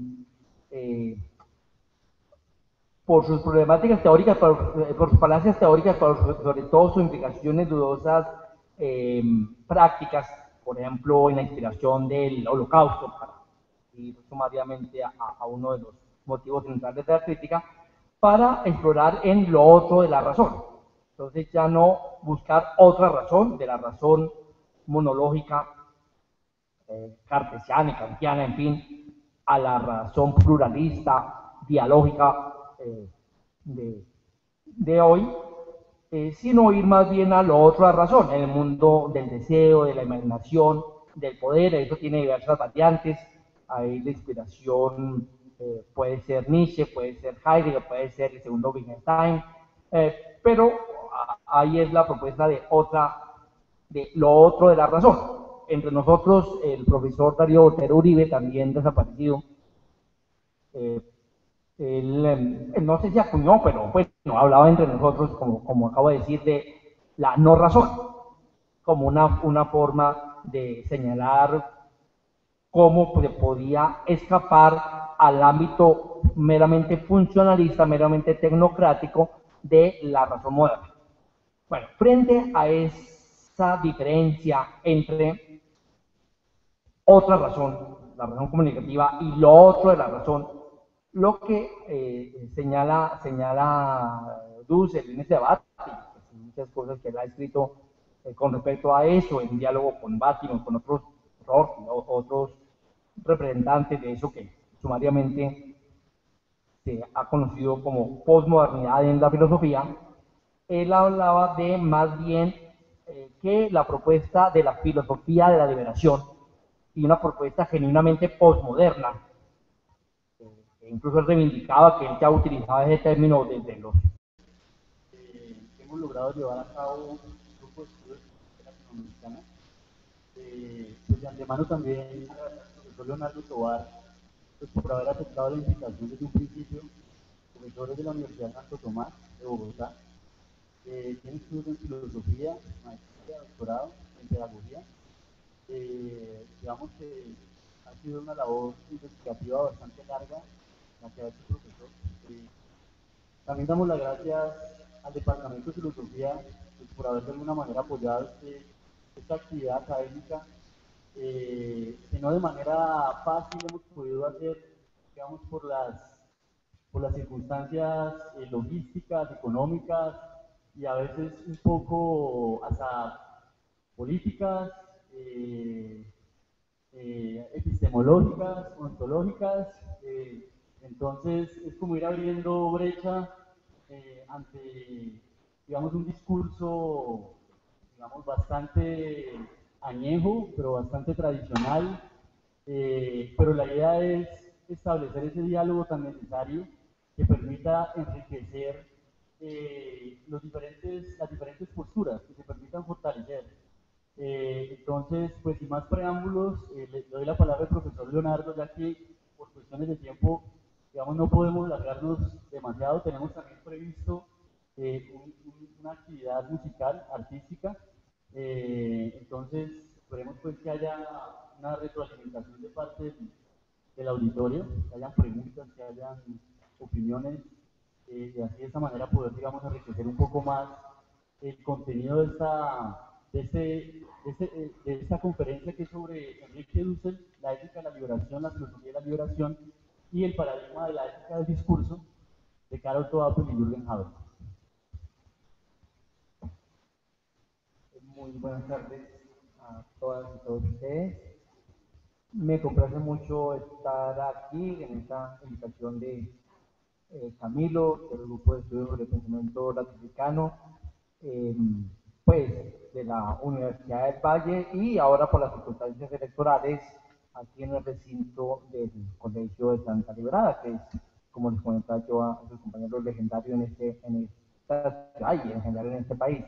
problemáticas teóricas, por sus falacias teóricas, sobre todo sus implicaciones dudosas prácticas, por ejemplo, en la inspiración del Holocausto, para ir sumariamente a uno de los motivos centrales de la crítica, para explorar en lo otro de la razón. Entonces ya no buscar otra razón, de la razón monológica, cartesiana y kantiana, en fin, a la razón pluralista, dialógica de hoy, sino ir más bien a lo otro, a razón, en el mundo del deseo, de la imaginación, del poder. Eso tiene diversas variantes. Ahí la inspiración puede ser Nietzsche, puede ser Heidegger, puede ser el segundo Wittgenstein, pero ahí es la propuesta de lo otro de la razón. Entre nosotros, el profesor Darío Otero Uribe, también desaparecido, él no sé si acuñó, pero bueno, hablaba entre nosotros, como acabo de decir, de la no razón, como una forma de señalar cómo se podía escapar al ámbito meramente funcionalista, meramente tecnocrático de la razón moderna. Bueno, frente a esa diferencia entre otra razón, la razón comunicativa, y lo otro de la razón, lo que señala Dussel en este debate, pues, muchas cosas que él ha escrito con respecto a eso, en diálogo con Bátimo, con otros representantes de eso que sumariamente se ha conocido como posmodernidad en la filosofía. Él hablaba de más bien que la propuesta de la filosofía de la liberación y una propuesta genuinamente posmoderna. Incluso él reivindicaba que él ya utilizaba ese término desde los... hemos logrado llevar a cabo un grupo de estudios latinoamericanos. Pues de antemano también al profesor Leonardo Tovar, pues por haber aceptado la invitación desde un principio, profesores de la Universidad Santo Tomás de Bogotá, tiene estudios en filosofía, maestría, doctorado en pedagogía. Digamos que ha sido una labor investigativa bastante larga la que ha hecho el profesor. También damos las gracias al Departamento de Filosofía pues, por haber de alguna manera apoyado esta actividad académica, que no de manera fácil hemos podido hacer, digamos, por las circunstancias logísticas, económicas y a veces un poco hasta políticas, epistemológicas, ontológicas. Entonces es como ir abriendo brecha ante, digamos, un discurso, digamos, bastante añejo, pero bastante tradicional. Pero la idea es establecer ese diálogo tan necesario que permita enriquecer las diferentes posturas, que se permitan fortalecer. Entonces, pues sin más preámbulos, le doy la palabra al profesor Leonardo, ya que por cuestiones de tiempo, digamos, no podemos alargarnos demasiado. Tenemos también previsto una actividad musical, artística. Entonces, esperemos pues que haya una retroalimentación de parte del auditorio, que hayan preguntas, que hayan opiniones, y así de esta manera poder, digamos, enriquecer un poco más el contenido de esta conferencia, que es sobre Enrique Dussel, la ética de la liberación, la filosofía de la liberación y el paradigma de la ética del discurso, de Karol Topol y Jürgen Habermas. Muy buenas tardes a todas y todos ustedes. Me complace mucho estar aquí en esta invitación de Camilo, del Grupo de Estudios sobre el Pensamiento Latinoamericano, pues de la Universidad del Valle, y ahora por las circunstancias electorales aquí en el recinto del Colegio de Santa Librada, que es, como les comentaba yo a sus compañeros, legendarios en esta ciudad y en general en este país.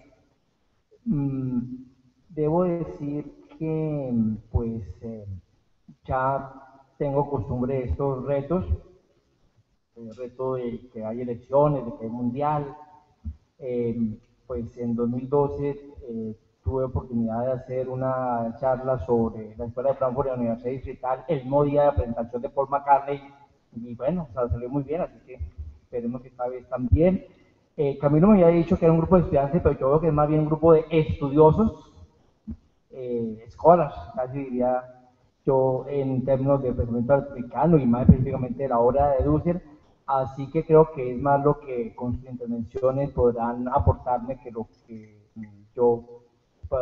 Debo decir que pues ya tengo costumbre de estos retos, el reto de que hay elecciones, de que hay mundial. Pues en 2012 tuve oportunidad de hacer una charla sobre la Escuela de Frankfurt y la Universidad Distrital el mismo día de la presentación de Paul McCartney, y bueno, o sea, salió muy bien, así que esperemos que esta vez también. Camilo me había dicho que era un grupo de estudiantes, pero yo creo que es más bien un grupo de estudiosos, scholars, casi diría yo, en términos de pensamiento latinoamericano y más específicamente de la obra de Dussel. Así que creo que es más lo que con sus intervenciones podrán aportarme que lo que yo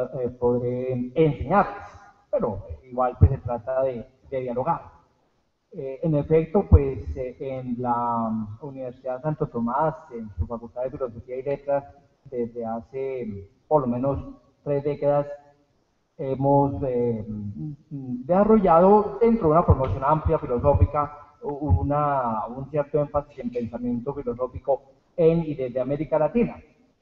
podré enseñarles. Pero igual pues se trata de dialogar. En efecto, pues en la Universidad Santo Tomás, en su Facultad de Filosofía y Letras, desde hace por lo menos 3 décadas, hemos desarrollado dentro de una promoción amplia filosófica un cierto énfasis en pensamiento filosófico en y desde América Latina.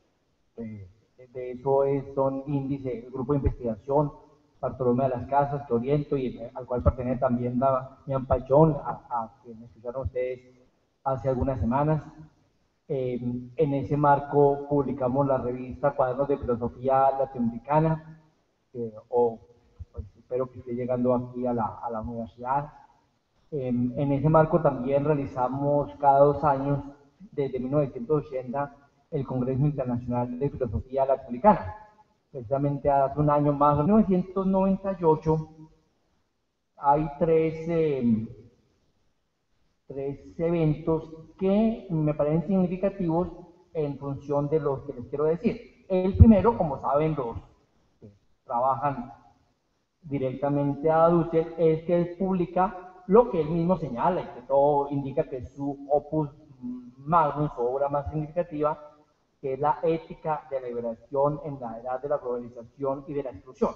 De eso son índice, el grupo de investigación Bartolomé de las Casas, que oriento y al cual pertenece también Damián Pachón, a quien escucharon ustedes hace algunas semanas. En ese marco publicamos la revista Cuadernos de Filosofía Latinoamericana, pues espero que esté llegando aquí a la universidad. En ese marco también realizamos cada 2 años, desde 1980, el Congreso Internacional de Filosofía Latinoamericana. Precisamente hace un año más, en 1998, hay tres eventos que me parecen significativos en función de los que les quiero decir. El primero, como saben los que trabajan directamente a Dussel, es que él publica lo que él mismo señala y que todo indica que es su opus magnum, su obra más significativa, que es la ética de la liberación en la edad de la globalización y de la exclusión.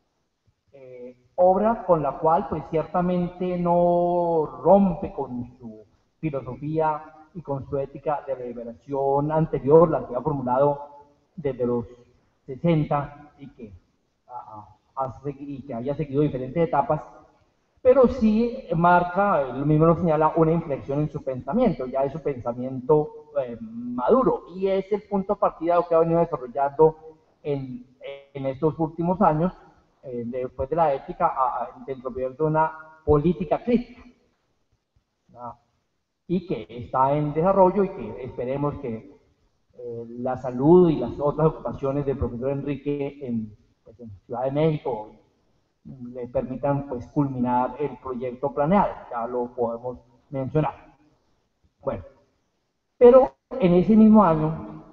Obra con la cual pues ciertamente no rompe con su filosofía y con su ética de la liberación anterior, la que ha formulado desde los 60 y que haya seguido diferentes etapas, pero sí marca, él mismo lo señala, una inflexión en su pensamiento, ya es su pensamiento maduro, y es el punto de partida que ha venido desarrollando en estos últimos años, después de la ética, dentro de una política crítica, ¿no? Y que está en desarrollo y que esperemos que la salud y las otras ocupaciones del profesor Enrique en Ciudad de México le permitan pues culminar el proyecto planeado, ya lo podemos mencionar. Bueno, pero en ese mismo año,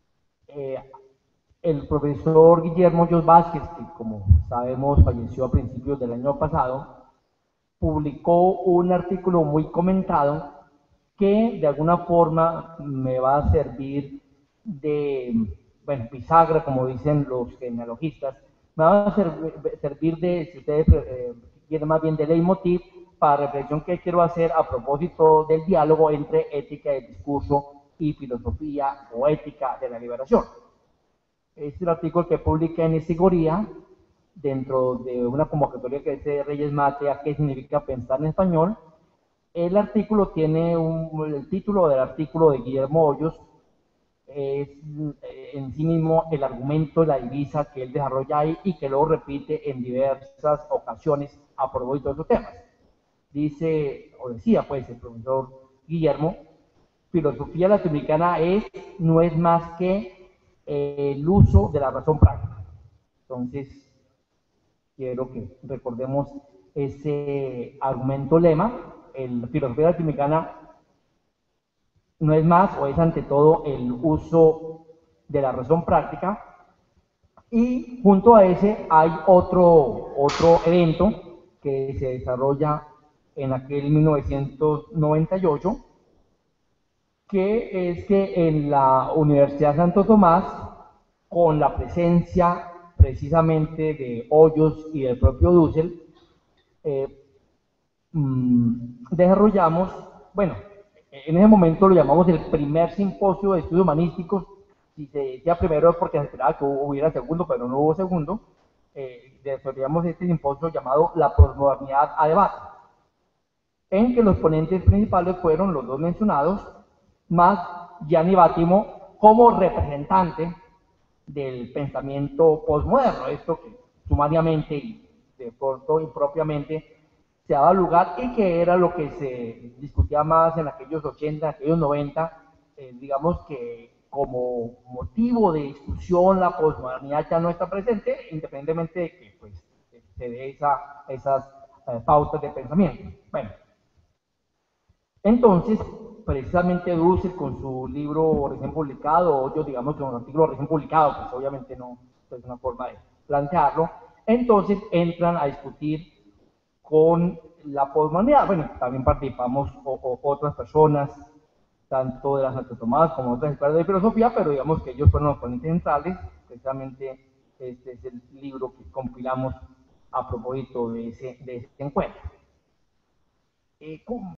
el profesor Guillermo Hoyos Vázquez, que como sabemos falleció a principios del año pasado, publicó un artículo muy comentado que de alguna forma me va a servir de, bueno, bisagra, como dicen los genealogistas, me va a servir de, si ustedes quieren más bien de leitmotiv, para la reflexión que quiero hacer a propósito del diálogo entre ética del discurso y filosofía o ética de la liberación. Es el artículo que publica en Esigoría, dentro de una convocatoria que dice Reyes Mate, ¿a qué significa pensar en español? El artículo tiene el título del artículo de Guillermo Hoyos, es en sí mismo el argumento, la divisa que él desarrolla ahí y que luego repite en diversas ocasiones a propósito de esos temas. Dice, o decía pues el profesor Guillermo, filosofía latinoamericana no es más que el uso de la razón práctica. Entonces, quiero que recordemos ese argumento lema. El filosofía latinoamericana no es más o es ante todo el uso de la razón práctica, y junto a ese hay otro evento que se desarrolla en aquel 1998, que es que en la Universidad Santo Tomás, con la presencia precisamente de Hoyos y del propio Dussel, desarrollamos, bueno, en ese momento lo llamamos el primer simposio de estudios humanísticos. Si se decía primero es porque se esperaba que hubiera segundo, pero no hubo segundo. Desarrollamos este simposio llamado La posmodernidad a debate, en que los ponentes principales fueron los dos mencionados, más Gianni Battimo como representante del pensamiento posmoderno, esto que sumariamente y de pronto impropiamente se daba lugar y que era lo que se discutía más en aquellos 80, en aquellos 90, digamos que como motivo de discusión la posmodernidad ya no está presente, independientemente de que pues, se dé esas pautas de pensamiento. Bueno, entonces, precisamente Dussel con su libro recién publicado, o yo digamos con un artículo recién publicado, pues obviamente no es una forma de plantearlo, entonces entran a discutir con la poshumanidad. Bueno, también participamos otras personas, tanto de las Santo Tomás como otras escuelas de filosofía, pero digamos que ellos fueron los ponentes centrales. Precisamente este es el libro que compilamos a propósito de ese encuentro.